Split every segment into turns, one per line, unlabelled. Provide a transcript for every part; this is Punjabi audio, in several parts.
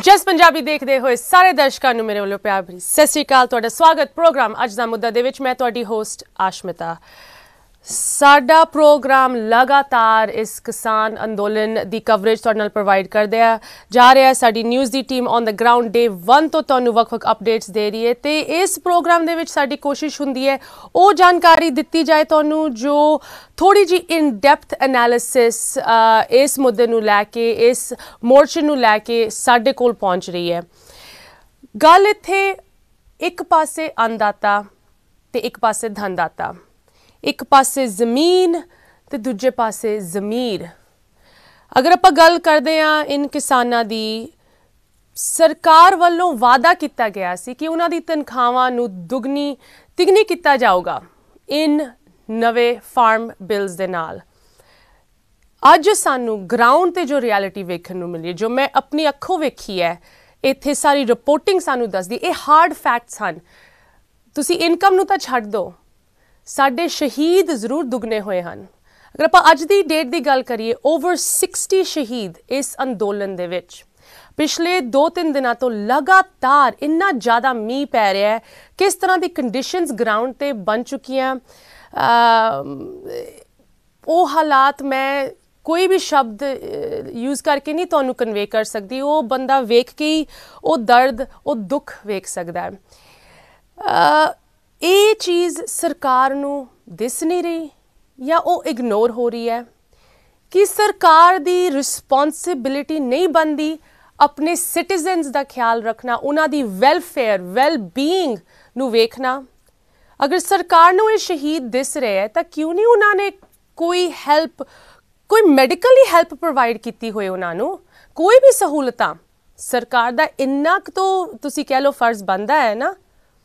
ਜਸ ਪੰਜਾਬੀ ਦੇਖਦੇ ਹੋਏ ਸਾਰੇ ਦਰਸ਼ਕਾਂ ਨੂੰ ਮੇਰੇ ਵੱਲੋਂ ਪਿਆਰ ਭਰੀ ਸਤਿ ਸ਼੍ਰੀ ਅਕਾਲ। ਤੁਹਾਡਾ ਸਵਾਗਤ ਪ੍ਰੋਗਰਾਮ ਅੱਜ ਦਾ ਮੁੱਦਾ ਦੇ ਵਿੱਚ। ਮੈਂ ਤੁਹਾਡੀ ਹੋਸਟ ਆਸ਼ਮਿਤਾ। ਸਾਡਾ ਪ੍ਰੋਗਰਾਮ ਲਗਾਤਾਰ ਇਸ ਕਿਸਾਨ ਅੰਦੋਲਨ ਦੀ ਕਵਰੇਜ ਤੁਹਾਡੇ ਨਾਲ ਪ੍ਰੋਵਾਈਡ ਕਰਦਿਆ ਜਾ ਰਿਹਾ। ਸਾਡੀ ਨਿਊਜ਼ ਦੀ team on the ground day 1 ਤੋਂ ਤੁਹਾਨੂੰ ਵੱਖ-ਵੱਖ ਅਪਡੇਟਸ ਦੇ ਰਹੀ ਹੈ ਤੇ ਇਸ ਪ੍ਰੋਗਰਾਮ ਦੇ ਵਿੱਚ ਸਾਡੀ ਕੋਸ਼ਿਸ਼ ਹੁੰਦੀ ਹੈ ਉਹ ਜਾਣਕਾਰੀ ਦਿੱਤੀ ਜਾਏ ਤੁਹਾਨੂੰ ਜੋ ਥੋੜ੍ਹੀ ਜਿਹੀ ਇਨ ਡੈਪਥ ਐਨਾਲਿਸਿਸ ਇਸ ਮੁੱਦੇ ਨੂੰ ਲੈ ਕੇ, ਇਸ ਮੋਰਚੇ ਨੂੰ ਲੈ ਕੇ ਸਾਡੇ ਕੋਲ ਪਹੁੰਚ ਰਹੀ ਹੈ। ਗੱਲ ਇੱਥੇ ਇੱਕ ਪਾਸੇ ਅੰਨਦਾਤਾ ਤੇ ਇੱਕ ਪਾਸੇ ਧਨਦਾਤਾ, ਇੱਕ ਪਾਸੇ ਜ਼ਮੀਨ ਤੇ ਦੂਜੇ ਪਾਸੇ ਜ਼ਮੀਰ। ਅਗਰ ਆਪਾਂ ਗੱਲ ਕਰਦੇ ਹਾਂ ਇਨ ਕਿਸਾਨਾਂ ਦੀ, ਸਰਕਾਰ ਵੱਲੋਂ ਵਾਅਦਾ ਕੀਤਾ ਗਿਆ ਸੀ ਕਿ ਉਹਨਾਂ ਦੀ ਤਨਖਾਹਾਂ ਨੂੰ ਦੁੱਗਣੀ ਤਿਗਣੀ ਕੀਤਾ ਜਾਊਗਾ ਇਨ ਨਵੇਂ ਫਾਰਮ ਬਿਲਸ ਦੇ ਨਾਲ। ਅੱਜ ਸਾਨੂੰ ਗਰਾਊਂਡ ਤੇ ਜੋ ਰਿਐਲਿਟੀ ਵੇਖਣ ਨੂੰ ਮਿਲੀ, ਜੋ ਮੈਂ ਆਪਣੀ ਅੱਖੋਂ ਵੇਖੀ ਹੈ, ਇੱਥੇ ਸਾਰੀ ਰਿਪੋਰਟਿੰਗ ਸਾਨੂੰ ਦੱਸਦੀ ਇਹ ਹਾਰਡ ਫੈਕਟਸ ਹਨ। ਤੁਸੀਂ ਇਨਕਮ ਨੂੰ ਤਾਂ ਛੱਡ ਦਿਓ, ਸਾਡੇ ਸ਼ਹੀਦ ਜ਼ਰੂਰ ਦੁੱਗਣੇ ਹੋਏ ਹਨ। ਅਗਰ ਆਪਾਂ ਅੱਜ ਦੀ ਡੇਟ ਦੀ ਗੱਲ ਕਰੀਏ, ਓਵਰ 60 ਸ਼ਹੀਦ ਇਸ ਅੰਦੋਲਨ ਦੇ ਵਿੱਚ। ਪਿਛਲੇ 2-3 ਦਿਨਾਂ ਤੋਂ ਲਗਾਤਾਰ ਇੰਨਾ ਜ਼ਿਆਦਾ ਮੀਂਹ ਪੈ ਰਿਹਾ ਹੈ, ਕਿਸ ਤਰ੍ਹਾਂ ਦੀ ਕੰਡੀਸ਼ਨਸ ਗਰਾਊਂਡ ਤੇ ਬਣ ਚੁੱਕੀਆਂ, ਉਹ ਹਾਲਾਤ ਮੈਂ ਕੋਈ ਵੀ ਸ਼ਬਦ ਯੂਜ਼ ਕਰਕੇ ਨਹੀਂ ਤੁਹਾਨੂੰ ਕਨਵੇ ਕਰ ਸਕਦੀ। ਉਹ ਬੰਦਾ ਵੇਖ ਕੇ ਹੀ ਉਹ ਦਰਦ, ਉਹ ਦੁੱਖ ਵੇਖ ਸਕਦਾ ਹੈ। ਇਹ ਚੀਜ਼ ਸਰਕਾਰ ਨੂੰ ਦਿਸ ਨਹੀਂ ਰਹੀ ਜਾਂ ਉਹ ਇਗਨੋਰ ਹੋ ਰਹੀ ਹੈ ਕਿ ਸਰਕਾਰ ਦੀ ਰਿਸਪੌਂਸਿਬਿਲਿਟੀ ਨਹੀਂ ਬਣਦੀ ਆਪਣੇ ਸਿਟੀਜ਼ਨਸ ਦਾ ਖਿਆਲ ਰੱਖਣਾ, ਉਹਨਾਂ ਦੀ ਵੈਲਫੇਅਰ ਵੈਲ-ਬੀਇੰਗ ਨੂੰ ਵੇਖਣਾ। ਅਗਰ ਸਰਕਾਰ ਨੂੰ ਇਹ ਸ਼ਹੀਦ ਦਿਸ ਰਿਹਾ ਹੈ ਤਾਂ ਕਿਉਂ ਨਹੀਂ ਉਹਨਾਂ ਨੇ ਕੋਈ ਹੈਲਪ, ਕੋਈ ਮੈਡੀਕਲੀ ਹੈਲਪ ਪ੍ਰੋਵਾਈਡ ਕੀਤੀ ਹੋਏ ਉਹਨਾਂ ਨੂੰ, ਕੋਈ ਵੀ ਸਹੂਲਤਾਂ। ਸਰਕਾਰ ਦਾ ਇੰਨਾ ਕੁ ਤੋਂ ਤੁਸੀਂ ਕਹਿ ਲਓ ਫਰਜ਼ ਬਣਦਾ ਹੈ ਨਾ।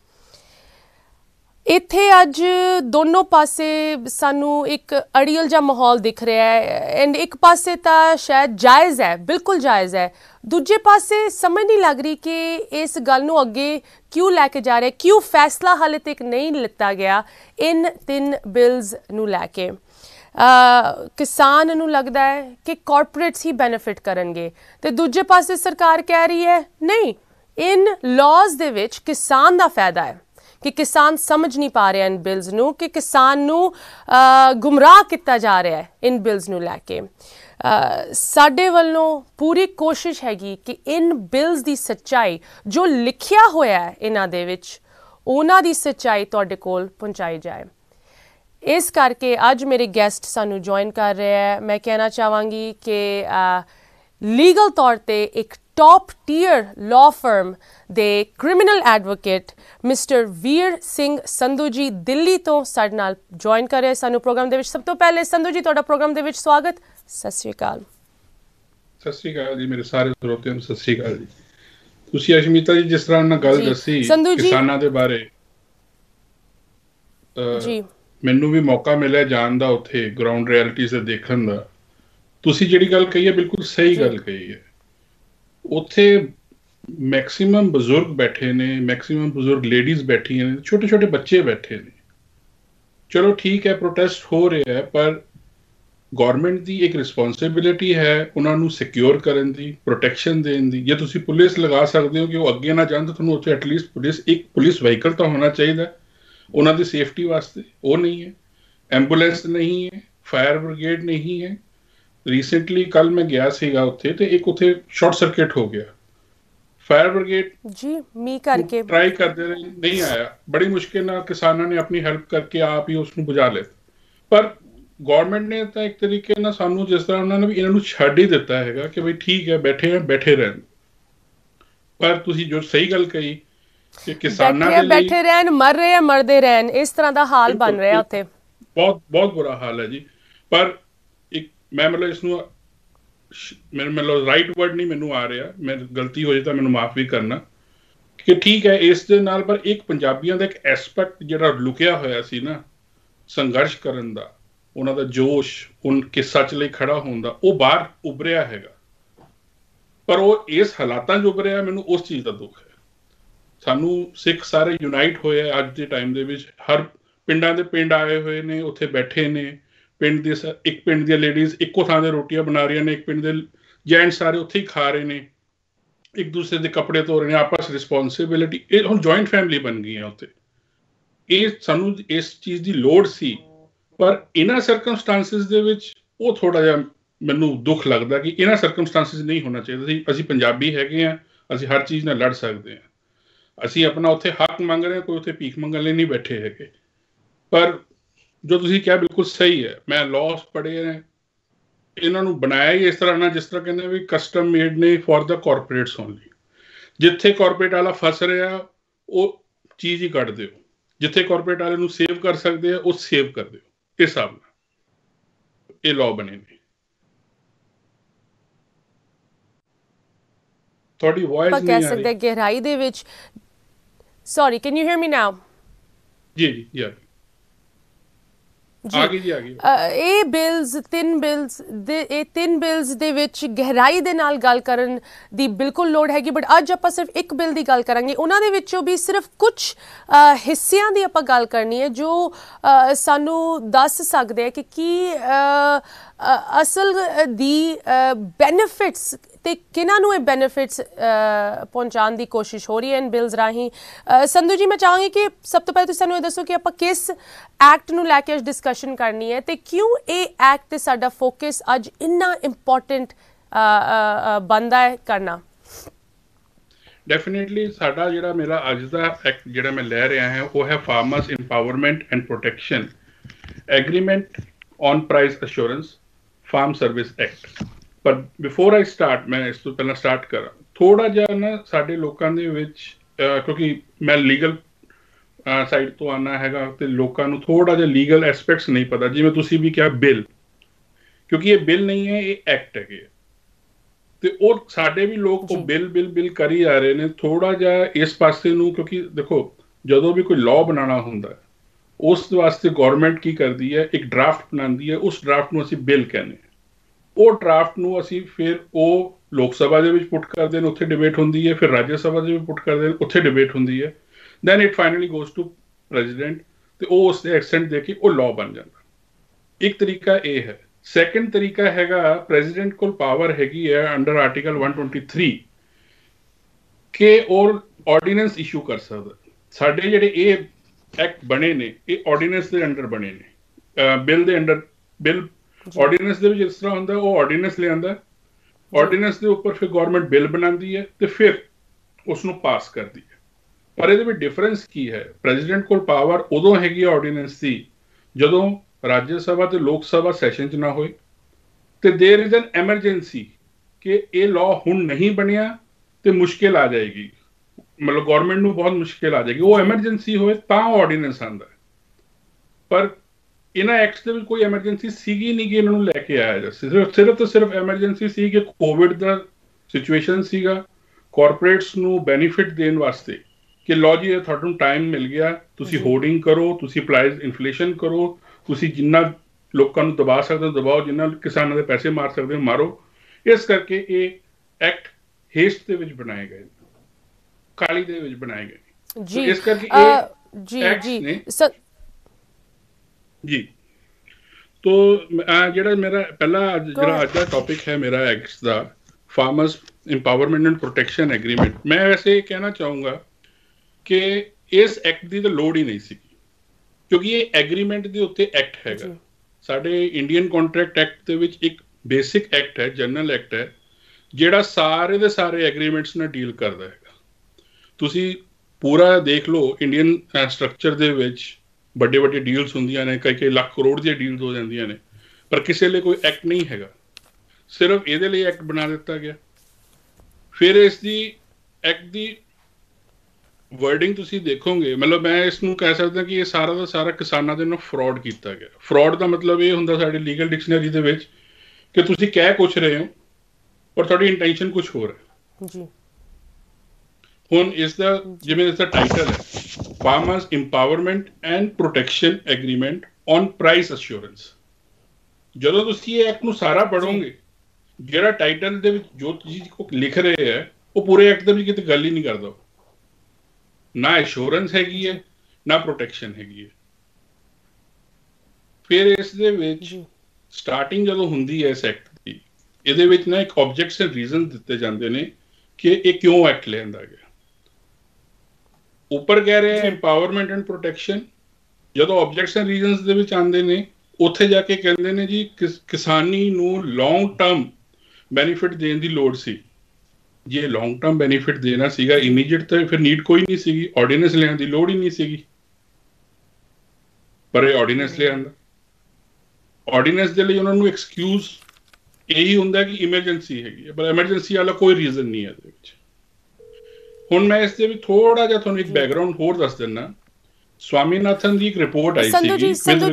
ਇੱਥੇ ਅੱਜ ਦੋਨੋਂ ਪਾਸੇ ਸਾਨੂੰ ਇੱਕ ਅੜੀਅਲ ਜਿਹਾ ਮਾਹੌਲ ਦਿਖ ਰਿਹਾ ਹੈ ਐਂਡ ਇੱਕ ਪਾਸੇ ਤਾਂ ਸ਼ਾਇਦ ਜਾਇਜ਼ ਹੈ, ਬਿਲਕੁਲ ਜਾਇਜ਼ ਹੈ। ਦੂਜੇ ਪਾਸੇ ਸਮਝ ਨਹੀਂ ਲੱਗ ਰਹੀ ਕਿ ਇਸ ਗੱਲ ਨੂੰ ਅੱਗੇ ਕਿਉਂ ਲੈ ਕੇ ਜਾ ਰਿਹਾ, ਕਿਉਂ ਫੈਸਲਾ ਹਾਲੇ ਤੱਕ ਨਹੀਂ ਲਿੱਤਾ ਗਿਆ ਇਨ 3 ਬਿਲਸ ਨੂੰ ਲੈ ਕੇ। ਕਿਸਾਨ ਨੂੰ ਲੱਗਦਾ ਹੈ ਕਿ ਕਾਰਪੋਰੇਟਸ ਹੀ ਬੈਨੀਫਿਟ ਕਰਨਗੇ ਤੇ ਦੂਜੇ ਪਾਸੇ ਸਰਕਾਰ ਕਹਿ ਰਹੀ ਹੈ ਨਹੀਂ, ਇਨ ਲਾਜ਼ ਦੇ ਵਿੱਚ ਕਿਸਾਨ ਦਾ ਫਾਇਦਾ ਹੈ, ਕਿ ਕਿਸਾਨ ਸਮਝ ਨਹੀਂ ਪਾ ਰਿਹਾ ਇਨ ਬਿਲਸ ਨੂੰ, ਕਿ ਕਿਸਾਨ ਨੂੰ ਗੁੰਮਰਾਹ ਕੀਤਾ ਜਾ ਰਿਹਾ ਹੈ ਇਨ ਬਿਲਸ ਨੂੰ ਲੈ ਕੇ। ਸਾਡੇ ਵੱਲੋਂ ਪੂਰੀ ਕੋਸ਼ਿਸ਼ ਹੈਗੀ ਕਿ ਇਨ ਬਿਲਸ ਦੀ ਸੱਚਾਈ ਜੋ ਲਿਖਿਆ ਹੋਇਆ ਹੈ ਇਹਨਾਂ ਦੇ ਵਿੱਚ, ਉਹਨਾਂ ਦੀ ਸੱਚਾਈ ਤੁਹਾਡੇ ਕੋਲ ਪਹੁੰਚਾਈ ਜਾਏ। ਇਸ ਕਰਕੇ ਅੱਜ ਮੇਰੇ ਗੈਸਟ ਸਾਨੂੰ ਜੁਆਇਨ ਕਰ ਰਿਹਾ ਹੈ। ਮੈਂ ਕਹਿਣਾ ਚਾਹਾਂਗੀ ਕਿ ਲੀਗਲ ਤੌਰ ਤੇ ਇੱਕ ਟੌਪ ਟੀਅਰ ਲਾਅ ਫਰਮ ਦੇ criminal advocate mister Veer Singh Sandhu ji Delhi ਤੋਂ ਸਾਡੇ ਨਾਲ ਜੁਆਇਨ ਕਰ ਰਹੇ ਸਾਨੂੰ ਪ੍ਰੋਗਰਾਮ ਦੇ ਵਿੱਚ। ਸਭ ਤੋਂ ਪਹਿਲੇ ਸੰਧੂ ਜੀ, ਤੁਹਾਡਾ ਪ੍ਰੋਗਰਾਮ ਦੇ ਵਿੱਚ ਸਵਾਗਤ। ਸਤਿ ਸ਼੍ਰੀ ਅਕਾਲ।
ਸਤਿ ਸ਼੍ਰੀ ਅਕਾਲ ਜੀ ਮੇਰੇ ਸਾਰੇ ਸਰੋਤਿਆਂ ਨੂੰ। ਸਤਿ ਸ਼੍ਰੀ ਅਕਾਲ ਜੀ। ਤੁਸੀਂ ਅਸ਼ਮਿਤਾ ਜੀ ਜਿਸ ਤਰ੍ਹਾਂ ਨਾਲ ਗੱਲ ਦੱਸੀ ਕਿਸਾਨਾਂ ਦੇ ਬਾਰੇ,
ਜੀ
ਮੈਨੂੰ ਵੀ ਮੌਕਾ ਮਿਲਿਆ ਜਾਣ ਦਾ, ਉੱਥੇ ਗਰਾਊਂਡ ਰਿਐਲਿਟੀਜ਼ ਦੇ ਦੇਖਣ ਦਾ। ਤੁਸੀਂ ਜਿਹੜੀ ਗੱਲ ਕਹੀ ਹੈ ਬਿਲਕੁਲ ਸਹੀ ਗੱਲ ਕਹੀ ਹੈ। ਉੱਥੇ ਮੈਕਸੀਮਮ ਬਜ਼ੁਰਗ ਬੈਠੇ ਨੇ, ਮੈਕਸੀਮਮ ਬਜ਼ੁਰਗ ਲੇਡੀਜ਼ ਬੈਠੀਆਂ ਨੇ, ਛੋਟੇ ਛੋਟੇ ਬੱਚੇ ਬੈਠੇ ਨੇ। ਚਲੋ ਠੀਕ ਹੈ, ਪ੍ਰੋਟੈਸਟ ਹੋ ਰਿਹਾ ਹੈ, ਪਰ ਗੌਰਮੈਂਟ ਦੀ ਇੱਕ ਰਿਸਪੌਂਸਿਬਿਲਿਟੀ ਹੈ ਉਹਨਾਂ ਨੂੰ ਸਿਕਿਉਰ ਕਰਨ ਦੀ, ਪ੍ਰੋਟੈਕਸ਼ਨ ਦੇਣ ਦੀ। ਜੇ ਤੁਸੀਂ ਪੁਲਿਸ ਲਗਾ ਸਕਦੇ ਹੋ ਕਿ ਉਹ ਅੱਗੇ ਨਾ ਜਾਣ ਤਾਂ ਤੁਹਾਨੂੰ ਉੱਥੇ ਐਟਲੀਸਟ ਪੁਲਿਸ ਵਹੀਕਲ ਤਾਂ ਹੋਣਾ ਚਾਹੀਦਾ ਉਹਨਾਂ ਦੀ ਸੇਫਟੀ ਵਾਸਤੇ। ਉਹ ਨਹੀਂ ਹੈ, ਐਂਬੂਲੈਂਸ ਨਹੀਂ ਹੈ, ਫਾਇਰ ਬ੍ਰਿਗੇਡ ਨਹੀਂ ਹੈ। ਰੀਸੈਂਟਲੀ ਕੱਲ ਮੈਂ ਗਿਆ ਸੀਗਾ ਉੱਥੇ ਤੇ ਇੱਕ ਉੱਥੇ ਸ਼ਾਰਟ ਸਰਕਟ ਹੋ ਗਿਆ। ਫਾਇਰ ਬ੍ਰਿਗੇਡ
ਜੀ ਮੀਂਹ ਕਰਕੇ
ਟਰਾਈ ਕਰਦੇ ਰਹੇ, ਨਹੀਂ ਆਇਆ। ਬੜੀ ਮੁਸ਼ਕਿਲ ਨਾਲ ਕਿਸਾਨਾਂ ਨੇ ਆਪਣੀ ਹੈਲਪ ਕਰਕੇ ਆਪ ਹੀ ਉਸ ਨੂੰ ਬੁਝਾ ਲਿਆ। ਪਰ ਗੌਰਮੈਂਟ ਨੇ ਤਾਂ ਇੱਕ ਤਰੀਕੇ ਨਾਲ ਸਾਨੂੰ ਜਿਸ ਤਰ੍ਹਾਂ ਉਹਨਾਂ ਨੇ ਵੀ ਇਹਨਾਂ ਨੂੰ ਛੱਡ ਹੀ ਦਿੱਤਾ ਹੈਗਾ ਕਿ ਬਈ ਠੀਕ ਹੈ, ਬੈਠੇ ਆ, ਬੈਠੇ ਰਹਿਣ। ਪਰ ਤੁਸੀਂ ਜੋ ਸਹੀ ਗੱਲ ਕਹੀ ਕਿ ਕਿਸਾਨਾਂ ਦੇ ਲਈ
ਬੈਠੇ ਰਹਿਣ, ਮਰ ਰਹੇ ਆ, ਮਰਦੇ ਰਹਿਣ, ਇਸ ਤਰ੍ਹਾਂ ਦਾ ਹਾਲ ਬਣ ਰਿਹਾ ਉੱਥੇ। ਬਹੁਤ
ਬਹੁਤ ਬੁਰਾ ਹਾਲ ਹੈ ਜੀ। ਪਰ ਇੱਕ ਮੈਂ ਮਤਲਬ ਇਸਨੂੰ ਮਤਲਬ ਰਾਈਟ ਵਰਡ ਨਹੀਂ ਮੈਨੂੰ ਆ ਰਿਹਾ, ਮੈਂ ਗਲਤੀ ਹੋ ਜਾਏ ਤਾਂ ਮੈਨੂੰ ਮਾਫ ਵੀ ਕਰਨਾ, ਕਿ ਠੀਕ ਹੈ ਇਸ ਦੇ ਨਾਲ। ਪਰ ਇੱਕ ਪੰਜਾਬੀਆਂ ਦਾ ਇੱਕ ਐਸਪੈਕਟ ਜਿਹੜਾ ਲੁਕਿਆ ਹੋਇਆ ਸੀ ਨਾ ਸੰਘਰਸ਼ ਕਰਨ ਦਾ, ਉਹਨਾਂ ਦਾ ਜੋਸ਼, ਕਿ ਸੱਚ ਲਈ ਖੜਾ ਹੋਣ ਦਾ, ਉਹ ਬਾਹਰ ਉਭਰਿਆ ਹੈਗਾ। ਪਰ ਉਹ ਇਸ ਹਾਲਾਤਾਂ 'ਚ ਉਭਰਿਆ, ਮੈਨੂੰ ਉਸ ਚੀਜ਼ ਦਾ ਦੁੱਖ ਹੈ। ਸਾਨੂੰ ਸਿੱਖ ਸਾਰੇ ਯੂਨਾਈਟ ਹੋਏ ਆ ਅੱਜ ਦੇ ਟਾਈਮ ਦੇ ਵਿੱਚ। ਹਰ ਪਿੰਡਾਂ ਦੇ ਪਿੰਡ ਆਏ ਹੋਏ ਨੇ, ਉੱਥੇ ਬੈਠੇ ਨੇ। ਪਿੰਡ ਦੇ ਇੱਕ ਪਿੰਡ ਦੀਆਂ ਲੇਡੀਜ਼ ਇੱਕੋ ਥਾਂ 'ਤੇ ਰੋਟੀਆਂ ਬਣਾ ਰਹੀਆਂ ਨੇ, ਇੱਕ ਪਿੰਡ ਦੇ ਜੈਂਟਸ ਸਾਰੇ ਉੱਥੇ ਹੀ ਖਾ ਰਹੇ ਨੇ। ਇੱਕ ਦੂਸਰੇ ਦੇ ਕੱਪੜੇ ਧੋ ਰਹੇ ਨੇ, ਆਪਸ ਰਿਸਪੌਂਸਿਬਿਲਿਟੀ, ਇਹ ਹੁਣ ਜੁਆਇੰਟ ਫੈਮਿਲੀ ਬਣ ਗਈਆਂ ਉੱਥੇ। ਇਹ ਸਾਨੂੰ ਇਸ ਚੀਜ਼ ਦੀ ਲੋੜ ਸੀ, ਪਰ ਇਹਨਾਂ ਸਰਕਮਸਟਾਂਸਿਸ ਦੇ ਵਿੱਚ ਉਹ ਥੋੜਾ ਜਿਹਾ ਮੈਨੂੰ ਦੁੱਖ ਲੱਗਦਾ ਕਿ ਇਹਨਾਂ ਸਰਕਮਸਟਾਂਸਿਸ ਨਹੀਂ ਹੋਣਾ ਚਾਹੀਦਾ ਸੀ। ਅਸੀਂ ਪੰਜਾਬੀ ਹੈਗੇ ਹਾਂ, ਅਸੀਂ ਹਰ ਚੀਜ਼ ਨਾਲ ਲੜ ਸਕਦੇ ਹਾਂ। ਅਸੀਂ ਆਪਣਾ ਉੱਥੇ ਹੱਕ ਮੰਗ ਰਹੇ ਹਾਂ, ਕੋਈ ਉੱਥੇ ਭੀਖ ਮੰਗਣ ਲਈ ਨਹੀਂ ਬੈਠੇ ਹੈਗੇ। ਪਰ ਜੋ ਤੁਸੀਂ ਕਿਹਾ ਬਿਲਕੁਲ ਸਹੀ ਹੈ। ਮੈਂ ਲਾਅਸ ਪੜ੍ਹੇ ਨੇ, ਇਹਨਾਂ ਨੂੰ ਬਣਾਇਆ ਹੀ ਇਸ ਤਰ੍ਹਾਂ ਨਾਲ, ਜਿਸ ਤਰ੍ਹਾਂ ਕਹਿੰਦੇ ਵੀ ਕਸਟਮ ਮੇਡ ਨੇ ਫॉर द ਕਾਰਪੋਰੇਟਸ ਓਨਲੀ। ਜਿੱਥੇ ਕਾਰਪੋਰੇਟ ਵਾਲਾ ਫਸ ਰਿਹਾ ਉਹ ਚੀਜ਼ ਹੀ ਕੱਢ ਦਿਓ, ਜਿੱਥੇ ਕਾਰਪੋਰੇਟ ਵਾਲੇ ਨੂੰ ਸੇਵ ਕਰ ਸਕਦੇ ਆ ਉਹ ਸੇਵ ਕਰ ਦਿਓ। ਇਸ ਹਿਸਾਬ ਨਾਲ ਇਹ ਲਾਅ ਬਣੇ ਨੇ। ਤੁਹਾਡੀ ਵਾਇਸ ਨਹੀਂ ਆ ਰਹੀ।
ਗਹਿਰਾਈ ਦੇ ਵਿੱਚ, sorry, can you hear me now?
ਜੀ ਜੀ ਜੀ ਆ ਗਈ ਜੀ, ਆ ਗਈ।
ਇਹ ਤਿੰਨ ਬਿਲਸ ਦੇ ਵਿੱਚ ਗਹਿਰਾਈ ਦੇ ਨਾਲ ਗੱਲ ਕਰਨ ਦੀ ਬਿਲਕੁਲ ਲੋੜ ਹੈਗੀ, ਬਟ ਅੱਜ ਆਪਾਂ ਸਿਰਫ ਇੱਕ ਬਿਲ ਦੀ ਗੱਲ ਕਰਾਂਗੇ। ਉਹਨਾਂ ਦੇ ਵਿੱਚੋਂ ਵੀ ਸਿਰਫ ਕੁਝ ਹਿੱਸਿਆਂ ਦੀ ਆਪਾਂ ਗੱਲ ਕਰਨੀ ਹੈ ਜੋ ਸਾਨੂੰ ਦੱਸ ਸਕਦੇ ਆ ਕਿ ਕੀ ਅਸਲ ਦੀ ਬੈਨੀਫਿਟਸ ਤੇ ਕਿਹਨਾਂ ਨੂੰ ਇਹ ਬੈਨੀਫਿਟਸ ਪਹੁੰਚਾਉਣ ਦੀ ਕੋਸ਼ਿਸ਼ ਹੋ ਰਹੀ ਹੈ ਇਨ ਬਿਲਸ ਰਾਹੀਂ। ਸੰਧੂ ਜੀ, ਮੈਂ ਚਾਹਾਂਗੀ ਕਿ ਸਭ ਤੋਂ ਪਹਿਲਾਂ ਤੁਸੀਂ ਸਾਨੂੰ ਇਹ ਦੱਸੋ ਕਿ ਆਪਾਂ ਕਿਸ ਐਕਟ ਨੂੰ ਲੈ ਕੇ ਅੱਜ ਡਿਸਕਸ਼ਨ ਕਰਨੀ ਹੈ ਤੇ ਕਿਉਂ ਇਹ ਐਕਟ ਤੇ ਸਾਡਾ ਫੋਕਸ ਅੱਜ ਇੰਨਾ ਇੰਪੋਰਟੈਂਟ ਬਣਦਾ ਹੈ ਕਰਨਾ।
ਡੈਫੀਨੇਟਲੀ ਸਾਡਾ ਜਿਹੜਾ ਮੇਰਾ ਅੱਜ ਦਾ ਐਕਟ ਜਿਹੜਾ ਮੈਂ ਲੈ ਰਿਹਾ ਹਾਂ ਉਹ ਹੈ farmers empowerment and protection agreement on price assurance farm service act. ਪਰ ਬਿਫੋਰ ਆਈ ਸਟਾਰਟ, ਮੈਂ ਇਸ ਤੋਂ ਪਹਿਲਾਂ ਸਟਾਰਟ ਕਰਾਂ, ਥੋੜਾ ਜਿਹਾ ਨਾ ਸਾਡੇ ਲੋਕਾਂ ਦੇ ਵਿੱਚ, ਕਿਉਂਕਿ ਮੈਂ ਲੀਗਲ ਸਾਈਡ ਤੋਂ ਆਉਣਾ ਹੈਗਾ ਤੇ ਲੋਕਾਂ ਨੂੰ ਥੋੜਾ ਜਿਹਾ ਲੀਗਲ ਐਸਪੈਕਟਸ ਨਹੀਂ ਪਤਾ। ਜਿਵੇਂ ਤੁਸੀਂ ਵੀ ਕਿਹਾ ਬਿੱਲ, ਕਿਉਂਕਿ ਇਹ ਬਿੱਲ ਨਹੀਂ ਹੈ, ਇਹ ਐਕਟ ਹੈਗੇ ਤੇ ਉਹ ਸਾਡੇ ਵੀ ਲੋਕ ਉਹ ਬਿੱਲ ਕਰੀ ਜਾ ਰਹੇ ਨੇ। ਥੋੜਾ ਜਿਹਾ ਇਸ ਪਾਸੇ ਨੂੰ, ਕਿਉਂਕਿ ਦੇਖੋ ਜਦੋਂ ਵੀ ਕੋਈ ਲਾਅ ਬਣਾਉਣਾ ਹੁੰਦਾ ਉਸ ਵਾਸਤੇ ਗਵਰਨਮੈਂਟ ਕੀ ਕਰਦੀ ਹੈ, ਇੱਕ ਡਰਾਫਟ ਬਣਾਉਂਦੀ ਹੈ, ਉਸ ਡਰਾਫਟ ਨੂੰ ਅਸੀਂ ਬਿੱਲ ਕਹਿੰਦੇ ਹਾਂ। ਉਹ ਡਰਾਫਟ ਨੂੰ ਅਸੀਂ ਫਿਰ ਉਹ ਲੋਕ ਸਭਾ ਦੇ ਵਿੱਚ ਪੁੱਟ ਕਰਦੇ ਨੇ, ਉੱਥੇ ਡਿਬੇਟ ਹੁੰਦੀ ਹੈ, ਫਿਰ ਰਾਜ ਸਭਾ ਦੇ ਵਿੱਚ ਪੁੱਟ ਕਰਦੇ ਨੇ, ਉੱਥੇ ਡਿਬੇਟ ਹੁੰਦੀ ਹੈ, then it finally goes to president ਤੇ ਉਹ ਉਸ ਦੇ ਐਕਸੈਂਟ ਦੇ ਕੇ ਉਹ ਲਾਅ ਬਣ ਜਾਂਦਾ। ਇੱਕ ਤਰੀਕਾ ਇਹ ਹੈ। ਸੈਕੰਡ ਤਰੀਕਾ ਹੈਗਾ, ਪ੍ਰੈਜ਼ੀਡੈਂਟ ਕੋਲ ਪਾਵਰ ਹੈਗੀ ਹੈ ਅੰਡਰ ਆਰਟੀਕਲ 123 ਕਿ ਉਹ ਆਰਡੀਨੈਂਸ ਇਸ਼ੂ ਕਰ ਸਕਦਾ। ਸਾਡੇ ਜਿਹੜੇ ਇਹ ਐਕਟ ਬਣੇ ਨੇ ਇਹ ਆਰਡੀਨੈਂਸ ਦੇ ਅੰਡਰ ਬਣੇ ਨੇ, ਬਿੱਲ ਦੇ ਅੰਡਰ। ਬਿੱਲ ਆਰਡੀਨੈਂਸ ਦੇ ਵਿੱਚ ਇਸ ਤਰ੍ਹਾਂ ਹੁੰਦਾ, ਉਹ ਆਰਡੀਨੈਂਸ ਲਿਆਂਦਾ, ਆਰਡੀਨੈਂਸ ਦੇ ਉੱਪਰ ਫਿਰ ਗਵਰਨਮੈਂਟ ਬਿੱਲ ਬਣਾਉਂਦੀ ਹੈ ਤੇ ਫਿਰ ਉਸ ਨੂੰ ਪਾਸ ਕਰਦੀ ਹੈ। ਪਰ ਇਹਦੇ ਵਿੱਚ ਡਿਫਰੈਂਸ ਕੀ ਹੈ? ਪ੍ਰੈਜ਼ੀਡੈਂਟ ਕੋਲ ਪਾਵਰ ਉਦੋਂ ਹੈਗੀ ਹੈ ਆਰਡੀਨੈਂਸ ਦੀ ਜਦੋਂ ਰਾਜ ਸਭਾ ਤੇ ਲੋਕ ਸਭਾ ਸੈਸ਼ਨ 'ਚ ਨਾ ਹੋਏ ਤੇ ਦੇਰ ਇਜ਼ ਐਨ ਐਮਰਜੈਂਸੀ ਕਿ ਇਹ ਲਾਅ ਹੁਣ ਨਹੀਂ ਬਣਿਆ ਤੇ ਮੁਸ਼ਕਿਲ ਆ ਜਾਏਗੀ, ਮਤਲਬ ਗਵਰਨਮੈਂਟ ਨੂੰ ਬਹੁਤ ਮੁਸ਼ਕਿਲ ਆ ਜਾਏਗੀ, ਉਹ ਐਮਰਜੈਂਸੀ ਹੋਏ ਤਾਂ ਆਰਡੀਨੈਂਸ ਆਉਂਦਾ। ਪਰ ਇਹਨਾਂ ਐਕਟਸ ਦੇ ਵਿੱਚ ਕੋਈ ਐਮਰਜੈਂਸੀ ਸੀਗੀ ਨਹੀਂ ਕਿ ਇਹਨਾਂ ਨੂੰ ਲੈ ਕੇ ਆਇਆ ਜਾ। ਸਿਰਫ ਐਮਰਜੈਂਸੀ ਸੀ ਕਿ ਕੋਵਿਡ ਦਾ ਸਿਚੁਏਸ਼ਨ ਸੀਗਾ, ਕਾਰਪੋਰੇਟਸ ਨੂੰ ਬੈਨੀਫਿਟ ਦੇਣ ਵਾਸਤੇ ਕਿ ਲਓ ਜੀ ਤੁਹਾਨੂੰ ਟਾਈਮ ਮਿਲ ਗਿਆ, ਤੁਸੀਂ ਹੋਰਡਿੰਗ ਕਰੋ, ਤੁਸੀਂ ਪ੍ਰਾਈਸ ਇਨਫਲੇਸ਼ਨ ਕਰੋ, ਤੁਸੀਂ ਜਿੰਨਾ ਲੋਕਾਂ ਨੂੰ ਦਬਾ ਸਕਦੇ ਹੋ ਦਬਾਓ, ਜਿੰਨਾ ਕਿਸਾਨਾਂ ਦੇ ਪੈਸੇ ਮਾਰ ਸਕਦੇ ਹੋ ਮਾਰੋ। ਇਸ ਕਰਕੇ ਇਹ ਐਕਟ ਹੇਸਟ ਦੇ ਵਿੱਚ ਬਣਾਏ ਗਏ, ਕਾਲੀ ਦੇ ਵਿੱਚ ਬਣਾਏ ਗਏ ਜੀ। ਇਸ ਕਰਕੇ ਇਹ ਜੀ ਨੇ ਜੀ। ਤੋ ਜਿਹੜਾ ਮੇਰਾ ਪਹਿਲਾ ਜਿਹੜਾ ਅੱਜ ਦਾ ਟੌਪਿਕ ਹੈ ਮੇਰਾ ਐਕਟਸ ਦਾ, farmers empowerment and protection agreement, ਮੈਂ ਵੈਸੇ ਇਹ ਕਹਿਣਾ ਚਾਹੂੰਗਾ ਕਿ ਇਸ ਐਕਟ ਦੀ ਤਾਂ ਲੋੜ ਹੀ ਨਹੀਂ ਸੀ ਕਿਉਂਕਿ ਇਹ ਐਗਰੀਮੈਂਟ ਦੇ ਉੱਤੇ ਐਕਟ ਹੈਗਾ। ਸਾਡੇ ਇੰਡੀਅਨ ਕੰਟਰੈਕਟ ਐਕਟ ਦੇ ਵਿੱਚ ਇੱਕ ਬੇਸਿਕ ਐਕਟ ਹੈ, ਜਨਰਲ ਐਕਟ ਹੈ, ਜਿਹੜਾ ਸਾਰੇ ਦੇ ਸਾਰੇ ਐਗਰੀਮੈਂਟਸ ਨਾਲ ਡੀਲ ਕਰਦਾ ਹੈਗਾ। ਤੁਸੀਂ ਪੂਰਾ ਦੇਖ ਲਓ ਇੰਡੀਅਨ ਸਟਰਕਚਰ ਦੇ ਵਿੱਚ ਵੱਡੇ ਵੱਡੇ ਡੀਲਸ ਹੁੰਦੀਆਂ ਨੇ, ਕਈ ਲੱਖ ਕਰੋੜ ਦੀਆਂ ਡੀਲਸ ਹੋ ਜਾਂਦੀਆਂ ਨੇ, ਪਰ ਕਿਸੇ ਲਈ ਕੋਈ ਐਕਟ ਨਹੀਂ ਹੈਗਾ, ਸਿਰਫ ਇਹਦੇ ਲਈ ਐਕਟ ਬਣਾ ਦਿੱਤਾ ਗਿਆ। ਫਿਰ ਇਸ ਦੀ ਐਕਟ ਦੀ ਵਰਡਿੰਗ ਤੁਸੀਂ ਦੇਖੋਗੇ, ਮਤਲਬ ਮੈਂ ਇਸ ਨੂੰ ਕਹਿ ਸਕਦਾ ਕਿ ਇਹ ਸਾਰਾ ਦਾ ਸਾਰਾ ਕਿਸਾਨਾਂ ਦੇ ਨਾਲ ਫਰਾਡ ਕੀਤਾ ਗਿਆ। ਫਰਾਡ ਦਾ ਮਤਲਬ ਇਹ ਹੁੰਦਾ ਸਾਡੀ ਲੀਗਲ ਡਿਕਸ਼ਨਰੀ ਦੇ ਵਿੱਚ ਕਿ ਤੁਸੀਂ ਕਹਿ ਕੁਛ ਰਹੇ ਹੋ ਪਰ ਤੁਹਾਡੀ ਇੰਟੈਂਸ਼ਨ ਕੁਛ ਹੋਰ ਹੈ ਜੀ। ਹੁਣ ਇਸ ਦਾ ਜਿਵੇਂ ਇਸ ਦਾ ਟਾਈਟਲ ਹੈ, farmers empowerment and protection agreement on price assurance. ਜਦੋਂ ਤੁਸੀਂ ਇਹ ਐਕਟ ਨੂੰ ਸਾਰਾ ਪੜ੍ਹੋਗੇ, ਜਿਹੜਾ ਟਾਈਟਲ ਦੇ ਵਿੱਚ ਜੋ ਚੀਜ਼ ਕੋ ਲਿਖ ਰਹੇ ਹੈ ਉਹ ਪੂਰੇ ਐਕਟ ਦੇ ਵਿੱਚ ਕਿਤੇ ਗੱਲ ਹੀ ਨਹੀਂ ਕਰਦਾ। ਨਾ ਐਸ਼ੋਰੈਂਸ ਹੈਗੀ ਹੈ, ਨਾ ਪ੍ਰੋਟੈਕਸ਼ਨ ਹੈਗੀ ਹੈ। ਫਿਰ ਇਸ ਦੇ ਵਿੱਚ ਸਟਾਰਟਿੰਗ ਜਦੋਂ ਹੁੰਦੀ ਹੈ ਇਸ ਐਕਟ ਦੀ, ਇਹਦੇ ਵਿੱਚ ਨਾ ਇੱਕ ਆਬਜੈਕਟਸ ਐਂਡ ਰੀਜ਼ਨ ਦਿੱਤੇ ਜਾਂਦੇ ਨੇ ਕਿ ਇਹ ਕਿਉਂ ਐਕਟ ਲਿਆਂਦਾ ਗਿਆ। ਉੱਪਰ ਕਹਿ ਰਿਹਾ ਐਮਪਾਵਰਮੈਂਟ ਐਂਡ ਪ੍ਰੋਟੈਕਸ਼ਨ, ਜਦੋਂ ਆਬਜੈਕਟਸ ਐਂਡ ਰੀਜ਼ਨਸ ਦੇ ਵਿੱਚ ਆਉਂਦੇ ਨੇ ਉੱਥੇ ਜਾ ਕੇ ਕਹਿੰਦੇ ਨੇ ਜੀ ਕਿਸਾਨੀ ਨੂੰ ਲੌਂਗ ਟਰਮ ਬੈਨੀਫਿਟ ਦੇਣ ਦੀ ਲੋੜ ਸੀ। ਜੇ ਲੌਂਗ ਟਰਮ ਬੈਨੀਫਿਟ ਦੇਣਾ ਸੀਗਾ ਇਮੀਡੀਏਟ ਤਾਂ ਫਿਰ ਨੀਡ ਕੋਈ ਨਹੀਂ ਸੀਗੀ, ਆਰਡੀਨੈਂਸ ਲੈਣ ਦੀ ਲੋੜ ਹੀ ਨਹੀਂ ਸੀਗੀ। ਪਰ ਇਹ ਆਰਡੀਨੈਂਸ ਲਿਆਂਦਾ। ਆਰਡੀਨੈਂਸ ਦੇ ਲਈ ਉਹਨਾਂ ਨੂੰ ਐਕਸਕਿਊਜ਼ ਇਹੀ ਹੁੰਦਾ ਕਿ ਇਮਰਜੈਂਸੀ ਹੈਗੀ ਹੈ, ਪਰ ਐਮਰਜੈਂਸੀ ਵਾਲਾ ਕੋਈ ਰੀਜ਼ਨ ਨਹੀਂ ਹੈ ਇਹਦੇ ਵਿੱਚ। ਹੁਣ ਮੈਂ ਇਸ ਦੇ ਵੀ ਥੋੜਾ ਜਿਹਾ ਤੁਹਾਨੂੰ ਇੱਕ ਬੈਕਗਰਾਉਂਡ ਹੋਰ ਦੱਸ ਦਿੰਦਾ। ਸਵਾਮੀਨਾਥਨ ਦੀ ਇੱਕ ਰਿਪੋਰਟ ਆਈ ਸੀ।
ਸੰਧੂ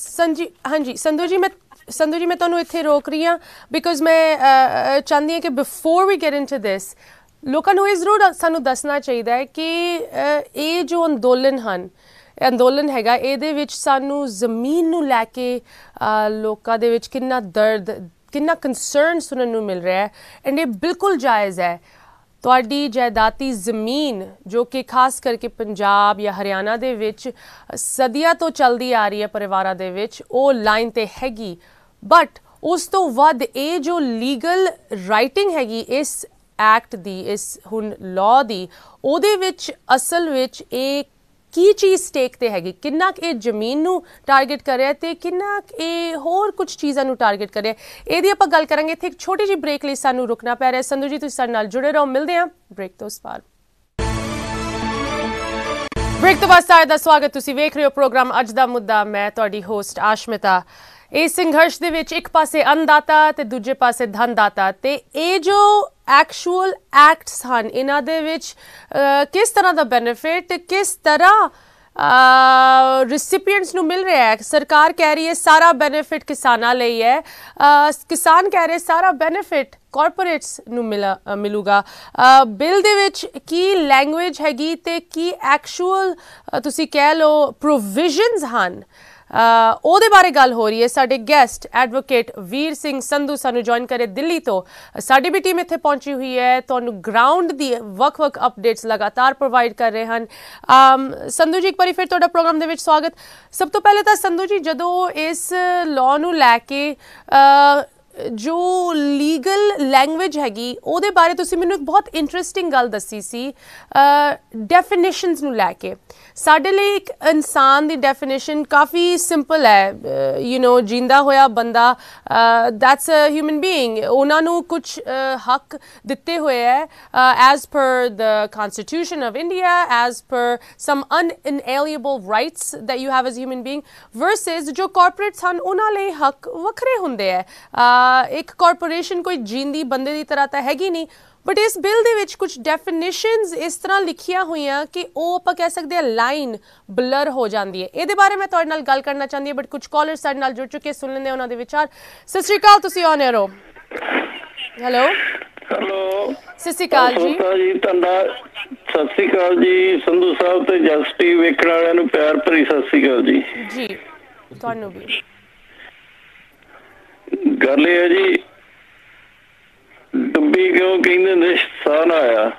ਜੀ ਮੈਂ ਤੁਹਾਨੂੰ ਇੱਥੇ ਰੋਕ ਰਹੀ ਹਾਂ ਬਿਕੋਜ਼ ਮੈਂ ਚਾਹੁੰਦੀ ਹਾਂ ਕਿ before we get into this ਲੋਕਾਂ ਨੂੰ ਇਹ ਜ਼ਰੂਰ ਸਾਨੂੰ ਦੱਸਣਾ ਚਾਹੀਦਾ ਹੈ ਕਿ ਇਹ ਜੋ ਅੰਦੋਲਨ ਹੈਗਾ ਇਹਦੇ ਵਿੱਚ ਸਾਨੂੰ ਜ਼ਮੀਨ ਨੂੰ ਲੈ ਕੇ ਲੋਕਾਂ ਦੇ ਵਿੱਚ ਕਿੰਨਾ ਦਰਦ, ਕਿੰਨਾ ਕੰਸਰਨ ਸੁਣਨ ਨੂੰ ਮਿਲ ਰਿਹਾ ਹੈ ਐਂਡ ਇਹ ਬਿਲਕੁਲ ਜਾਇਜ਼ ਹੈ। ਤੁਹਾਡੀ ਜਾਇਦਾਦੀ ਜ਼ਮੀਨ ਜੋ ਕਿ ਖਾਸ ਕਰਕੇ ਪੰਜਾਬ ਜਾਂ ਹਰਿਆਣਾ ਦੇ ਵਿੱਚ ਸਦੀਆਂ ਤੋਂ ਚੱਲਦੀ ਆ ਰਹੀ ਹੈ ਪਰਿਵਾਰਾਂ ਦੇ ਵਿੱਚ, ਉਹ ਲਾਈਨ 'ਤੇ ਹੈਗੀ। ਬਟ ਉਸ ਤੋਂ ਵੱਧ ਇਹ ਜੋ ਲੀਗਲ ਰਾਈਟਿੰਗ ਹੈਗੀ ਇਸ ਐਕਟ ਦੀ, ਇਸ ਹੁਣ ਲਾਅ ਦੀ, ਉਹਦੇ ਵਿੱਚ ਅਸਲ ਵਿੱਚ ਇਹ ਕੀ ਚੀਜ਼ ਸਟੇਕ ਤੇ ਹੈਗੀ, ਕਿੰਨਾ ਇਹ ਜ਼ਮੀਨ ਨੂੰ ਟਾਰਗੇਟ ਕਰ ਰਿਹਾ ਤੇ ਕਿੰਨਾ ਇਹ ਹੋਰ ਕੁਝ ਚੀਜ਼ਾਂ ਨੂੰ ਟਾਰਗੇਟ ਕਰ ਰਿਹਾ, ਇਹਦੀ ਆਪਾਂ ਗੱਲ ਕਰਾਂਗੇ। ਇੱਥੇ ਇੱਕ ਛੋਟੀ ਜਿਹੀ ਬ੍ਰੇਕ ਲਈ ਸਾਨੂੰ ਰੁਕਣਾ ਪੈ ਰਿਹਾ। ਸੰਧੂ ਜੀ ਤੁਸੀਂ ਸਾਡੇ ਨਾਲ ਜੁੜੇ ਰਹੋ, ਮਿਲਦੇ ਹਾਂ ਬ੍ਰੇਕ ਤੋਂ ਉਸ ਪਾਰ। ਬ੍ਰੇਕ ਤੋਂ ਬਾਅਦ ਸਾਰਿਆਂ ਦਾ ਸਵਾਗਤ। ਤੁਸੀਂ ਵੇਖ ਰਹੇ ਹੋ ਪ੍ਰੋਗਰਾਮ ਅੱਜ ਦਾ ਮੁੱਦਾ। ਮੈਂ ਤੁਹਾਡੀ ਹੋਸਟ ਆਸ਼ਮਿਤਾ। ਇਸ ਸੰਘਰਸ਼ ਦੇ ਵਿੱਚ ਇੱਕ ਪਾਸੇ ਅੰਨਦਾਤਾ ਤੇ ਦੂਜੇ ਪਾਸੇ ਧਨਦਾਤਾ, ਤੇ ਇਹ ਜੋ ਐਕਚੁਅਲ ਐਕਟਸ ਹਨ ਇਹਨਾਂ ਦੇ ਵਿੱਚ ਕਿਸ ਤਰ੍ਹਾਂ ਦਾ ਬੈਨੀਫਿਟ ਕਿਸ ਤਰ੍ਹਾਂ ਰਿਸਿਪੀਐਂਟਸ ਨੂੰ ਮਿਲ ਰਿਹਾ ਹੈ। ਸਰਕਾਰ ਕਹਿ ਰਹੀ ਹੈ ਸਾਰਾ ਬੈਨੀਫਿਟ ਕਿਸਾਨਾਂ ਲਈ ਹੈ, ਕਿਸਾਨ ਕਹਿ ਰਹੇ ਸਾਰਾ ਬੈਨੀਫਿਟ ਕਾਰਪੋਰੇਟਸ ਨੂੰ ਮਿਲੂਗਾ। ਬਿੱਲ ਦੇ ਵਿੱਚ ਕੀ ਲੈਂਗੁਏਜ ਹੈਗੀ ਤੇ ਕੀ ਐਕਚੁਅਲ ਤੁਸੀਂ ਕਹਿ ਲਓ ਪ੍ਰੋਵੀਜ਼ਨਸ ਹਨ, ਉਹਦੇ ਬਾਰੇ ਗੱਲ ਹੋ ਰਹੀ ਹੈ। ਸਾਡੇ ਗੈਸਟ ਐਡਵੋਕੇਟ ਵੀਰ ਸਿੰਘ ਸੰਧੂ ਸਾਨੂੰ ਜੁਆਇਨ ਕਰੇ ਦਿੱਲੀ ਤੋਂ। ਸਾਡੀ ਵੀ ਟੀਮ ਇੱਥੇ ਪਹੁੰਚੀ ਹੋਈ ਹੈ, ਤੁਹਾਨੂੰ ਗਰਾਊਂਡ ਦੀ ਵੱਖ-ਵੱਖ ਅਪਡੇਟਸ ਲਗਾਤਾਰ ਪ੍ਰੋਵਾਈਡ ਕਰ ਰਹੇ ਹਨ। ਸੰਧੂ ਜੀ ਇੱਕ ਵਾਰੀ ਫਿਰ ਤੁਹਾਡਾ ਪ੍ਰੋਗਰਾਮ ਦੇ ਵਿੱਚ ਸਵਾਗਤ। ਸਭ ਤੋਂ ਪਹਿਲੇ ਤਾਂ ਸੰਧੂ ਜੀ ਜਦੋਂ ਇਸ ਲਾਅ ਨੂੰ ਲੈ ਕੇ ਜੋ ਲੀਗਲ ਲੈਂਗੁਏਜ ਹੈਗੀ ਉਹਦੇ ਬਾਰੇ ਤੁਸੀਂ ਮੈਨੂੰ ਇੱਕ ਬਹੁਤ ਇੰਟਰਸਟਿੰਗ ਗੱਲ ਦੱਸੀ ਸੀ ਡੈਫੀਨੇਸ਼ਨਸ ਨੂੰ ਲੈ ਕੇ। ਸਾਡੇ ਲਈ ਇੱਕ ਇਨਸਾਨ ਦੀ ਡੈਫੀਨੇਸ਼ਨ ਕਾਫੀ ਸਿੰਪਲ ਹੈ, ਜਿੰਦਾ ਹੋਇਆ ਬੰਦਾ, ਦੈਟਸ ਅ ਹਿਊਮਨ ਬੀਇੰਗ। ਉਹਨਾਂ ਨੂੰ ਕੁਝ ਹੱਕ ਦਿੱਤੇ ਹੋਏ ਹੈ as per the constitution of India, as per some inalienable rights that you have as human being, versus ਜੋ ਕਾਰਪੋਰੇਟਸ ਹਨ ਉਹਨਾਂ ਲਈ ਹੱਕ ਵੱਖਰੇ ਹੁੰਦੇ ਹੈ। ਇੱਕ ਕਾਰਪੋਰੇਸ਼ਨ ਕੋਈ ਜੀਂਦੀ ਬੰਦੇ ਦੀ ਤਰ੍ਹਾਂ ਤਾਂ ਹੈਗੀ ਨਹੀਂ, ਬਟ ਇਸ ਬਿੱਲ ਦੇ ਵਿੱਚ ਕੁਝ ਡੈਫੀਨੇਸ਼ਨਸ ਇਸ ਤਰ੍ਹਾਂ ਲਿਖੀਆਂ ਹੋਈਆਂ ਕਿ ਉਹ ਆਪਾਂ ਕਹਿ ਸਕਦੇ ਹਾਂ ਲਾਈਨ ਬਲਰ ਹੋ ਜਾਂਦੀ ਹੈ। ਇਹਦੇ ਬਾਰੇ ਮੈਂ ਤੁਹਾਡੇ ਨਾਲ ਗੱਲ ਕਰਨਾ ਚਾਹੁੰਦੀ ਹਾਂ, ਬਟ ਕੁਝ ਕਾਲਰਸ ਸਾਡੇ ਨਾਲ ਜੁੜ ਚੁੱਕੇ, ਸੁਣ ਲੈਂਦੇ ਉਹਨਾਂ ਦੇ ਵਿਚਾਰ। ਸਤਿ ਸ਼੍ਰੀ ਅਕਾਲ, ਤੁਸੀਂ ਔਨ 에ਅਰ ਹੋ। ਹੈਲੋ ਸਤਿ ਸ਼੍ਰੀ ਅਕਾਲ ਜੀ।
ਸਤਿ ਸ਼੍ਰੀ ਅਕਾਲ ਜੀ ਸੰਧੂ ਸਾਹਿਬ ਤੇ ਜਸਟੀ ਵੇਖਣ ਵਾਲਿਆਂ ਨੂੰ ਪਿਆਰ ਭਰੀ ਸਤਿ ਸ਼੍ਰੀ ਅਕਾਲ ਜੀ।
ਜੀ ਤੁਹਾਨੂੰ ਵੀ।
ਗੱਲ ਇਹ ਹੈ ਜੀ, ਡੁੱਬੀ ਕਿਉਂ ਕਹਿੰਦੇ ਨੇ ਸਾਹ ਨਾ ਆਇਆ।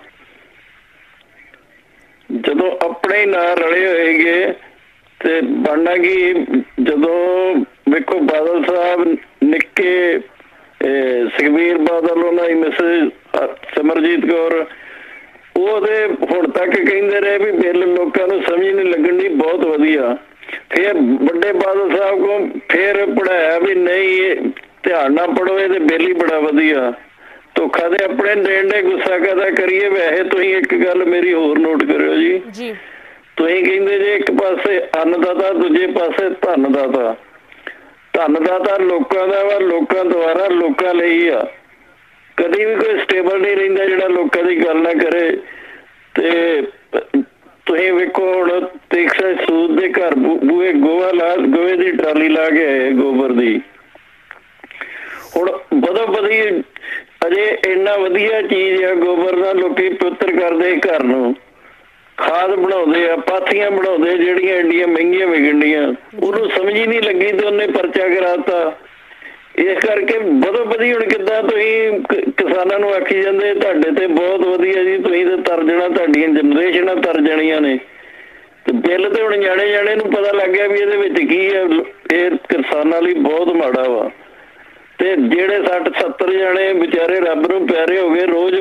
ਜਦੋਂ ਆਪਣੇ ਨਾਲ ਰਲੇ ਹੋਏਗੇ ਤੇ ਬਣਨਾ ਕੀ, ਜਦੋਂ ਵੇਖੋ ਬਾਦਲ ਸਾਹਿਬ ਨਿੱਕੇ, ਸੁਖਬੀਰ ਬਾਦਲ, ਉਹਨਾਂ ਦੀ ਮਿਸੇਜ ਸਿਮਰਜੀਤ ਕੌਰ, ਉਹਦੇ ਹੁਣ ਤੱਕ ਕਹਿੰਦੇ ਰਹੇ ਵੀ ਬਿੱਲ ਲੋਕਾਂ ਨੂੰ ਸਮਝ ਨਹੀਂ ਲੱਗਣ ਦੀ, ਬਹੁਤ ਵਧੀਆ। ਫਿਰ ਵੱਡੇ ਬਾਦਲ ਸਾਹਿਬ ਕੋਲ ਫਿਰ ਪੜ੍ਹਾਇਆ ਵੀ ਨਹੀਂ ਧਿਆਨ ਨਾਲ ਪੜ੍ਹੋ, ਇਹਦੇ ਬਿੱਲ ਹੀ ਬੜਾ ਵਧੀਆ। ਧੋਖਾ ਦੇ ਆਪਣੇ ਦੇਣ ਦੇ ਗੁੱਸਾ ਕਾਹਦਾ ਕਰੀਏ। ਵੈਸੇ ਤੁਸੀਂ ਇੱਕ ਗੱਲ ਮੇਰੀ ਹੋਰ ਨੋਟ ਕਰਿਓ ਜੀ, ਤੁਸੀਂ ਕਹਿੰਦੇ ਜੇ ਇੱਕ ਪਾਸੇ ਅੰਨਦਾਤਾ ਦੂਜੇ ਪਾਸੇ ਧਨਦਾਤਾ। ਧਨਦਾਤਾ ਲੋਕਾਂ ਦਾ ਵਾ, ਲੋਕਾਂ ਦੁਆਰਾ, ਲੋਕਾਂ ਲਈ ਆ। ਕਦੀ ਵੀ ਕੋਈ ਸਟੇਬਲ ਨਹੀਂ ਰਹਿੰਦਾ ਜਿਹੜਾ ਲੋਕਾਂ ਦੀ ਗੱਲ ਨਾ ਕਰੇ। ਤੇ ਤੁਸੀਂ ਵੇਖੋ ਹੁਣ ਤੇਕਸਾ ਸੂਦ ਦੇ ਘਰ ਬੂਹੇ ਗੋਹੇ ਦੀ ਟਰਾਲੀ ਲਾ ਕੇ ਆਏ ਗੋਬਰ ਦੀ। ਹੁਣ ਬਦੋ-ਬਦੀ ਅਜੇ ਇੰਨਾ ਵਧੀਆ ਚੀਜ਼ ਆ ਗੋਬਰ ਨਾਲ, ਲੋਕੀ ਪਵਿੱਤਰ ਕਰਦੇ ਘਰ ਨੂੰ, ਖਾਦ ਬਣਾਉਂਦੇ ਆ, ਪਾਥੀਆਂ ਬਣਾਉਂਦੇ ਜਿਹੜੀਆਂ ਇੰਡੀਆਂ ਮਹਿੰਗੀਆਂ ਵਿਕਣੀਆਂ, ਉਹਨੂੰ ਸਮਝ ਹੀ ਨਹੀਂ ਲੱਗੀ ਤੇ ਉਹਨੇ ਪਰਚਾ ਕਰਾਤਾ। ਇਸ ਕਰਕੇ ਬਦੋ-ਬਦੀ ਹੁਣ ਕਿੱਦਾਂ ਤੁਸੀਂ ਕਿਸਾਨਾਂ ਨੂੰ ਆਖੀ ਜਾਂਦੇ ਤੁਹਾਡੇ ਤੇ ਬਹੁਤ ਵਧੀਆ ਜੀ, ਤੁਸੀਂ ਤੇ ਤਰ ਜਾਣਾ, ਤੁਹਾਡੀਆਂ ਜਨਰੇਸ਼ਨਾਂ ਤਰ ਜਾਣੀਆਂ ਨੇ। ਤੇ ਬਿੱਲ ਤੇ ਹੁਣ ਜਾਣੇ ਨੂੰ ਪਤਾ ਲੱਗ ਗਿਆ ਵੀ ਇਹਦੇ ਵਿੱਚ ਕੀ ਹੈ। ਇਹ ਕਿਸਾਨਾਂ ਲਈ ਬਹੁਤ ਮਾੜਾ ਵਾ। ਤੇ ਜਿਹੜੇ 60-70 ਜਾਣੇ ਵਿਚਾਰੇ ਰੱਬ ਨੂੰ ਪਿਆਰੇ ਹੋ ਗਏ, ਰੋਜ਼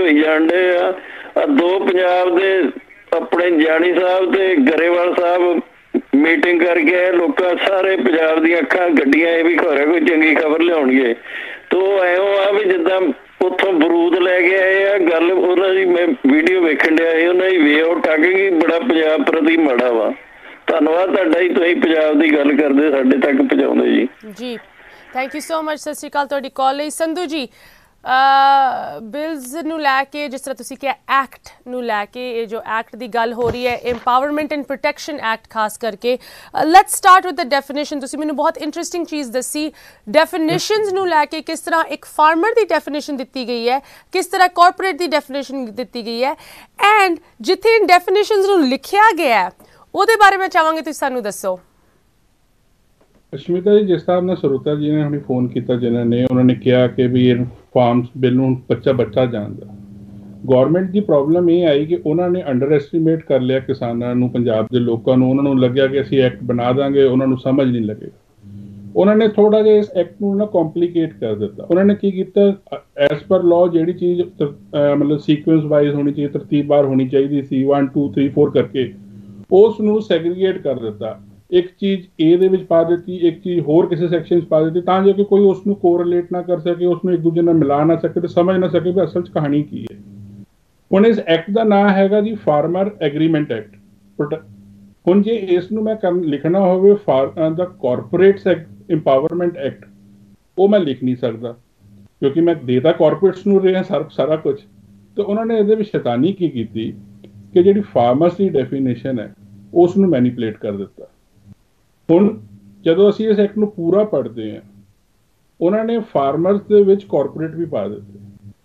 ਹੋਈ ਜਾਂਦੇ ਆ। ਦੋ ਪੰਜਾਬ ਦੇ ਆਪਣੇ ਜਾਣੀ ਸਾਹਿਬ ਤੇ ਗਰੇਵਾਲ ਸਾਹਿਬ ਮੀਟਿੰਗ ਕਰਕੇ ਆਏ, ਲੋਕਾਂ ਸਾਰੇ ਪੰਜਾਬ ਦੀਆਂ ਅੱਖਾਂ ਗੱਡੀਆਂ, ਇਹ ਵੀ ਖਬਰ ਕੋਈ ਚੰਗੀ ਖਬਰ ਲਿਆਉਣਗੇ। ਤੋ ਐਂ ਆ ਵੀ ਜਿੱਦਾਂ ਉੱਥੋਂ ਬਰੂਦ ਲੈ ਕੇ ਆਏ ਆ, ਗੱਲ ਉਹਨਾਂ ਦੀ ਮੈਂ ਵੀਡੀਓ ਵੇਖਣ ਡਿਆ ਸੀ, ਉਹਨਾਂ ਦੀ ਵੇ ਆਊਟ ਆ ਗਈ ਬੜਾ ਪੰਜਾਬ ਪ੍ਰਤੀ ਮਾੜਾ ਵਾ। ਧੰਨਵਾਦ ਤੁਹਾਡਾ ਜੀ, ਤੁਸੀਂ ਪੰਜਾਬ ਦੀ ਗੱਲ ਕਰਦੇ ਸਾਡੇ ਤੱਕ ਪਹੁੰਚਾਉਂਦੇ ਜੀ।
ਜੀ ਥੈਂਕ ਯੂ ਸੋ ਮਚ। ਸਤਿ ਸ਼੍ਰੀ ਅਕਾਲ ਤੁਹਾਡੀ ਕਾਲ ਲਈ। ਸੰਧੂ ਜੀ, ਬਿਲਸ ਨੂੰ ਲੈ ਕੇ ਜਿਸ ਤਰ੍ਹਾਂ ਤੁਸੀਂ ਕਿਹਾ ਐਕਟ ਨੂੰ ਲੈ ਕੇ, ਇਹ ਜੋ ਐਕਟ ਦੀ ਗੱਲ ਹੋ ਰਹੀ ਹੈ ਇੰਪਾਵਰਮੈਂਟ ਐਂਡ ਪ੍ਰੋਟੈਕਸ਼ਨ ਐਕਟ ਖਾਸ ਕਰਕੇ, let's start with the definition. ਤੁਸੀਂ ਮੈਨੂੰ ਬਹੁਤ ਇੰਟਰਸਟਿੰਗ ਚੀਜ਼ ਦੱਸੀ ਡੈਫੀਨੇਸ਼ਨਸ ਨੂੰ ਲੈ ਕੇ, ਕਿਸ ਤਰ੍ਹਾਂ ਇੱਕ ਫਾਰਮਰ ਦੀ ਡੈਫੀਨੇਸ਼ਨ ਦਿੱਤੀ ਗਈ ਹੈ, ਕਿਸ ਤਰ੍ਹਾਂ ਕਾਰਪੋਰੇਟ ਦੀ ਡੈਫੀਨੇਸ਼ਨ ਦਿੱਤੀ ਗਈ ਹੈ, ਐਂਡ ਜਿੱਥੇ ਇਨ ਡੈਫੀਨੇਸ਼ਨਸ ਨੂੰ ਲਿਖਿਆ ਗਿਆ ਹੈ ਉਹਦੇ ਬਾਰੇ ਮੈਂ ਚਾਹਾਂਗੀ ਤੁਸੀਂ ਸਾਨੂੰ ਦੱਸੋ।
ਅਸ਼ਮਿਤਾ ਜੀ, ਜਿਸ ਹਿਸਾਬ ਨਾਲ ਸਰੋਤਾ ਜੀ ਨੇ ਹੁਣੇ ਫੋਨ ਕੀਤਾ, ਜਿਨ੍ਹਾਂ ਨੇ ਉਹਨਾਂ ਨੇ ਕਿਹਾ ਕਿ ਵੀ ਇਹ ਫਾਰਮਸ ਬਿੱਲ ਨੂੰ ਬੱਚਾ ਜਾਣਦਾ। ਗੌਰਮੈਂਟ ਦੀ ਪ੍ਰੋਬਲਮ ਇਹ ਆਈ ਕਿ ਉਹਨਾਂ ਨੇ ਅੰਡਰ ਐਸਟੀਮੇਟ ਕਰ ਲਿਆ ਕਿਸਾਨਾਂ ਨੂੰ, ਪੰਜਾਬ ਦੇ ਲੋਕਾਂ ਨੂੰ। ਉਹਨਾਂ ਨੂੰ ਲੱਗਿਆ ਕਿ ਅਸੀਂ ਐਕਟ ਬਣਾ ਦਾਂਗੇ, ਉਹਨਾਂ ਨੂੰ ਸਮਝ ਨਹੀਂ ਲੱਗੇਗਾ। ਉਹਨਾਂ ਨੇ ਥੋੜਾ ਜਿਹਾ ਇਸ ਐਕਟ ਨੂੰ ਨਾ ਕੰਪਲਿਕੇਟ ਕਰ ਦਿੱਤਾ। ਉਹਨਾਂ ਨੇ ਕੀ ਕੀਤਾ, ਐਸ ਪਰ ਲਾਅ ਜਿਹੜੀ ਚੀਜ਼ ਮਤਲਬ ਸੀਕੁਐਂਸ ਵਾਈਜ਼ ਹੋਣੀ ਚਾਹੀਦੀ, ਤਰਤੀਬਵਾਰ ਹੋਣੀ ਚਾਹੀਦੀ ਸੀ 1 2 3 4 ਕਰਕੇ, ਉਸ ਨੂੰ ਸੈਗਰੀਗੇਟ ਕਰ ਦਿੱਤਾ। ਇੱਕ ਚੀਜ਼ ਏ ਦੇ ਵਿੱਚ ਪਾ ਦਿੱਤੀ, ਇੱਕ ਚੀਜ਼ ਹੋਰ ਕਿਸੇ ਸੈਕਸ਼ਨ 'ਚ ਪਾ ਦਿੱਤੀ, ਤਾਂ ਜੋ ਕਿ ਕੋਈ ਉਸ ਨੂੰ ਕੋਰਿਲੇਟ ਨਾ ਕਰ ਸਕੇ, ਉਸ ਨੂੰ ਇੱਕ ਦੂਜੇ ਨਾਲ ਮਿਲਾ ਨਾ ਸਕੇ ਤੇ ਸਮਝ ਨਾ ਸਕੇ ਵੀ ਅਸਲ 'ਚ ਕਹਾਣੀ ਕੀ ਹੈ। ਹੁਣ ਇਸ ਐਕਟ ਦਾ ਨਾਂ ਹੈਗਾ ਜੀ ਫਾਰਮਰ ਐਗਰੀਮੈਂਟ ਐਕਟ। ਹੁਣ ਜੇ ਇਸ ਨੂੰ ਮੈਂ ਲਿਖਣਾ ਹੋਵੇ ਦਾ ਕਾਰਪੋਰੇਟਸ ਇੰਪਾਵਰਮੈਂਟ ਐਕਟ, ਉਹ ਮੈਂ ਲਿਖ ਨਹੀਂ ਸਕਦਾ ਕਿਉਂਕਿ ਮੈਂ ਦੇਤਾ ਕਾਰਪੋਰੇਟਸ ਨੂੰ ਰਿਹਾ ਸਾਰਾ ਕੁਝ। ਤੇ ਉਹਨਾਂ ਨੇ ਇਹਦੇ ਵਿੱਚ ਸ਼ੈਤਾਨੀ ਕੀ ਕੀਤੀ ਕਿ ਜਿਹੜੀ ਫਾਰਮਰਸ ਦੀ ਡੈਫੀਨੇਸ਼ਨ ਹੈ ਉਸ ਨੂੰ ਮੈਨੀਪੂਲੇਟ ਕਰ ਦਿੱਤਾ। ਹੁਣ ਜਦੋਂ ਅਸੀਂ ਇਸ ਐਕਟ ਨੂੰ ਪੂਰਾ ਪੜ੍ਹਦੇ ਹਾਂ, ਉਹਨਾਂ ਨੇ ਫਾਰਮਰਸ ਦੇ ਵਿੱਚ ਕਾਰਪੋਰੇਟ ਵੀ ਪਾ ਦਿੱਤੇ।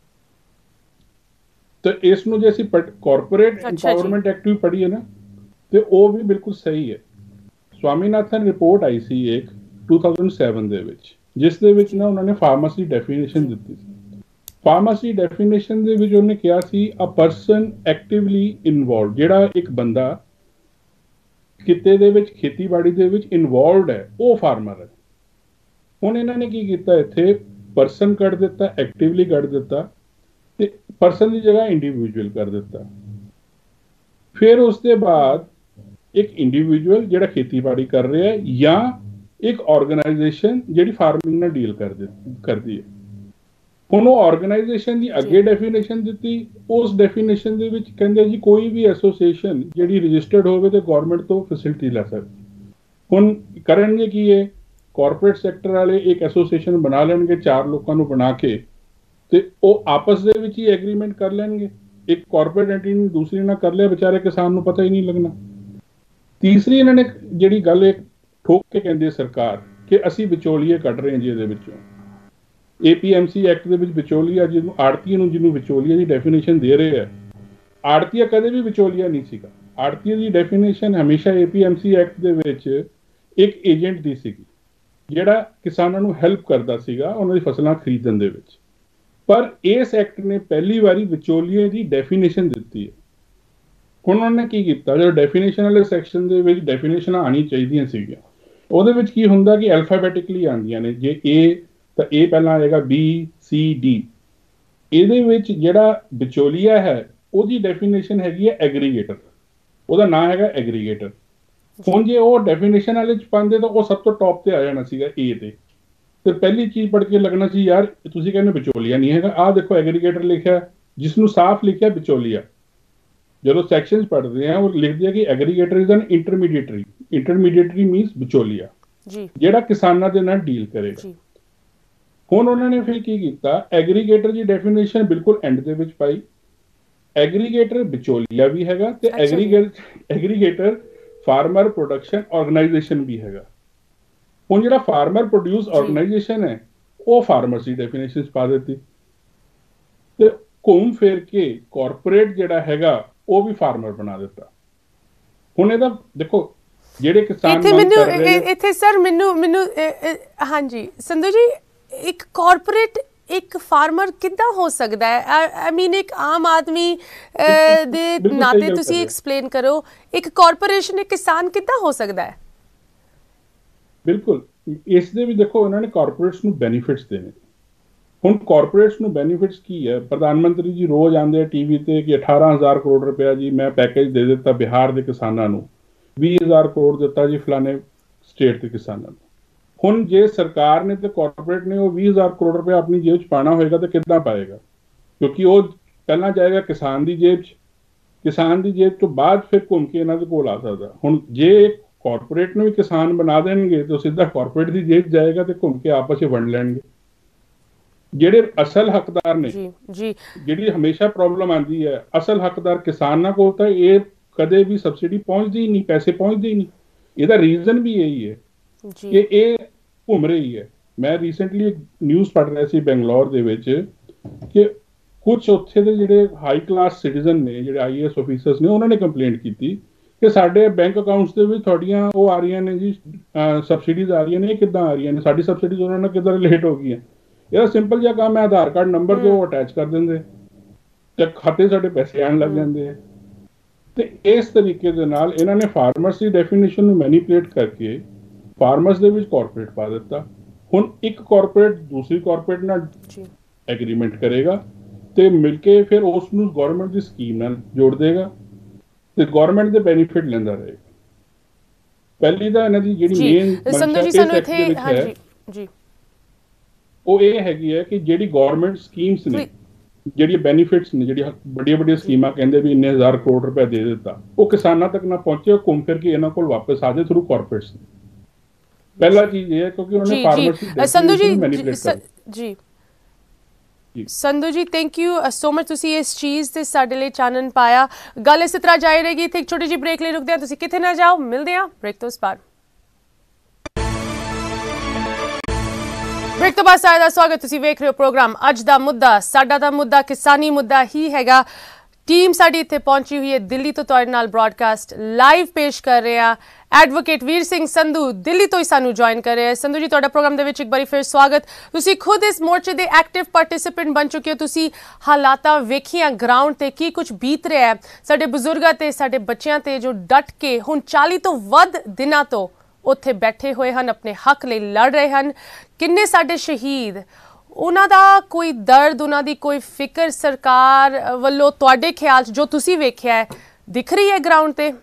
ਤੇ ਇਸ ਨੂੰ ਜੇ ਅਸੀਂ ਕਾਰਪੋਰੇਟ ਇੰਪਾਵਰਮੈਂਟ ਐਕਟ ਵੀ ਪੜ੍ਹੀਏ ਨਾ, ਤੇ ਉਹ ਵੀ ਬਿਲਕੁਲ ਸਹੀ ਹੈ। ਸਵਾਮੀਨਾਥਨ ਰਿਪੋਰਟ ਆਈ ਸੀ ਇੱਕ 2007 ਦੇ ਵਿੱਚ, ਜਿਸ ਦੇ ਵਿੱਚ ਨਾ ਉਹਨਾਂ ਨੇ ਫਾਰਮਰਸ ਦੀ ਡੈਫੀਨੇਸ਼ਨ ਦਿੱਤੀ ਸੀ। ਫਾਰਮਰਸ ਦੀ ਡੈਫੀਨੇਸ਼ਨ ਦੇ ਵਿੱਚ ਉਹਨੇ ਕਿਹਾ ਸੀ ਅ ਪਰਸਨ ਐਕਟਿਵਲੀ ਇਨਵੋਲਵਡ, ਜਿਹੜਾ ਇੱਕ ਬੰਦਾ ਕਿੱਤੇ ਦੇ ਵਿੱਚ, ਖੇਤੀਬਾੜੀ ਦੇ ਵਿੱਚ ਇਨਵੋਲਵਡ ਹੈ, ਉਹ ਫਾਰਮਰ ਹੈ। ਹੁਣ ਇਹਨਾਂ ਨੇ ਕੀ ਕੀਤਾ, ਇੱਥੇ ਪਰਸਨ ਕੱਢ ਦਿੱਤਾ, ਐਕਟਿਵਲੀ ਕੱਢ ਦਿੱਤਾ, ਤੇ ਪਰਸਨ ਦੀ ਜਗ੍ਹਾ ਇੰਡੀਵਿਜੂਅਲ ਕਰ ਦਿੱਤਾ। ਫਿਰ ਉਸ ਦੇ ਬਾਅਦ ਇੱਕ ਇੰਡੀਵਿਜੂਅਲ ਜਿਹੜਾ ਖੇਤੀਬਾੜੀ ਕਰ ਰਿਹਾ ਹੈ, ਜਾਂ ਇੱਕ ਆਰਗੇਨਾਈਜੇਸ਼ਨ ਜਿਹੜੀ ਫਾਰਮਿੰਗ ਨਾਲ ਡੀਲ ਕਰਦੀ ਹੈ। ਹੁਣ ਉਹ ਆਰਗੇਨਾਈਜੇਸ਼ਨ ਦੀ ਅੱਗੇ ਡੈਫੀਨੇਸ਼ਨ ਦਿੱਤੀ। ਉਸ ਡੈਫੀਨੇਸ਼ਨ ਦੇ ਵਿੱਚ ਕਹਿੰਦੇ ਜੀ ਕੋਈ ਵੀ ਐਸੋਸੀਏਸ਼ਨ ਜਿਹੜੀ ਰਜਿਸਟਰਡ ਹੋਵੇ ਤੇ ਗਵਰਨਮੈਂਟ ਤੋਂ ਫੈਸਿਲਿਟੀ ਲੈ ਸਕਦੀ। ਹੁਣ ਕਰਨਗੇ ਕੀ ਹੈ, ਕਾਰਪੋਰੇਟ ਸੈਕਟਰ ਵਾਲੇ ਇੱਕ ਐਸੋਸੀਏਸ਼ਨ ਬਣਾ ਲੈਣਗੇ 4 ਲੋਕਾਂ ਨੂੰ ਬਣਾ ਕੇ, ਤੇ ਉਹ ਆਪਸ ਦੇ ਵਿੱਚ ਹੀ ਐਗਰੀਮੈਂਟ ਕਰ ਲੈਣਗੇ। ਇੱਕ ਕਾਰਪੋਰੇਟ ਐਂਟੀਟੀ ਨੇ ਦੂਸਰੀ ਨਾਲ ਕਰ ਲਿਆ, ਵਿਚਾਰੇ ਕਿਸਾਨ ਨੂੰ ਪਤਾ ਹੀ ਨਹੀਂ ਲੱਗਣਾ। ਤੀਸਰੀ ਇਹਨਾਂ ਨੇ ਜਿਹੜੀ ਗੱਲ ਇੱਕ ਠੋਕ ਕੇ ਕਹਿੰਦੀ ਸਰਕਾਰ ਕਿ ਅਸੀਂ ਵਿਚੋਲੀਏ ਕੱਢ ਰਹੇ ਹਾਂ ਜੀ ਇਹਦੇ ਵਿੱਚੋਂ। APMC ਐਕਟ ਦੇ ਵਿੱਚ ਵਿਚੋਲੀਆ ਜਿਹਨੂੰ ਆੜਤੀਏ ਨੂੰ, ਜਿਹਨੂੰ ਵਿਚੋਲੀਆ ਦੀ ਡੈਫੀਨੇਸ਼ਨ ਦੇ ਰਹੇ ਆ, ਆੜਤੀਆ ਕਦੇ ਵੀ ਵਿਚੋਲੀਆ ਨਹੀਂ ਸੀਗਾ। ਆੜਤੀਏ ਦੀ ਡੈਫੀਨੇਸ਼ਨ ਹਮੇਸ਼ਾ APMC ਐਕਟ ਦੇ ਵਿੱਚ ਇੱਕ ਏਜੰਟ ਦੀ ਸੀਗੀ, ਜਿਹੜਾ ਕਿਸਾਨਾਂ ਨੂੰ ਹੈਲਪ ਕਰਦਾ ਸੀਗਾ ਉਹਨਾਂ ਦੀ ਫਸਲਾਂ ਖਰੀਦਣ ਦੇ ਵਿੱਚ। ਪਰ ਇਸ ਐਕਟ ਨੇ ਪਹਿਲੀ ਵਾਰੀ ਵਿਚੋਲੀਏ ਦੀ ਡੈਫੀਨੇਸ਼ਨ ਦਿੱਤੀ ਹੈ। ਹੁਣ ਉਹਨਾਂ ਨੇ ਕੀ ਕੀਤਾ, ਜਦੋਂ ਡੈਫੀਨੇਸ਼ਨ ਵਾਲੇ ਸੈਕਸ਼ਨ ਦੇ ਵਿੱਚ ਡੈਫੀਨੇਸ਼ਨਾਂ ਆਉਣੀ ਚਾਹੀਦੀਆਂ ਸੀਗੀਆਂ, ਉਹਦੇ ਵਿੱਚ ਕੀ ਹੁੰਦਾ ਕਿ ਐਲਫਾਬੈਟਿਕਲੀ ਆਉਂਦੀਆਂ ਨੇ। ਜੇ A ਤਾਂ A ਪਹਿਲਾਂ ਆਏਗਾ, B C D। ਇਹਦੇ ਵਿੱਚ ਜਿਹੜਾ ਵਿਚੋਲੀਆ ਹੈ ਉਹਦੀ ਡੈਫੀਨੇਸ਼ਨ ਹੈਗੀ ਹੈ ਐਗਰੀਗੇਟਰ, ਉਹਦਾ ਨਾਮ ਹੈਗਾ ਐਗਰੀਗੇਟਰ। ਹੁਣ ਜੇ ਉਹ ਡੈਫੀਨੇਸ਼ਨ ਵਾਲੇ ਚ ਪਾਉਂਦੇ ਤਾਂ ਉਹ ਸਭ ਤੋਂ ਟੌਪ ਤੇ ਆ ਜਾਣਾ ਸੀਗਾ A ਤੇ। ਤੇ ਪਹਿਲੀ ਚੀਜ਼ ਪੜ੍ਹ ਕੇ ਲੱਗਣਾ ਸੀ ਯਾਰ ਤੁਸੀਂ ਕਹਿੰਦੇ ਵਿਚੋਲੀਆ ਨਹੀਂ ਹੈਗਾ, ਆਹ ਦੇਖੋ ਐਗਰੀਗੇਟਰ ਲਿਖਿਆ, ਜਿਸ ਨੂੰ ਸਾਫ਼ ਲਿਖਿਆ ਵਿਚੋਲੀਆ। ਜਦੋਂ ਸੈਕਸ਼ਨਸ ਪੜ੍ਹਦੇ ਆ ਉਹ ਲਿਖਦੇ ਆ ਕਿ ਐਗਰੀਗੇਟਰ ਇਜ਼ ਐਨ ਇੰਟਰਮੀਡੀਏਟਰੀ। ਇੰਟਰਮੀਡੀਏਟਰੀ ਮੀਨਸ ਵਿਚੋਲੀਆ, ਜਿਹੜਾ ਕਿਸਾਨਾਂ ਦੇ ਨਾਲ ਡੀਲ ਕਰੇਗਾ। ਹੁਣ ਉਹਨਾਂ ਨੇ ਫਿਰ ਕੀ ਕੀਤਾ, ਐਗਰੀਗੇਟਰ ਦੀ ਡੈਫੀਨੇਸ਼ਨ ਬਿਲਕੁਲ ਐਂਡ ਦੇ ਵਿੱਚ ਪਾਈ। ਐਗਰੀਗੇਟਰ ਵਿਚੋਲੀਆ ਵੀ ਹੈਗਾ ਤੇ ਐਗਰੀਗੇਟਰ ਫਾਰਮਰ ਪ੍ਰੋਡਕਸ਼ਨ ਆਰਗੇਨਾਈਜੇਸ਼ਨ ਵੀ ਹੈਗਾ। ਹੁਣ ਜਿਹੜਾ ਫਾਰਮਰ ਪ੍ਰੋਡਿਊਸ ਆਰਗੇਨਾਈਜੇਸ਼ਨ ਹੈ ਉਹ ਫਾਰਮਰਸ ਦੀ ਡੈਫੀਨੇਸ਼ਨ ਪਾ ਦਿੱਤੀ, ਤੇ ਘੁੰਮ ਫਿਰ ਕੇ ਕਾਰਪੋਰੇਟ ਜਿਹੜਾ ਹੈਗਾ ਉਹ ਵੀ ਫਾਰਮਰ ਬਣਾ ਦਿੱਤਾ। ਹੁਣ ਇਹਦਾ ਦੇਖੋ ਜਿਹੜੇ ਕਿਸਾਨ
ਇੱਥੇ ਸਰ ਮੈਨੂੰ ਹਾਂਜੀ ਸੰਧੂ ਜੀ, ਇੱਕ ਕਾਰਪੋਰੇਟ ਇੱਕ ਫਾਰਮਰ ਕਿੱਦਾਂ ਹੋ ਸਕਦਾ ਹੈ? ਆਈ ਮੀਨ ਇੱਕ ਆਮ ਆਦਮੀ ਦੇ ਨਾਤੇ ਤੁਸੀਂ ਐਕਸਪਲੇਨ ਕਰੋ, ਇੱਕ ਕਾਰਪੋਰੇਸ਼ਨ ਇੱਕ ਕਿਸਾਨ ਕਿੱਦਾਂ ਹੋ ਸਕਦਾ ਹੈ?
ਬਿਲਕੁਲ, ਇਸ ਦੇ ਵੀ ਦੇਖੋ ਇਹਨਾਂ ਨੇ ਕਾਰਪੋਰੇਟਸ ਨੂੰ ਬੈਨੀਫਿਟਸ ਦੇਣੇ। ਹੁਣ ਕਾਰਪੋਰੇਟਸ ਨੂੰ ਬੈਨੀਫਿਟਸ ਕੀ ਹੈ? ਪ੍ਰਧਾਨ ਮੰਤਰੀ ਜੀ ਰੋਜ਼ ਆਉਂਦੇ ਆ ਟੀਵੀ ਤੇ ਕਿ 18,000 ਕਰੋੜ ਰੁਪਇਆ ਜੀ ਮੈਂ ਪੈਕੇਜ ਦੇ ਦਿੱਤਾ ਬਿਹਾਰ ਦੇ ਕਿਸਾਨਾਂ ਨੂੰ, 20,000 ਕਰੋੜ ਦਿੱਤਾ ਜੀ ਫਲਾਣੇ ਸਟੇਟ ਦੇ ਕਿਸਾਨਾਂ ਨੂੰ। ਹੁਣ ਜੇ ਸਰਕਾਰ ਨੇ ਤੇ ਕਾਰਪੋਰੇਟ ਨੇ ਉਹ 20,000 ਕਰੋੜ ਰੁਪਇਆ ਆਪਣੀ ਜੇਬ 'ਚ ਪਾਉਣਾ ਹੋਏਗਾ ਤਾਂ ਕਿੱਦਾਂ ਪਾਏਗਾ? ਕਿਉਂਕਿ ਉਹ ਪਹਿਲਾਂ ਜਾਏਗਾ ਕਿਸਾਨ ਦੀ ਜੇਬ 'ਚ, ਕਿਸਾਨ ਦੀ ਜੇਬ ਤੋਂ ਬਾਅਦ ਫਿਰ ਘੁੰਮ ਕੇ ਇਹਨਾਂ ਦੇ ਕੋਲ ਆ ਸਕਦਾ। ਹੁਣ ਜੇ ਕਾਰਪੋਰੇਟ ਨੂੰ ਵੀ ਕਿਸਾਨ ਬਣਾ ਦੇਣਗੇ ਤਾਂ ਸਿੱਧਾ ਕਾਰਪੋਰੇਟ ਦੀ ਜੇਬ ਜਾਏਗਾ ਤੇ ਘੁੰਮ ਕੇ ਆਪਸ 'ਚ ਵੰਡ ਲੈਣਗੇ। ਜਿਹੜੇ ਅਸਲ ਹੱਕਦਾਰ ਨੇ, ਜਿਹੜੀ ਹਮੇਸ਼ਾ ਪ੍ਰੋਬਲਮ ਆਉਂਦੀ ਹੈ, ਅਸਲ ਹੱਕਦਾਰ ਕਿਸਾਨਾਂ ਕੋਲ ਤਾਂ ਇਹ ਕਦੇ ਵੀ ਸਬਸਿਡੀ ਪਹੁੰਚਦੀ ਹੀ ਨਹੀਂ, ਪੈਸੇ ਪਹੁੰਚਦੇ ਹੀ ਨਹੀਂ। ਇਹਦਾ ਰੀਜ਼ਨ ਵੀ ਇਹੀ ਹੈ ਕਿ ਇਹ ਘੁੰਮ ਰਹੀ ਹੈ। ਮੈਂ ਰੀਸੈਂਟਲੀ ਇੱਕ ਨਿਊਜ਼ ਪੜ੍ਹ ਰਿਹਾ ਸੀ ਬੰਗਲੌਰ ਦੇ ਵਿੱਚ ਕਿ ਕੁਝ ਉੱਥੇ ਦੇ ਜਿਹੜੇ ਹਾਈ ਕਲਾਸ ਸਿਟੀਜ਼ਨ ਨੇ, ਜਿਹੜੇ IAS ਆਫੀਸਰਸ ਨੇ, ਉਹਨਾਂ ਨੇ ਕੰਪਲੇਂਟ ਕੀਤੀ ਕਿ ਸਾਡੇ ਬੈਂਕ ਅਕਾਊਂਟਸ ਦੇ ਵਿੱਚ ਤੁਹਾਡੀਆਂ ਉਹ ਆ ਰਹੀਆਂ ਨੇ ਜੀ, ਸਬਸਿਡੀਜ਼ ਆ ਰਹੀਆਂ ਨੇ, ਇਹ ਕਿੱਦਾਂ ਆ ਰਹੀਆਂ ਨੇ, ਸਾਡੀ ਸਬਸਿਡੀਜ਼ ਉਹਨਾਂ ਨਾਲ ਕਿੱਦਾਂ ਰਿਲੇਟ ਹੋ ਗਈਆਂ। ਇਹਦਾ ਸਿੰਪਲ ਜਿਹਾ ਕੰਮ ਹੈ, ਆਧਾਰ ਕਾਰਡ ਨੰਬਰ ਜੋ ਅਟੈਚ ਕਰ ਦਿੰਦੇ ਤੇ ਖਾਤੇ ਸਾਡੇ ਪੈਸੇ ਆਉਣ ਲੱਗ ਜਾਂਦੇ ਆ। ਤੇ ਇਸ ਤਰੀਕੇ ਦੇ ਨਾਲ ਇਹਨਾਂ ਨੇ ਫਾਰਮਰਸ ਦੀ ਡੈਫੀਨੇਸ਼ਨ ਨੂੰ ਮੈਨੀਪੂਲੇਟ ਕਰਕੇ ਫਾਰਮਰਸ ਦੇ ਵਿੱਚ ਕਾਰਪੋਰੇਟ ਪਾ ਦਿੱਤਾ। ਹੁਣ ਇੱਕ ਕਾਰਪੋਰੇਟ ਦੂਸਰੀ ਕਾਰਪੋਰੇਟ ਨਾਲ ਐਗਰੀਮੈਂਟ ਕਰੇਗਾ ਤੇ ਮਿਲ ਕੇ ਫਿਰ ਉਸ ਨੂੰ ਗਵਰਨਮੈਂਟ ਦੀ ਸਕੀਮ ਨਾਲ ਜੋੜ ਦੇਗਾ ਤੇ ਗਵਰਨਮੈਂਟ ਦੇ ਬੈਨੀਫਿਟ ਲੈਂਦਾ ਰਹੇਗਾ। ਪਹਿਲੀ ਤਾਂ ਇਹਨਾਂ ਦੀ ਜਿਹੜੀ ਮੇਨ ਉਹ ਇਹ ਹੈਗੀ ਹੈ ਕਿ ਜਿਹੜੀ ਗਵਰਨਮੈਂਟ ਸਕੀਮਸ ਨੇ, ਜਿਹੜੀਆਂ ਬੈਨੀਫਿਟਸ ਨੇ, ਜਿਹੜੀਆਂ ਵੱਡੀਆਂ ਵੱਡੀਆਂ ਸਕੀਮਾਂ ਕਹਿੰਦੇ ਵੀ ਇੰਨੇ 1000 ਕਰੋੜ ਰੁਪਏ ਦੇ ਦਿੱਤਾ, ਉਹ ਕਿਸਾਨਾਂ ਤੱਕ ਨਾ ਪਹੁੰਚੇ, ਘੁੰਮ ਫਿਰ ਕੇ ਇਹਨਾਂ ਕੋਲ ਵਾਪਸ ਆ ਜਾਏ ਥਰੂ ਕਾਰਪੋਰੇਟਸ। ਪਹਿਲਾ ਚੀਜ਼ ਇਹ ਹੈ ਕਿਉਂਕਿ ਉਹਨਾਂ ਨੇ farmers the
Sandhu ji thank you so much, ਤੁਸੀਂ ਇਸ ਚੀਜ਼ ਤੇ ਸਾਡੇ ਲਈ ਚਾਨਣ ਪਾਇਆ। ਗੱਲ ਇਸੇ ਤਰ੍ਹਾਂ ਜਾਰੀ ਰਹੇਗੀ। ਇੱਥੇ ਇੱਕ ਛੋਟੀ ਜਿਹੀ ਬ੍ਰੇਕ ਲਈ ਰੁਕਦੇ ਹਾਂ, ਤੁਸੀਂ ਕਿੱਥੇ ਨਾ ਜਾਓ, ਮਿਲਦੇ ਹਾਂ ਬ੍ਰੇਕ ਤੋਂ ਬਾਅਦ। ਬ੍ਰੇਕ ਤੋਂ ਬਾਅਦ ਸਾਰਿਆਂ ਦਾ ਸਵਾਗਤ। ਤੁਸੀਂ ਵੇਖ ਰਹੇ ਹੋ ਪ੍ਰੋਗਰਾਮ ਅੱਜ ਦਾ ਮੁੱਦਾ। ਸਾਡਾ ਦਾ ਮੁੱਦਾ ਕਿਸਾਨੀ ਮੁੱਦਾ ਹੀ ਹੈਗਾ। ਟੀਮ ਸਾਡੀ ਇੱਥੇ ਪਹੁੰਚੀ ਹੋਈ ਹੈ ਦਿੱਲੀ ਤੋਂ, ਤੁਹਾਡੇ ਨਾਲ ਬ੍ਰੌਡਕਾਸਟ ਲਾਈਵ ਪੇਸ਼ ਕਰ ਰਹੇ ਹਾਂ। ਐਡਵੋਕੇਟ ਵੀਰ ਸਿੰਘ ਸੰਧੂ ਦਿੱਲੀ ਤੋਂ ਹੀ ਸਾਨੂੰ ਜੁਆਇਨ ਕਰ ਰਹੇ ਹੈ। ਸੰਧੂ ਜੀ, ਤੁਹਾਡਾ ਪ੍ਰੋਗਰਾਮ ਦੇ ਵਿੱਚ ਇੱਕ ਵਾਰੀ ਫਿਰ ਸਵਾਗਤ। ਤੁਸੀਂ ਖੁਦ ਇਸ ਮੋਰਚੇ ਦੇ ਐਕਟਿਵ ਪਾਰਟਿਸਿਪੈਂਟ ਬਣ ਚੁੱਕੇ ਹੋ। ਤੁਸੀਂ ਹਾਲਾਤਾਂ ਵੇਖੀਆਂ ਗਰਾਊਂਡ ਤੇ ਕੀ ਕੁਝ ਬੀਤ ਰਿਹਾ ਹੈ ਸਾਡੇ ਬਜ਼ੁਰਗਾਂ ਤੇ, ਸਾਡੇ ਬੱਚਿਆਂ ਤੇ, ਜੋ ਡਟ ਕੇ ਹੁਣ 40 ਤੋਂ ਵੱਧ ਦਿਨਾਂ ਤੋਂ ਉੱਥੇ ਬੈਠੇ ਹੋਏ ਹਨ, ਆਪਣੇ ਹੱਕ ਲਈ ਲੜ ਰਹੇ ਹਨ। ਕਿੰਨੇ ਸਾਡੇ ਸ਼ਹੀਦ, ਉਹਨਾਂ ਦਾ ਕੋਈ ਦਰਦ, ਉਹਨਾਂ ਦੀ ਕੋਈ ਫਿਕਰ ਸਰਕਾਰ ਵੱਲੋਂ ਤੁਹਾਡੇ ਖਿਆਲ 'ਚ ਜੋ ਤੁਸੀਂ ਵੇਖਿਆ ਹੈ ਦਿਖ ਰਹੀ ਹੈ ਗਰਾਊਂਡ ਤੇ?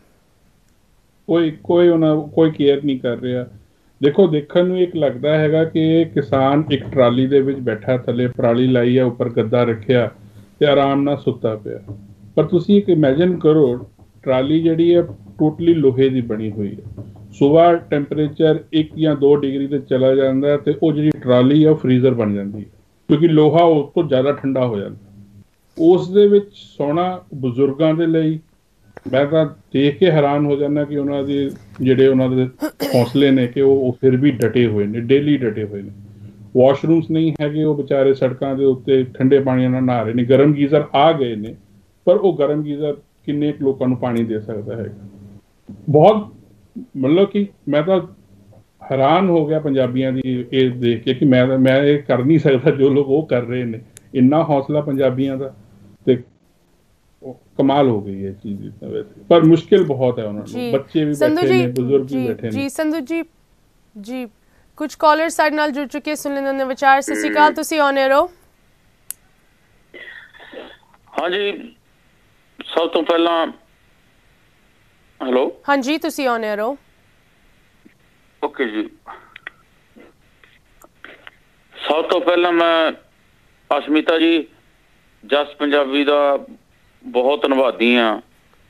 ਕੋਈ ਕੇਅਰ ਨਹੀਂ ਕਰ ਰਿਹਾ। ਦੇਖੋ, ਦੇਖਣ ਨੂੰ ਇੱਕ ਲੱਗਦਾ ਹੈਗਾ ਕਿ ਕਿਸਾਨ ਇੱਕ ਟਰਾਲੀ ਦੇ ਵਿੱਚ ਬੈਠਾ, ਥੱਲੇ ਪਰਾਲੀ ਲਾਈ ਹੈ, ਉੱਪਰ ਗੱਦਾ ਰੱਖਿਆ ਤੇ ਆਰਾਮ ਨਾਲ ਸੁੱਤਾ ਪਿਆ। ਪਰ ਤੁਸੀਂ ਇੱਕ ਇਮੈਜਿਨ ਕਰੋ, ਟਰਾਲੀ ਜਿਹੜੀ ਹੈ ਟੋਟਲੀ ਲੋਹੇ ਦੀ ਬਣੀ ਹੋਈ ਹੈ। ਸੁਬਾਹ ਟੈਂਪਰੇਚਰ 1 ਜਾਂ 2 ਡਿਗਰੀ ਤੇ ਚਲਾ ਜਾਂਦਾ ਤੇ ਉਹ ਜਿਹੜੀ ਟਰਾਲੀ ਹੈ ਉਹ ਫਰੀਜ਼ਰ ਬਣ ਜਾਂਦੀ ਹੈ, ਕਿਉਂਕਿ ਲੋਹਾ ਉਸ ਤੋਂ ਜ਼ਿਆਦਾ ਠੰਡਾ ਹੋ ਜਾਂਦਾ। ਉਸ ਦੇ ਵਿੱਚ ਸੌਣਾ ਬਜ਼ੁਰਗਾਂ ਦੇ ਲਈ, ਮੈਂ ਤਾਂ ਦੇਖ ਕੇ ਹੈਰਾਨ ਹੋ ਜਾਂਦਾ ਕਿ ਉਹਨਾਂ ਦੇ ਜਿਹੜੇ ਉਹਨਾਂ ਦੇ ਹੌਸਲੇ ਨੇ ਕਿ ਉਹ ਫਿਰ ਵੀ ਡਟੇ ਹੋਏ ਨੇ, ਡੇਲੀ ਡਟੇ ਹੋਏ ਨੇ। ਵਾਸ਼ਰੂਮਸ ਨਹੀਂ ਹੈਗੇ, ਉਹ ਵਿਚਾਰੇ ਸੜਕਾਂ ਦੇ ਉੱਤੇ ਠੰਡੇ ਪਾਣੀ ਨਾਲ ਨਹਾ ਰਹੇ ਨੇ। ਗਰਮ ਗੀਜ਼ਰ ਆ ਗਏ ਨੇ, ਪਰ ਉਹ ਗਰਮ ਗੀਜ਼ਰ ਕਿੰਨੇ ਲੋਕਾਂ ਨੂੰ ਪਾਣੀ ਦੇ ਸਕਦਾ ਹੈਗਾ? ਬਹੁਤ ਮਤਲਬ ਕਿ ਮੈਂ ਤਾਂ ਹੈਰਾਨ ਹੋ ਗਿਆ ਪੰਜਾਬੀਆਂ ਦੀ ਇਹ ਦੇਖ ਕੇ ਕਿ ਮੈਂ ਇਹ ਕਰ ਨਹੀਂ ਸਕਦਾ ਜੋ ਲੋਕ ਉਹ ਕਰ ਰਹੇ ਨੇ। ਇੰਨਾ ਹੌਸਲਾ ਪੰਜਾਬੀਆਂ ਦਾ, ਤੇ ਕਮਾਲ ਹੋ ਗਈ ਹੈ ਚੀਜ਼ ਵੈਸੇ। ਪਰ ਮੁਸ਼ਕਿਲ ਬਹੁਤ ਹੈ ਉਹਨਾਂ ਨੂੰ, ਬੱਚੇ ਵੀ ਬੈਠੇ ਨੇ, ਬਜ਼ੁਰਗ ਵੀ ਬੈਠੇ ਨੇ। ਜੀ ਸੰਧੂ ਜੀ ਕੁਝ ਕਾਲਰ ਸਾਡੇ ਨਾਲ ਜੁੜ ਚੁੱਕੇ, ਸੁਣ ਲੈਂਦੇ ਨੇ ਵਿਚਾਰ। ਸਤਿ ਸ਼੍ਰੀ ਅਕਾਲ, ਤੁਸੀਂ ਔਨ 에ਅਰ ਹੋ।
ਹਾਂਜੀ, ਸਭ ਤੋਂ ਪਹਿਲਾਂ ਹੈਲੋ।
ਹਾਂਜੀ, ਤੁਸੀਂ ਔਨ 에ਅਰ ਹੋ।
ਓਕੇ ਜੀ, ਸਭ ਤੋਂ ਪਹਿਲਾਂ ਮੈਂ ਅਸ਼ਮਿਤਾ ਜੀ ਜਸ ਪੰਜਾਬੀ ਦਾ ਬਹੁਤ ਧੰਨਵਾਦੀ ਹਾਂ,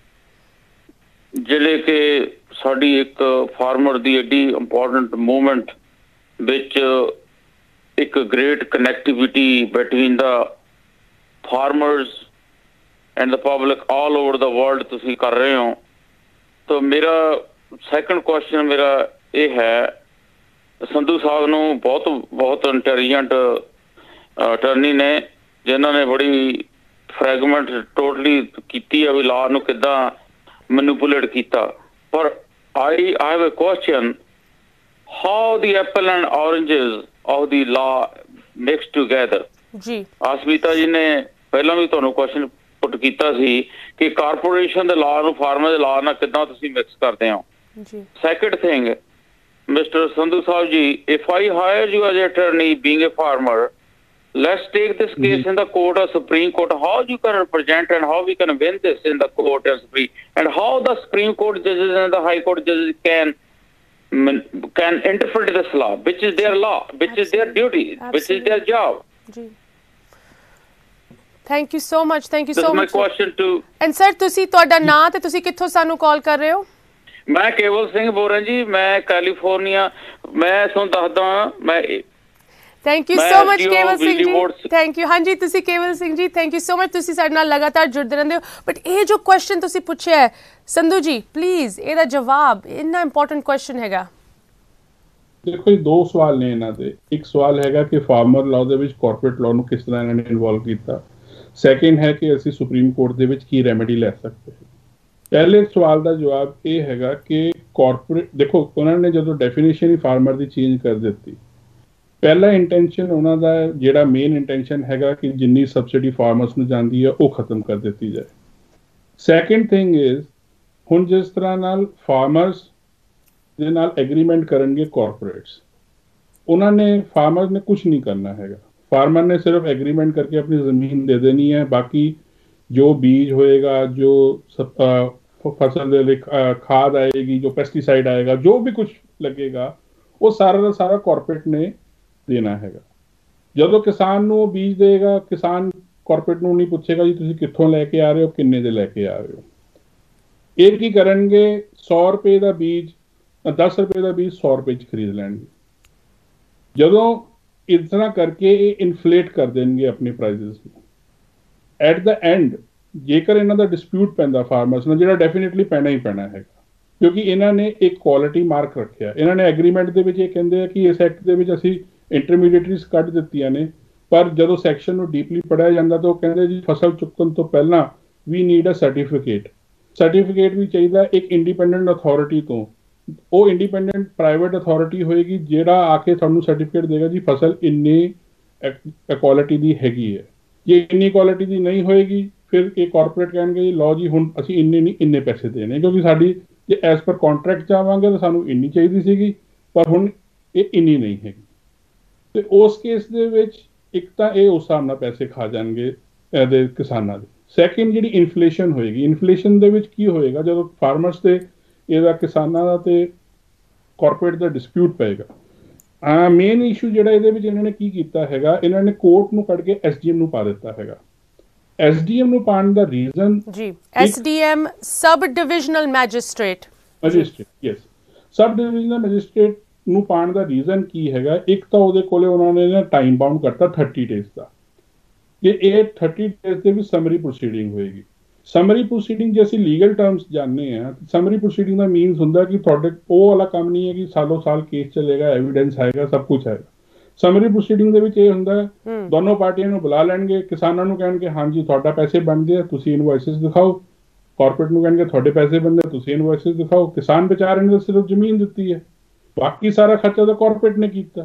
ਜਿਹੜੇ ਕਿ ਸਾਡੀ ਇੱਕ ਫਾਰਮਰ ਦੀ ਐਡੀ ਇੰਪੋਰਟੈਂਟ ਮੂਵਮੈਂਟ ਵਿੱਚ ਇੱਕ great connectivity between the farmers and the public all over the world ਤੁਸੀਂ ਕਰ ਰਹੇ ਹੋ। ਤਾਂ ਮੇਰਾ ਸੈਕੰਡ ਕੁਐਸਚਨ ਮੇਰਾ ਇਹ ਹੈ, ਸੰਧੂ ਸਾਹਿਬ ਨੂੰ ਬਹੁਤ ਇੰਟੈਲੀਜੈਂਟ ਅਟਰਨੀ ਨੇ, ਜਿਨ੍ਹਾਂ ਨੇ ਬੜੀ ਫਰੈਗਮੈਂਟ ਟੋਟਲੀ ਕੀਤੀ ਹੈ ਵੀ ਲਾ ਨੂੰ ਕਿੱਦਾਂ ਮੈਨੀਪੂਲੇਟ ਕੀਤਾ। ਪਰ I have a question, how the apple and oranges of the law mix together. ਜੀ ਅਸ਼ਮਿਤਾ ਜੀ ਨੇ ਪਹਿਲਾਂ ਵੀ ਤੁਹਾਨੂੰ ਕੁਐਸਚਨ ਪੁੱਟ ਕੀਤਾ ਸੀ ਕਿ ਕਾਰਪੋਰੇਸ਼ਨ ਦੇ ਲਾ ਨੂੰ ਫਾਰਮਰ ਦੇ ਲਾ ਨਾਲ ਕਿੱਦਾਂ ਤੁਸੀਂ ਮਿਕਸ ਕਰਦੇ ਹੋ। Second thing, mister Sandhu sahib ji, if I hire you as an attorney being a farmer
let's take this case in the court or Supreme Court. How you can represent and how we can win this in the court and Supreme, and how the Supreme Court judges and the High Court judges can interpret this law, which is their law, which is their duty, which is their job.
Thank you so much. Thank you so much.
This is my question to.
And sir, ਤੁਸੀਂ ਤੁਹਾਡਾ ਨਾਮ ਤੇ ਤੁਸੀਂ ਕਿੱਥੋਂ ਸਾਨੂੰ ਕਾਲ ਕਰ ਰਹੇ ਹੋ?
ਮੈਂ ਕੇਵਲ ਸਿੰਘ ਬੋਲ ਰਿਹਾ ਜੀ, ਮੈਂ ਕੈਲੀਫੋਰਨੀਆ, ਮੈਂ ਤੁਹਾਨੂੰ ਦੱਸਦਾ ਮੈਂ
ਥੈਂਕ ਯੂ ਸੋ ਮਚ ਕੇਵਲ ਸਿੰਘ ਜੀ, ਥੈਂਕ ਯੂ। ਹਾਂਜੀ ਤੁਸੀਂ ਕੇਵਲ Singh ji, thank you so much, ਤੁਸੀਂ ਸਾਡੇ ਨਾਲ ਲਗਾਤਾਰ ਜੁੜਦੇ ਰਹਿੰਦੇ ਹੋ। ਬਟ ਇਹ ਜੋ ਕੁਐਸਚਨ ਤੁਸੀਂ ਪੁੱਛਿਆ ਹੈ ਸੰਧੂ ਜੀ, ਪਲੀਜ਼ ਇਹਦਾ ਜਵਾਬ, ਇੰਨਾ ਇੰਪੋਰਟੈਂਟ ਕੁਐਸਚਨ ਹੈਗਾ।
ਦੇਖੋ, ਦੋ ਸਵਾਲ ਨੇ ਇਹਨਾਂ ਦੇ। ਇੱਕ ਸਵਾਲ ਹੈਗਾ ਕਿ ਫਾਰਮਰ ਲਾਅ ਦੇ ਵਿੱਚ ਕਾਰਪੋਰੇਟ ਲਾਅ ਨੂੰ ਕਿਸ ਤਰ੍ਹਾਂ ਇਹਨਾਂ ਨੇ ਇਨਵੋਲਵ ਕੀਤਾ। ਸੈਕਿੰਡ ਹੈ ਕਿ ਅਸੀਂ ਸੁਪਰੀਮ ਕੋਰਟ ਦੇ ਵਿੱਚ ਕੀ ਰੈਮੇਡੀ ਲੈ ਸਕਦੇ ਹਾਂ। ਪਹਿਲੇ ਸਵਾਲ ਦਾ ਜਵਾਬ ਇਹ ਹੈਗਾ ਕਿ ਕਾਰਪੋਰੇਟ, ਦੇਖੋ ਉਹਨਾਂ ਨੇ ਜਦੋਂ ਡੈਫੀਨੇਸ਼ਨ ਹੀ ਫਾਰਮਰ ਦੀ ਚੇਂਜ ਕਰ ਦਿੱਤੀ, ਪਹਿਲਾ ਇੰਟੈਂਸ਼ਨ ਉਹਨਾਂ ਦਾ ਜਿਹੜਾ ਮੇਨ ਇੰਟੈਂਸ਼ਨ ਹੈਗਾ ਕਿ ਜਿੰਨੀ ਸਬਸਿਡੀ ਫਾਰਮਰਸ ਨੂੰ ਜਾਂਦੀ ਹੈ ਉਹ ਖਤਮ ਕਰ ਦਿੱਤੀ ਜਾਏ। ਸੈਕਿੰਡ ਥਿੰਗ ਇਜ਼, ਹੁਣ ਜਿਸ ਤਰ੍ਹਾਂ ਨਾਲ ਫਾਰਮਰਸ ਦੇ ਨਾਲ ਐਗਰੀਮੈਂਟ ਕਰਨਗੇ ਕਾਰਪੋਰੇਟਸ, ਉਹਨਾਂ ਨੇ ਫਾਰਮਰ ਨੇ ਕੁਝ ਨਹੀਂ ਕਰਨਾ ਹੈਗਾ। ਫਾਰਮਰ ਨੇ ਸਿਰਫ ਐਗਰੀਮੈਂਟ ਕਰਕੇ ਆਪਣੀ ਜ਼ਮੀਨ ਦੇ ਦੇਣੀ ਹੈ। ਬਾਕੀ ਜੋ ਬੀਜ ਹੋਏਗਾ, ਜੋ ਫਸਲ ਦੇ ਲਈ ਖਾਦ ਆਏਗੀ, ਜੋ ਪੈਸਟੀਸਾਈਡ ਆਏਗਾ, ਜੋ ਵੀ ਕੁਝ ਲੱਗੇਗਾ, ਉਹ ਸਾਰਾ ਦਾ ਸਾਰਾ ਕਾਰਪੋਰੇਟ ਨੇ ਦੇਣਾ ਹੈਗਾ। ਜਦੋਂ ਕਿਸਾਨ ਨੂੰ ਉਹ ਬੀਜ ਦੇਗਾ, ਕਿਸਾਨ ਕਾਰਪੋਰੇਟ ਨੂੰ ਨਹੀਂ ਪੁੱਛੇਗਾ ਜੀ ਤੁਸੀਂ ਕਿੱਥੋਂ ਲੈ ਕੇ ਆ ਰਹੇ ਹੋ, ਕਿੰਨੇ ਦੇ ਲੈ ਕੇ ਆ ਰਹੇ ਹੋ। ਇਹ ਕੀ ਕਰਨਗੇ, 100 ਰੁਪਏ ਦਾ ਬੀਜ, 10 ਰੁਪਏ ਦਾ ਬੀਜ 100 ਰੁਪਏ 'ਚ ਖਰੀਦ ਲੈਣਗੇ। ਜਦੋਂ ਇਸ ਤਰ੍ਹਾਂ ਕਰਕੇ ਇਹ ਇਨਫਲੇਟ ਕਰ ਦੇਣਗੇ ਆਪਣੇ ਪ੍ਰਾਈਸਿਸ ਨੂੰ। ਐਟ ਦਾ ਐਂਡ ਜੇਕਰ ਇਹਨਾਂ ਦਾ ਡਿਸਪਿਊਟ ਪੈਂਦਾ ਫਾਰਮਰਸ ਨਾਲ, ਜਿਹੜਾ ਡੈਫੀਨੇਟਲੀ ਪੈਣਾ ਹੀ ਪੈਣਾ ਹੈਗਾ, ਕਿਉਂਕਿ ਇਹਨਾਂ ਨੇ ਇੱਕ ਕੁਆਲਿਟੀ ਮਾਰਕ ਰੱਖਿਆ। ਇਹਨਾਂ ਨੇ ਐਗਰੀਮੈਂਟ ਦੇ ਵਿੱਚ ਇਹ ਕਹਿੰਦੇ ਆ ਕਿ ਇਸ ਐਕਟ ਦੇ ਵਿੱਚ ਅਸੀਂ ਇੰਟਰਮੀਡੀਏਟਰੀਜ਼ ਕੱਢ ਦਿੱਤੀਆਂ ਨੇ, ਪਰ ਜਦੋਂ ਸੈਕਸ਼ਨ ਨੂੰ ਡੀਪਲੀ ਪੜ੍ਹਿਆ ਜਾਂਦਾ ਤਾਂ ਉਹ ਕਹਿੰਦੇ ਜੀ ਫਸਲ ਚੁੱਕਣ ਤੋਂ ਪਹਿਲਾਂ ਵੀ ਨੀਡ ਅ ਸਰਟੀਫਿਕੇਟ ਵੀ ਚਾਹੀਦਾ ਇੱਕ ਇੰਡੀਪੈਂਡੈਂਟ ਅਥਾਰਟੀ ਤੋਂ। ਉਹ ਇੰਡੀਪੈਂਡੈਂਟ ਪ੍ਰਾਈਵੇਟ ਅਥਾਰਟੀ ਹੋਏਗੀ ਜਿਹੜਾ ਆ ਕੇ ਤੁਹਾਨੂੰ ਸਰਟੀਫਿਕੇਟ ਦੇਗਾ ਜੀ ਫਸਲ ਇੰਨੀ ਕੁਆਲਿਟੀ ਦੀ ਹੈਗੀ ਹੈ। ਜੇ ਇੰਨੀ ਕੁਆਲਿਟੀ ਦੀ ਨਹੀਂ ਹੋਏਗੀ, ਫਿਰ ਇਹ ਕਾਰਪੋਰੇਟ ਕਹਿਣਗੇ ਜੀ ਲਓ ਜੀ ਹੁਣ ਅਸੀਂ ਇੰਨੇ ਨਹੀਂ ਇੰਨੇ ਪੈਸੇ ਦੇਣੇ, ਕਿਉਂਕਿ ਸਾਡੀ ਜੇ ਐਜ਼ ਪਰ ਕੰਟਰੈਕਟ ਚਾਹਾਂਗੇ ਤਾਂ ਸਾਨੂੰ ਇੰਨੀ ਚਾਹੀਦੀ ਸੀਗੀ, ਪਰ ਹੁਣ ਇਹ ਇੰਨੀ ਨਹੀਂ ਹੈਗੀ। ਤੇ ਉਸ ਕੇਸ ਦੇ ਵਿੱਚ ਇੱਕ ਤਾਂ ਇਹ ਉਸ ਹਿਸਾਬ ਨਾਲ ਪੈਸੇ ਖਾ ਜਾਣਗੇ ਇਹਦੇ ਕਿਸਾਨਾਂ ਦੇ। ਸੈਕਿੰਡ, ਜਿਹੜੀ ਇਨਫਲੇਸ਼ਨ ਹੋਏਗੀ, ਇਨਫਲੇਸ਼ਨ ਦੇ ਵਿੱਚ ਕੀ ਹੋਏਗਾ, ਜਦੋਂ ਫਾਰਮਰਸ ਤੇ ਇਹਦਾ ਕਿਸਾਨਾਂ ਦਾ ਤੇ ਕਾਰਪੋਰੇਟ ਦਾ ਡਿਸਪਿਊਟ ਪਏਗਾ। ਮੇਨ ਇਸ਼ੂ ਜਿਹੜਾ ਇਹਦੇ ਵਿੱਚ ਇਹਨਾਂ ਨੇ ਕੀ ਕੀਤਾ ਹੈਗਾ, ਇਹਨਾਂ ਨੇ ਕੋਰਟ ਨੂੰ ਕੱਢ ਕੇ ਐਸਡੀਐਮ ਨੂੰ ਪਾ ਦਿੱਤਾ ਹੈਗਾ। ਐਸਡੀਐਮ ਨੂੰ ਪਾਉਣ ਦਾ ਰੀਜ਼ਨ
ਜੀ, SDM sub divisional magistrate,
yes, sub divisional magistrate ਨੂੰ ਪਾਉਣ ਦਾ ਰੀਜ਼ਨ ਕੀ ਹੈਗਾ। ਇੱਕ ਤਾਂ ਉਹਦੇ ਕੋਲੇ ਉਹਨਾਂ ਨੇ ਨਾ ਟਾਈਮ ਬਾਉਂਡ ਕਰਤਾ 30 ਡੇਜ਼ ਦਾ, ਕਿ ਇਹ 30 ਡੇਜ਼ ਦੇ ਵਿੱਚ ਸਮਰੀ ਪ੍ਰੋਸੀਡਿੰਗ ਹੋਏਗੀ। ਸਮਰੀ ਪ੍ਰੋਸੀਡਿੰਗ ਜੇ ਅਸੀਂ ਲੀਗਲ ਟਰਮਸ ਜਾਣਦੇ ਹਾਂ, ਸਮਰੀ ਪ੍ਰੋਸੀਡਿੰਗ ਦਾ ਮੀਨਸ ਹੁੰਦਾ ਕਿ ਤੁਹਾਡੇ ਉਹ ਵਾਲਾ ਕੰਮ ਨਹੀਂ ਹੈ ਕਿ ਸਾਲੋਂ ਸਾਲ ਕੇਸ ਚੱਲੇਗਾ, ਐਵੀਡੈਂਸ ਆਏਗਾ, ਸਭ ਕੁਝ ਆਏਗਾ। ਸਮਰੀ ਪ੍ਰੋਸੀਡਿੰਗ ਦੇ ਵਿੱਚ ਇਹ ਹੁੰਦਾ ਦੋਨੋਂ ਪਾਰਟੀਆਂ ਨੂੰ ਬੁਲਾ ਲੈਣਗੇ, ਕਿਸਾਨਾਂ ਨੂੰ ਕਹਿਣਗੇ ਹਾਂਜੀ ਤੁਹਾਡਾ ਪੈਸੇ ਬਣਦੇ ਆ, ਤੁਸੀਂ ਇਨਵੋਇਸਿਸ ਦਿਖਾਓ, ਕਾਰਪੋਰੇਟ ਨੂੰ ਕਹਿਣਗੇ ਤੁਹਾਡੇ ਪੈਸੇ ਬਣਦੇ ਆ, ਤੁਸੀਂ ਇਨਵੋਇਸਿਸ ਦਿਖਾਓ। ਕਿਸਾਨ ਵਿਚਾਰੇ ਨੇ ਸਿਰਫ ਜ਼ਮੀਨ ਦਿੱਤੀ ਹੈ, ਬਾਕੀ ਸਾਰਾ ਖਰਚਾ ਤਾਂ ਕਾਰਪੋਰੇਟ ਨੇ ਕੀਤਾ।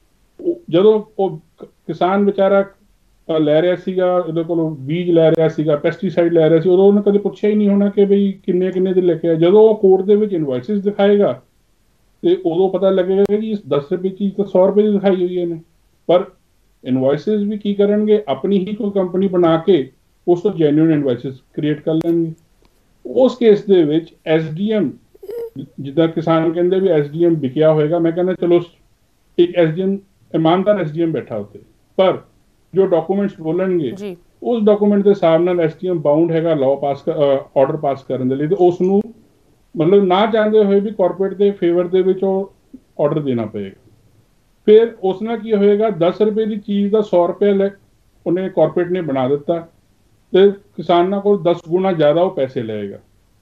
ਜਦੋਂ ਉਹ ਕਿਸਾਨ ਵਿਚਾਰਾ ਲੈ ਰਿਹਾ ਸੀਗਾ, ਉਹਦੇ ਕੋਲੋਂ ਬੀਜ ਲੈ ਰਿਹਾ ਸੀਗਾ, ਪੈਸਟੀਸਾਈਡ ਲੈ ਰਿਹਾ ਸੀ, ਉਦੋਂ ਉਹਨੇ ਕਦੇ ਪੁੱਛਿਆ ਹੀ ਨਹੀਂ ਹੋਣਾ ਕਿ ਬਈ ਕਿੰਨੇ ਦੇ ਲੈ ਕੇ ਆਏ। ਜਦੋਂ ਉਹ ਕੋਰਟ ਦੇ ਵਿੱਚ ਇਨਵੋਇਸਿਸ ਦਿਖਾਏਗਾ ਤੇ ਉਦੋਂ ਪਤਾ ਲੱਗੇਗਾ ਕਿ 10 ਰੁਪਏ ਚੀਜ਼ ਤਾਂ 100 ਰੁਪਏ ਦੀ ਦਿਖਾਈ ਹੋਈ ਇਹਨੇ। ਪਰ ਇਨਵੋਇਸਿਸ ਵੀ ਕੀ ਕਰਨਗੇ, ਆਪਣੀ ਹੀ ਕੋਈ ਕੰਪਨੀ ਬਣਾ ਕੇ ਉਸ ਤੋਂ ਜੈਨੂਇਨ ਇਨਵੋਇਸਿਸ ਕ੍ਰੀਏਟ ਕਰ ਲੈਣਗੇ। ਉਸ ਕੇਸ ਦੇ ਵਿੱਚ ਐਸਡੀਐਮ, ਜਿੱਦਾਂ ਕਿਸਾਨ ਕਹਿੰਦੇ ਵੀ ਐਸਡੀਐਮ ਵਿਕਿਆ ਹੋਏਗਾ, ਮੈਂ ਕਹਿੰਦਾ ਚਲੋ ਇੱਕ ਐਸਡੀਐਮ ਇਮਾਨਦਾਰ ਐਸਡੀਐਮ ਬੈਠਾ ਉੱਤੇ, ਪਰ ਜੋ ਡਾਕੂਮੈਂਟਸ ਬੋਲਣਗੇ ਉਸ ਡਾਕੂਮੈਂਟ ਦੇ ਹਿਸਾਬ ਨਾਲ ਐਸਡੀਐਮ ਬਾਉਂਡ ਹੈਗਾ ਲਾਅ ਪਾਸ ਆਰਡਰ ਪਾਸ ਕਰਨ ਦੇ ਲਈ, ਤੇ ਉਸ ਨੂੰ ਮਤਲਬ ਨਾ ਚਾਹੁੰਦੇ ਹੋਏ ਵੀ ਕਾਰਪੋਰੇਟ ਦੇ ਫੇਵਰ ਦੇ ਵਿੱਚ ਉਹ ਆਰਡਰ ਦੇਣਾ ਪਏਗਾ। ਫਿਰ ਉਸ ਨਾਲ ਕੀ ਹੋਏਗਾ, 10 ਰੁਪਏ ਦੀ ਚੀਜ਼ ਦਾ 100 ਰੁਪਏ ਉਹਨੇ ਕਾਰਪੋਰੇਟ ਨੇ ਬਣਾ ਦਿੱਤਾ ਤੇ ਕਿਸਾਨਾਂ ਕੋਲ 10 ਗੁਣਾ ਜ਼ਿਆਦਾ ਉਹ ਪੈਸੇ ਲਏਗਾ।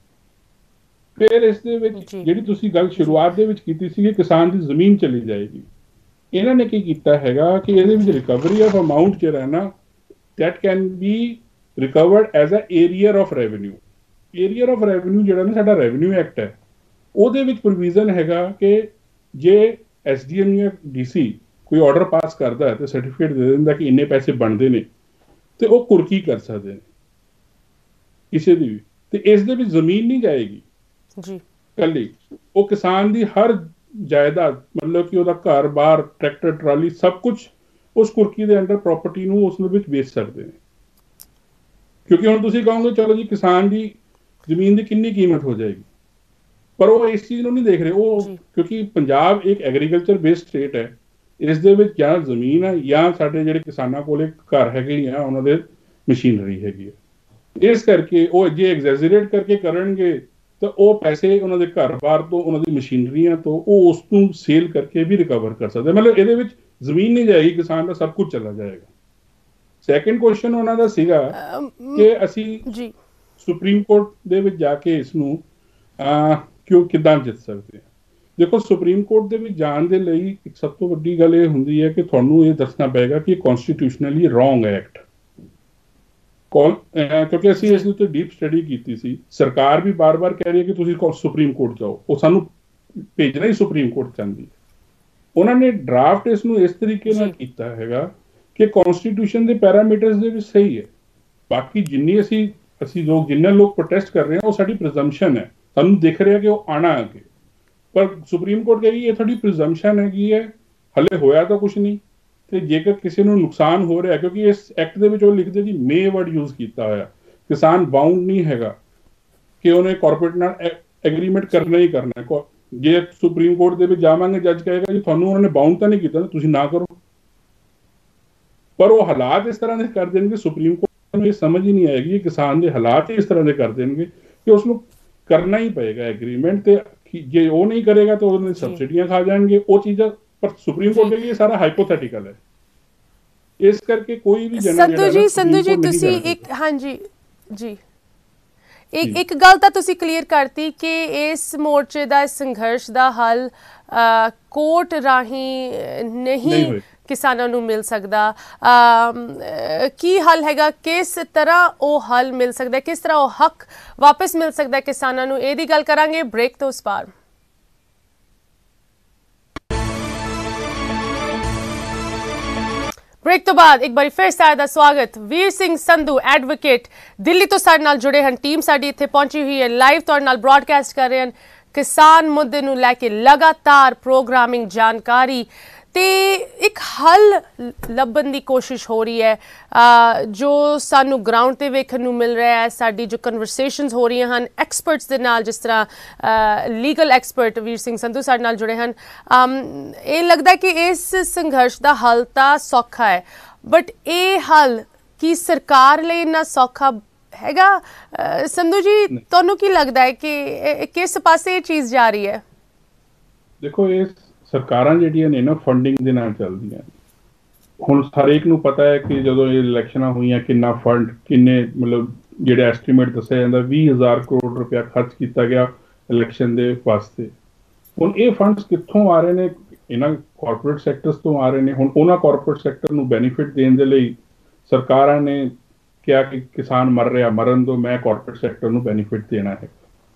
ਫਿਰ ਇਸ ਦੇ ਵਿੱਚ ਜਿਹੜੀ ਤੁਸੀਂ ਗੱਲ ਸ਼ੁਰੂਆਤ ਦੇ ਵਿੱਚ ਕੀਤੀ ਸੀ ਕਿ ਕਿਸਾਨ ਦੀ ਜ਼ਮੀਨ ਚਲੀ ਜਾਏਗੀ, ਇਹਨਾਂ ਨੇ ਕੀ ਕੀਤਾ ਹੈਗਾ ਕਿ ਇਹਦੇ ਵਿੱਚ ਰਿਕਵਰੀ ਆਫ ਅਮਾਉਂਟ ਜਿਹੜਾ ਹੈ ਨਾ, that can be recovered as a area of revenue। Area of revenue ਜਿਹੜਾ ਨਾ ਸਾਡਾ ਰੈਵਨਿਊ ਐਕਟ ਹੈ, ਉਹਦੇ ਵਿੱਚ ਪ੍ਰੋਵੀਜ਼ਨ ਹੈਗਾ ਕਿ ਜੇ ਐਸਡੀਐਮ ਜਾਂ ਡੀਸੀ ਕੋਈ ਆਰਡਰ ਪਾਸ ਕਰਦਾ ਤੇ ਸਰਟੀਫਿਕੇਟ ਦੇ ਦਿੰਦਾ ਕਿ ਇੰਨੇ ਪੈਸੇ ਬਣਦੇ ਨੇ, ਤੇ ਉਹ ਕੁਰਕੀ ਕਰ ਸਕਦੇ ਨੇ ਕਿਸੇ ਦੀ ਵੀ। ਤੇ ਇਸ ਦੇ ਵਿੱਚ ਜ਼ਮੀਨ ਨਹੀਂ ਜਾਏਗੀ ਜੀ ਕੱਲੀ, ਉਹ ਕਿਸਾਨ ਦੀ ਹਰ ਜਾਇਦਾਦ, ਮਤਲਬ ਕਿ ਉਹਦਾ ਘਰ ਬਾਰ, ਟਰੈਕਟਰ, ਟਰਾਲੀ, ਸਭ ਕੁਝ ਉਸ ਕੁਰਕੀ ਦੇ ਅੰਡਰ ਪ੍ਰਾਪਰਟੀ ਨੂੰ ਉਸ ਦੇ ਵਿੱਚ ਵੇਚ ਸਕਦੇ ਨੇ। ਕਿਉਂਕਿ ਹੁਣ ਤੁਸੀਂ ਕਹੋਗੇ ਚਲੋ ਜੀ ਕਿਸਾਨ ਦੀ ਜ਼ਮੀਨ ਦੀ ਕਿੰਨੀ ਕੀਮਤ ਹੋ ਜਾਏਗੀ, ਪਰ ਉਹ ਇਸ ਚੀਜ਼ ਨੂੰ ਨਹੀਂ ਦੇਖ ਰਹੇ। ਉਹ ਕਿਉਂਕਿ ਪੰਜਾਬ ਇੱਕ ਐਗਰੀਕਲਚਰ ਬੇਸਡ ਸਟੇਟ ਹੈ, ਇਸ ਦੇ ਵਿੱਚ ਜਾਂ ਜ਼ਮੀਨ ਹੈ ਜਾਂ ਸਾਡੇ ਜਿਹੜੇ ਕਿਸਾਨਾਂ ਕੋਲ ਘਰ ਹੈਗੇ ਆ ਉਹਨਾਂ ਦੇ ਮਸ਼ੀਨਰੀ ਹੈਗੀ ਹੈ। ਇਸ ਕਰਕੇ ਉਹ ਜੇ ਐਗਜ਼ੈਜਰੇਟ ਕਰਕੇ ਕਰਨਗੇ ਤਾਂ ਉਹ ਪੈਸੇ ਉਹਨਾਂ ਦੇ ਘਰ-ਬਾਰ ਤੋਂ, ਉਹਨਾਂ ਦੀ ਮਸ਼ੀਨਰੀਆਂ ਤੋਂ ਉਹ ਉਸ ਨੂੰ ਸੇਲ ਕਰਕੇ ਵੀ ਰਿਕਵਰ ਕਰ ਸਕਦੇ। ਮਤਲਬ ਇਹਦੇ ਵਿੱਚ ਜ਼ਮੀਨ ਨਹੀਂ ਜਾਏਗੀ, ਕਿਸਾਨ ਦਾ ਸਭ ਕੁਝ ਚਲਾ ਜਾਏਗਾ। ਸੈਕੰਡ ਕੁਐਸਚਨ ਉਹਨਾਂ ਦਾ ਸੀਗਾ ਕਿ ਅਸੀਂ ਸੁਪਰੀਮ ਕੋਰਟ ਦੇ ਵਿੱਚ ਜਾ ਕੇ ਇਸ ਨੂੰ ਕਿੱਦਾਂ ਜਿੱਤ ਸਕਦੇ ਹਾਂ। ਦੇਖੋ, ਸੁਪਰੀਮ ਕੋਰਟ ਦੇ ਵਿੱਚ ਜਾਣ ਦੇ ਲਈ ਇੱਕ ਸਭ ਤੋਂ ਵੱਡੀ ਗੱਲ ਇਹ ਹੁੰਦੀ ਹੈ ਕਿ ਤੁਹਾਨੂੰ ਇਹ ਦੱਸਣਾ ਪਏਗਾ ਕਿ ਕਨਸਟੀਟਿਊਸ਼ਨਲੀ ਰੋਂਗ ਐਕਟ। ਕਿਉਂਕਿ ਅਸੀਂ ਇਸ ਦੇ ਉੱਤੇ ਡੀਪ ਸਟੱਡੀ ਕੀਤੀ ਸੀ। ਸਰਕਾਰ ਵੀ ਬਾਰ-ਬਾਰ ਕਹਿ ਰਹੀ ਹੈ ਕਿ ਤੁਸੀਂ ਸੁਪਰੀਮ ਕੋਰਟ ਜਾਓ, ਉਹ ਸਾਨੂੰ ਭੇਜਣਾ ਹੀ ਸੁਪਰੀਮ ਕੋਰਟ ਚਾਹੁੰਦੀ ਹੈ। ਉਹਨਾਂ ਨੇ ਡਰਾਫਟ ਇਸ ਨੂੰ ਇਸ ਤਰੀਕੇ ਨਾਲ ਕੀਤਾ ਹੈਗਾ ਕਿ ਕਨਸਟੀਟਿਊਸ਼ਨ ਦੇ ਪੈਰਾਮੀਟਰਸ ਦੇ ਵਿੱਚ ਸਹੀ ਹੈ। ਬਾਕੀ ਜਿੰਨੇ ਲੋਕ ਪ੍ਰੋਟੈਸਟ ਕਰ ਰਹੇ ਹਾਂ ਉਹ ਸਾਡੀ ਪ੍ਰਿਜ਼ੰਪਸ਼ਨ ਹੈ, ਸਾਨੂੰ ਦਿਖ ਰਿਹਾ ਕਿ ਉਹ ਆਣਾ ਅੱਗੇ। ਪਰ ਸੁਪਰੀਮ ਕੋਰਟ ਕਹੇਗੀ ਇਹ ਤੁਹਾਡੀ ਪ੍ਰਿਜ਼ੰਪਸ਼ਨ ਹੈਗੀ ਹੈ, ਹਲੇ ਹੋਇਆ ਤਾਂ ਕੁਝ ਨਹੀਂ। ਤੇ ਜੇਕਰ ਕਿਸੇ ਨੂੰ ਨੁਕਸਾਨ ਹੋ ਰਿਹਾ, ਕਿਉਂਕਿ ਇਸ ਐਕਟ ਦੇ ਵਿੱਚ ਉਹ ਲਿਖਦੇ ਜੀ ਮੇ ਵਰਡ ਯੂਜ਼ ਕੀਤਾ ਹੋਇਆ, ਕਿਸਾਨ ਬਾਉਂਡ ਨਹੀਂ ਹੈਗਾ ਕਿ ਉਹਨੇ ਕਾਰਪੋਰੇਟ ਨਾਲ ਐਗਰੀਮੈਂਟ ਕਰਨਾ ਹੀ ਕਰਨਾ। ਜੇ ਸੁਪਰੀਮ ਕੋਰਟ ਦੇ ਵਿੱਚ ਜਾਵਾਂਗੇ, ਜੱਜ ਕਹੇਗਾ ਜੀ ਤੁਹਾਨੂੰ ਉਹਨਾਂ ਨੇ ਬਾਉਂਡ ਤਾਂ ਨਹੀਂ ਕੀਤਾ, ਤੁਸੀਂ ਨਾ ਕਰੋ। ਪਰ ਉਹ ਹਾਲਾਤ ਇਸ ਤਰ੍ਹਾਂ ਦੇ ਕਰ ਦੇਣਗੇ, ਸੁਪਰੀਮ ਕੋਰਟ ਨੂੰ ਇਹ ਸਮਝ ਹੀ ਨਹੀਂ ਆਏਗੀ ਕਿ ਕਿਸਾਨ ਦੇ ਹਾਲਾਤ ਇਸ ਤਰ੍ਹਾਂ ਦੇ ਕਰ ਦੇਣਗੇ ਕਿ ਉਸ ਨੂੰ ਕਰਨਾ ਹੀ ਪਏਗਾ ਐਗਰੀਮੈਂਟ। ਤੇ ਜੇ ਉਹ ਨਹੀਂ ਕਰੇਗਾ ਤਾਂ ਉਹਨੇ ਸਬਸਿਡੀਆਂ ਖਾ ਜਾਣਗੇ ਉਹ ਚੀਜ਼ਾਂ। ਪਰ ਸੁਪਰੀਮ ਕੋਰਟ ਦੇ ਲਈ ਇਹ ਸਾਰਾ ਹਾਈਪੋਥੈਟੀਕਲ ਹੈ। ਇਸ ਕਰਕੇ ਕੋਈ ਵੀ
ਸੰਧੂ ਜੀ ਤੁਸੀਂ ਇੱਕ ਗੱਲ ਤਾਂ ਤੁਸੀਂ ਕਲੀਅਰ ਕਰਤੀ ਕਿ ਇਸ ਮੋਰਚੇ ਦਾ, ਇਸ ਸੰਘਰਸ਼ ਦਾ ਹੱਲ ਕੋਰਟ ਰਾਹੀਂ ਨਹੀਂ ਕਿਸਾਨਾਂ ਨੂੰ ਮਿਲ ਸਕਦਾ। ਕੀ ਹੱਲ ਹੈਗਾ? ਕਿਸ ਤਰ੍ਹਾਂ ਉਹ ਹੱਲ ਮਿਲ ਸਕਦਾ? ਕਿਸ ਤਰ੍ਹਾਂ ਉਹ ਹੱਕ ਵਾਪਸ ਮਿਲ ਸਕਦਾ ਕਿਸਾਨਾਂ ਨੂੰ? ਇਹਦੀ ਗੱਲ ਕਰਾਂਗੇ ਬ੍ਰੇਕ ਤੋਂ ਉਸ ਪਾਰ। ब्रेक तो बाद एक बार फिर सारा स्वागत। वीर सिंह संधू एडवोकेट दिल्ली तो साडे नाल जुड़े हैं। टीम साडी इत्थे पहुंची हुई है, लाइव तुहाडे नाल ब्रॉडकास्ट कर रहे हैं। किसान मुद्दे नूं लैके लगातार प्रोग्रामिंग जानकारी ते एक हल ਲੱਭਣ ਦੀ ਕੋਸ਼ਿਸ਼ ਹੋ ਰਹੀ ਹੈ ਜੋ ਸਾਨੂੰ ਗਰਾਊਂਡ ਤੇ ਵੇਖਣ ਨੂੰ ਮਿਲ ਰਿਹਾ ਹੈ। ਸਾਡੀ ਜੋ ਕਨਵਰਸੇਸ਼ਨਸ ਹੋ ਰਹੀਆਂ ਹਨ ਐਕਸਪਰਟਸ ਦੇ ਨਾਲ, ਜਿਸ ਤਰ੍ਹਾਂ ਲੀਗਲ ਐਕਸਪਰਟ ਵੀਰ ਸਿੰਘ ਸੰਧੂ ਸਾਡੇ ਨਾਲ ਜੁੜੇ ਹਨ। ਇਹ ਲੱਗਦਾ ਕਿ ਇਸ ਸੰਘਰਸ਼ ਦਾ ਹੱਲ ਤਾਂ ਸੌਖਾ ਹੈ, ਬਟ ਇਹ ਹੱਲ ਕੀ ਸਰਕਾਰ ਲਈ ਇੰਨਾ ਸੌਖਾ ਹੈਗਾ? ਸੰਧੂ ਜੀ, ਤੁਹਾਨੂੰ ਕੀ ਲੱਗਦਾ ਹੈ ਕਿ ਕਿਸ ਪਾਸੇ ਇਹ ਚੀਜ਼ ਜਾ ਰਹੀ ਹੈ?
ਦੇਖੋ, ਇਹ ਸਰਕਾਰਾਂ ਜਿਹੜੀਆਂ ਨੇ ਨਾ ਫੰਡਿੰਗ ਦੇ ਨਾਲ ਚੱਲਦੀਆਂ। ਹੁਣ ਹਰੇਕ ਨੂੰ ਪਤਾ ਹੈ ਕਿ ਜਦੋਂ ਇਹ ਇਲੈਕਸ਼ਨਾਂ ਹੋਈਆਂ ਕਿੰਨਾ ਫੰਡ, ਕਿੰਨੇ ਮਤਲਬ ਜਿਹੜਾ ਐਸਟੀਮੇਟ ਦੱਸਿਆ ਜਾਂਦਾ 20,000 ਕਰੋੜ ਰੁਪਇਆ ਖਰਚ ਕੀਤਾ ਗਿਆ ਇਲੈਕਸ਼ਨ ਦੇ ਵਾਸਤੇ। ਹੁਣ ਇਹ ਫੰਡਸ ਕਿੱਥੋਂ ਆ ਰਹੇ ਨੇ? ਇਹਨਾਂ ਕਾਰਪੋਰੇਟ ਸੈਕਟਰਸ ਤੋਂ ਆ ਰਹੇ ਨੇ। ਹੁਣ ਉਹਨਾਂ ਕਾਰਪੋਰੇਟ ਸੈਕਟਰ ਨੂੰ ਬੈਨੀਫਿਟ ਦੇਣ ਦੇ ਲਈ ਸਰਕਾਰਾਂ ਨੇ ਕਿਹਾ ਕਿ ਕਿਸਾਨ ਮਰ ਰਿਹਾ, ਮਰਨ ਦੋ, ਮੈਂ ਕਾਰਪੋਰੇਟ ਸੈਕਟਰ ਨੂੰ ਬੈਨੀਫਿਟ ਦੇਣਾ ਹੈ।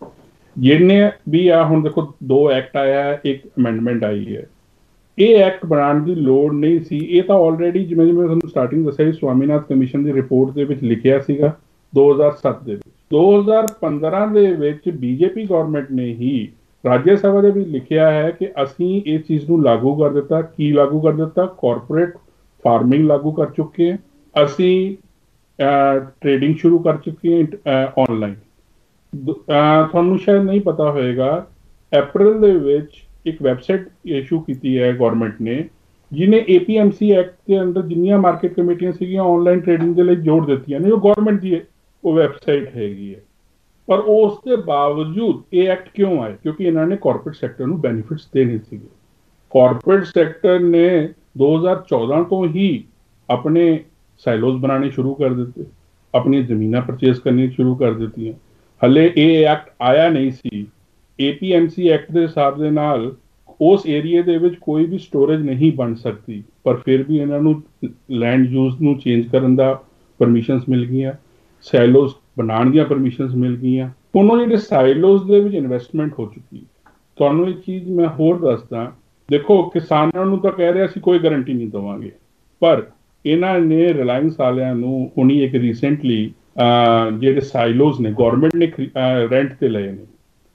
ਜਿੰਨੇ ਵੀ ਆ, ਹੁਣ ਦੇਖੋ 2 ਐਕਟ ਆਇਆ ਹੈ, ਇੱਕ ਅਮੈਂਡਮੈਂਟ ਆਈ ਹੈ। ਇਹ ਐਕਟ ਬਣਾਉਣ ਦੀ ਲੋੜ ਨਹੀਂ ਸੀ। ਇਹ ਤਾਂ ਆਲਰੇਡੀ ਜਿਵੇਂ ਤੁਹਾਨੂੰ ਸਟਾਰਟਿੰਗ ਦੱਸਿਆ ਸੀ, ਸਵਾਮੀਨਾਥਨ ਕਮਿਸ਼ਨ ਦੀ ਰਿਪੋਰਟ ਦੇ ਵਿੱਚ ਲਿਖਿਆ ਸੀਗਾ 2007 ਦੇ ਵਿੱਚ। 2015 ਦੇ ਵਿੱਚ ਬੀਜੇਪੀ ਗਵਰਨਮੈਂਟ ਨੇ ਹੀ ਰਾਜ ਸਭਾ ਦੇ ਵਿੱਚ ਲਿਖਿਆ ਹੈ ਕਿ ਅਸੀਂ ਇਸ ਚੀਜ਼ ਨੂੰ ਲਾਗੂ ਕਰ ਦਿੱਤਾ। ਕੀ ਲਾਗੂ ਕਰ ਦਿੱਤਾ? ਕਾਰਪੋਰੇਟ ਫਾਰਮਿੰਗ ਲਾਗੂ ਕਰ ਚੁੱਕੇ ਹਾਂ ਅਸੀਂ, ਟ੍ਰੇਡਿੰਗ ਸ਼ੁਰੂ ਕਰ ਚੁੱਕੇ ਹਾਂ ਆਨਲਾਈਨ। ਤੁਹਾਨੂੰ ਸ਼ਾਇਦ ਨਹੀਂ ਪਤਾ ਹੋਏਗਾ, ਅਪ੍ਰੈਲ ਦੇ ਵਿੱਚ ਇੱਕ ਵੈਬਸਾਈਟ ਇਸ਼ੂ ਕੀਤੀ ਹੈ ਗਵਰਨਮੈਂਟ ਨੇ, ਜਿਹਨੇ APMC ਐਕਟ ਦੇ ਅੰਦਰ ਜਿੰਨੀਆਂ ਮਾਰਕੀਟ ਕਮੇਟੀਆਂ ਸੀਗੀਆਂ ਆਨਲਾਈਨ ਟ੍ਰੇਡਿੰਗ ਦੇ ਲਈ ਜੋੜ ਦਿੱਤੀਆਂ ਨੇ। ਉਹ ਗਵਰਨਮੈਂਟ ਦੀ ਉਹ ਵੈਬਸਾਈਟ ਹੈਗੀ ਹੈ। ਪਰ ਉਸ ਦੇ ਬਾਵਜੂਦ ਇਹ ਐਕਟ ਕਿਉਂ ਆਏ? ਕਿਉਂਕਿ ਇਹਨਾਂ ਨੇ ਕਾਰਪੋਰੇਟ ਸੈਕਟਰ ਨੂੰ ਬੈਨੀਫਿਟਸ ਦੇਣੇ ਸੀਗੇ। ਕਾਰਪੋਰੇਟ ਸੈਕਟਰ ਨੇ 2014 ਤੋਂ ਹੀ ਆਪਣੇ ਸਾਈਲੋਜ਼ ਬਣਾਉਣੇ ਸ਼ੁਰੂ ਕਰ ਦਿੱਤੇ, ਆਪਣੀਆਂ ਜ਼ਮੀਨਾਂ ਪਰਚੇਸ ਕਰਨੀਆਂ ਸ਼ੁਰੂ ਕਰ ਦਿੱਤੀਆਂ। ਹਲੇ ਇਹ ਐਕਟ ਆਇਆ ਨਹੀਂ ਸੀ। APMC ਐਕਟ ਦੇ ਹਿਸਾਬ ਦੇ ਨਾਲ ਉਸ ਏਰੀਏ ਦੇ ਵਿੱਚ ਕੋਈ ਵੀ ਸਟੋਰੇਜ ਨਹੀਂ ਬਣ ਸਕਦੀ, ਪਰ ਫਿਰ ਵੀ ਇਹਨਾਂ ਨੂੰ ਲੈਂਡ ਯੂਜ਼ ਨੂੰ ਚੇਂਜ ਕਰਨ ਦਾ ਪਰਮਿਸ਼ਨਸ ਮਿਲ ਗਈਆਂ, ਸਾਈਲੋਜ਼ ਬਣਾਉਣ ਦੀਆਂ ਪਰਮਿਸ਼ਨਸ ਮਿਲ ਗਈਆਂ। ਉਹਨਾਂ ਜਿਹੜੇ ਸਾਈਲੋਜ਼ ਦੇ ਵਿੱਚ ਇਨਵੈਸਟਮੈਂਟ ਹੋ ਚੁੱਕੀ। ਤੁਹਾਨੂੰ ਇੱਕ ਚੀਜ਼ ਮੈਂ ਹੋਰ ਦੱਸਦਾ, ਦੇਖੋ ਕਿਸਾਨਾਂ ਨੂੰ ਤਾਂ ਕਹਿ ਰਿਹਾ ਸੀ ਕੋਈ ਗਾਰੰਟੀ ਨਹੀਂ ਦੇਵਾਂਗੇ, ਪਰ ਇਹਨਾਂ ਨੇ ਰਿਲਾਇੰਸ ਵਾਲਿਆਂ ਨੂੰ ਹੁਣੀ ਇੱਕ ਰੀਸੈਂਟਲੀ ਜਿਹੜੇ ਸਾਈਲੋਜ਼ ਨੇ ਗਵਰਨਮੈਂਟ ਨੇ ਰੈਂਟ ਤੇ ਲਏ ਨੇ,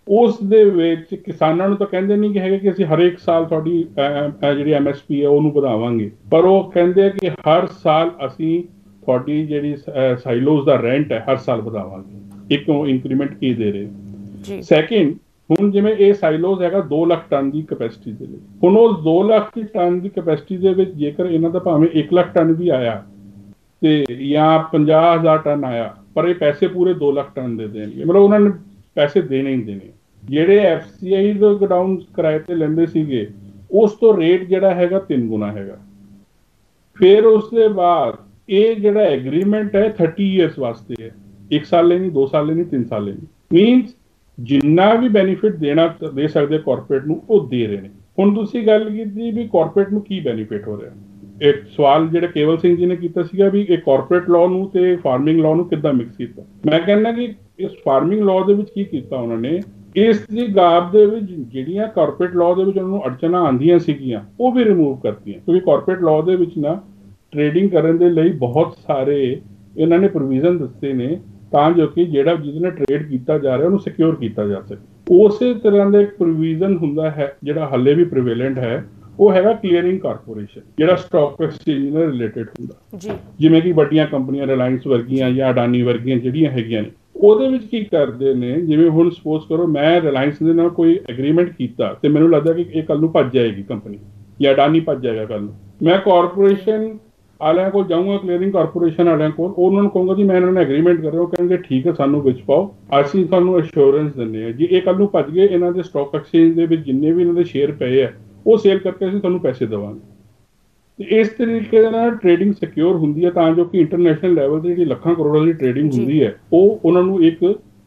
ਉਸ ਦੇ ਵਿੱਚ ਕਿਸਾਨਾਂ ਨੂੰ ਤਾਂ ਕਹਿੰਦੇ ਨਹੀਂ ਕਿ ਹੈਗੇ ਕਿ ਅਸੀਂ ਹਰੇਕ ਸਾਲ ਤੁਹਾਡੀ ਜਿਹੜੀ MSP ਹੈ ਉਹਨੂੰ ਵਧਾਵਾਂਗੇ, ਪਰ ਉਹ ਕਹਿੰਦੇ ਆ ਕਿ ਹਰ ਸਾਲ ਅਸੀਂ ਤੁਹਾਡੀ ਜਿਹੜੀ ਸਾਈਲੋਜ਼ ਦਾ ਰੈਂਟ ਹੈ ਹਰ ਸਾਲ ਵਧਾਵਾਂਗੇ। ਇੱਕ ਇੰਕਰੀਮੈਂਟ ਕੀ ਦੇ ਰਹੇ ਜੀ। ਸੈਕਿੰਡ, ਹੁਣ ਜਿਵੇਂ ਇਹ ਸਾਈਲੋਜ਼ ਹੈਗਾ 2 ਲੱਖ ਟਨ ਦੀ ਕੈਪੈਸਿਟੀ ਦੇ ਲਈ, ਹੁਣ ਉਹ 2 ਲੱਖ ਟਨ ਦੀ ਕੈਪੈਸਿਟੀ ਦੇ ਵਿੱਚ ਜੇਕਰ ਇਹਨਾਂ ਦਾ ਭਾਵੇਂ 1 ਲੱਖ ਟਨ ਵੀ ਆਇਆ ਤੇ ਜਾਂ 50,000 ਟਨ ਆਇਆ, ਪਰ ਇਹ ਪੈਸੇ ਪੂਰੇ 2 ਲੱਖ ਟਨ ਦੇ ਦੇਣਗੇ, ਮਤਲਬ ਉਹਨਾਂ ਨੇ ਪੈਸੇ ਦੇਣੇ ਹੀ ਦੇਣੇ। ਜਿਹੜੇ FCI ਦੇ ਗੋਡਾਊਨ ਕਿਰਾਏ ਤੇ ਲੈਂਦੇ ਸੀਗੇ ਉਸ ਤੋਂ ਰੇਟ ਜਿਹੜਾ ਹੈਗਾ 3 ਗੁਣਾ ਹੈਗਾ। ਫਿਰ ਉਸ ਦੇ ਬਾਅਦ ਇਹ ਜਿਹੜਾ ਐਗਰੀਮੈਂਟ ਹੈ 30 ਇਅਰਸ ਵਾਸਤੇ ਹੈ, 1 ਸਾਲ ਲਈ ਨਹੀਂ, 2 ਸਾਲ ਲਈ ਨਹੀਂ, 3 ਸਾਲ ਲਈ ਨਹੀਂ। ਮੀਨਸ ਜਿੰਨਾ ਵੀ ਬੈਨੀਫਿਟ ਦੇ ਸਕਦੇ ਕਾਰਪੋਰੇਟ ਨੂੰ ਉਹ ਦੇ ਰਹੇ ਨੇ। ਹੁਣ ਤੁਸੀਂ ਗੱਲ ਕੀਤੀ ਵੀ ਕਾਰਪੋਰੇਟ ਨੂੰ ਕੀ ਬੈਨੀਫਿਟ ਹੋ ਰਿਹਾ, ਇੱਕ ਸਵਾਲ ਜਿਹੜਾ ਕੇਵਲ ਸਿੰਘ ਜੀ ਨੇ ਕੀਤਾ ਸੀਗਾ ਵੀ ਇਹ ਕਾਰਪੋਰੇਟ ਲਾਅ ਨੂੰ ਤੇ ਫਾਰਮਿੰਗ ਲਾਅ ਨੂੰ ਕਿੱਦਾਂ ਮਿਕਸ ਕੀਤਾ। ਮੈਂ ਕਹਿੰਦਾ ਕਿ ਇਸ ਫਾਰਮਿੰਗ ਲਾਅ ਦੇ ਵਿੱਚ ਕੀ ਕੀਤਾ ਉਹਨਾਂ ਨੇ, ਇਸ ਦੀ ਗਾਬ ਦੇ ਵਿੱਚ ਜਿਹੜੀਆਂ ਕਾਰਪੋਰੇਟ ਲਾਅ ਦੇ ਵਿੱਚ ਉਹਨਾਂ ਨੂੰ ਅੜਚਨਾਂ ਆਉਂਦੀਆਂ ਸੀਗੀਆਂ ਉਹ ਵੀ ਰਿਮੂਵ ਕਰਤੀਆਂ, ਕਿਉਂਕਿ ਕਾਰਪੋਰੇਟ ਲਾਅ ਦੇ ਵਿੱਚ ਨਾ ਟ੍ਰੇਡਿੰਗ ਕਰਨ ਦੇ ਲਈ ਬਹੁਤ ਸਾਰੇ ਇਹਨਾਂ ਨੇ ਪ੍ਰੋਵੀਜ਼ਨ ਦਿੱਤੇ ਨੇ ਤਾਂ ਜੋ ਕਿ ਜਿਹੜਾ ਜਿਹਦੇ ਨਾਲ ਟ੍ਰੇਡ ਕੀਤਾ ਜਾ ਰਿਹਾ ਉਹਨੂੰ ਸਿਕਿਉਰ ਕੀਤਾ ਜਾ ਸਕੇ। ਉਸੇ ਤਰ੍ਹਾਂ ਦਾ ਇੱਕ ਪ੍ਰੋਵੀਜ਼ਨ ਹੁੰਦਾ ਹੈ ਜਿਹੜਾ ਹਾਲੇ ਵੀ ਪ੍ਰੀਵੇਲੈਂਟ ਹੈ, ਉਹ ਹੈਗਾ ਕਲੀਅਰਿੰਗ ਕਾਰਪੋਰੇਸ਼ਨ, ਜਿਹੜਾ ਸਟਾਕ ਐਕਸਚੇਂਜ ਨਾਲ ਰਿਲੇਟਡ ਹੁੰਦਾ ਜੀ। ਜਿਵੇਂ ਕਿ ਵੱਡੀਆਂ ਕੰਪਨੀਆਂ ਰਿਲਾਇੰਸ ਵਰਗੀਆਂ ਜਾਂ ਅਡਾਨੀ ਵਰਗੀਆਂ ਜਿਹੜੀਆਂ ਹੈਗੀਆਂ ਨੇ, ਉਹਦੇ ਵਿੱਚ ਕੀ ਕਰਦੇ ਨੇ, ਜਿਵੇਂ ਹੁਣ ਸਪੋਜ਼ ਕਰੋ ਮੈਂ ਰਿਲਾਇੰਸ ਦੇ ਨਾਲ ਕੋਈ ਐਗਰੀਮੈਂਟ ਕੀਤਾ ਤੇ ਮੈਨੂੰ ਲੱਗਦਾ ਕਿ ਇਹ ਕੱਲ ਨੂੰ ਭੱਜ ਜਾਏਗੀ ਕੰਪਨੀ ਜਾਂ ਅਡਾਨੀ ਭੱਜ ਜਾਏਗਾ ਕੱਲ ਨੂੰ, ਮੈਂ ਕਾਰਪੋਰੇਸ਼ਨ ਵਾਲਿਆਂ ਕੋਲ ਜਾਊਂਗਾ, ਕਲੀਅਰਿੰਗ ਕਾਰਪੋਰੇਸ਼ਨ ਵਾਲਿਆਂ ਕੋਲ, ਉਹਨਾਂ ਨੂੰ ਕਹੂੰਗਾ ਜੀ ਮੈਂ ਇਹਨਾਂ ਨਾਲ ਐਗਰੀਮੈਂਟ ਕਰ ਰਿਹਾ, ਉਹ ਕਹਿੰਗੇ ਠੀਕ ਹੈ ਸਾਨੂੰ ਵਿੱਚ ਪਾਓ, ਅਸੀਂ ਤੁਹਾਨੂੰ ਅਸ਼ੋਰੈਂਸ ਦਿੰਦੇ ਹਾਂ ਜੀ ਇਹ ਕੱਲ ਨੂੰ ਭੱਜ ਗਏ, ਇਹਨਾਂ ਦੇ ਸਟਾਕ ਐਕਸਚੇਂਜ ਦੇ ਵਿੱਚ ਜਿੰਨੇ ਵੀ ਇਹਨਾਂ ਦੇ ਸ਼ੇਅਰ ਪਏ ਆ ਉਹ ਸੇਲ ਕਰਕੇ ਅਸੀਂ ਤੁਹਾਨੂੰ ਪੈਸੇ ਦੇਵਾਂਗੇ। ਤੇ ਇਸ ਤਰੀਕੇ ਦੇ ਨਾਲ ਟ੍ਰੇਡਿੰਗ ਸਿਕਿਉਰ ਹੁੰਦੀ ਹੈ ਤਾਂ ਜੋ ਕਿ ਇੰਟਰਨੈਸ਼ਨਲ ਲੈਵਲ ਤੇ ਜਿਹੜੀ ਲੱਖਾਂ ਕਰੋੜਾਂ ਦੀ ਟ੍ਰੇਡਿੰਗ ਹੁੰਦੀ ਹੈ ਉਹ ਉਹਨਾਂ ਨੂੰ ਇੱਕ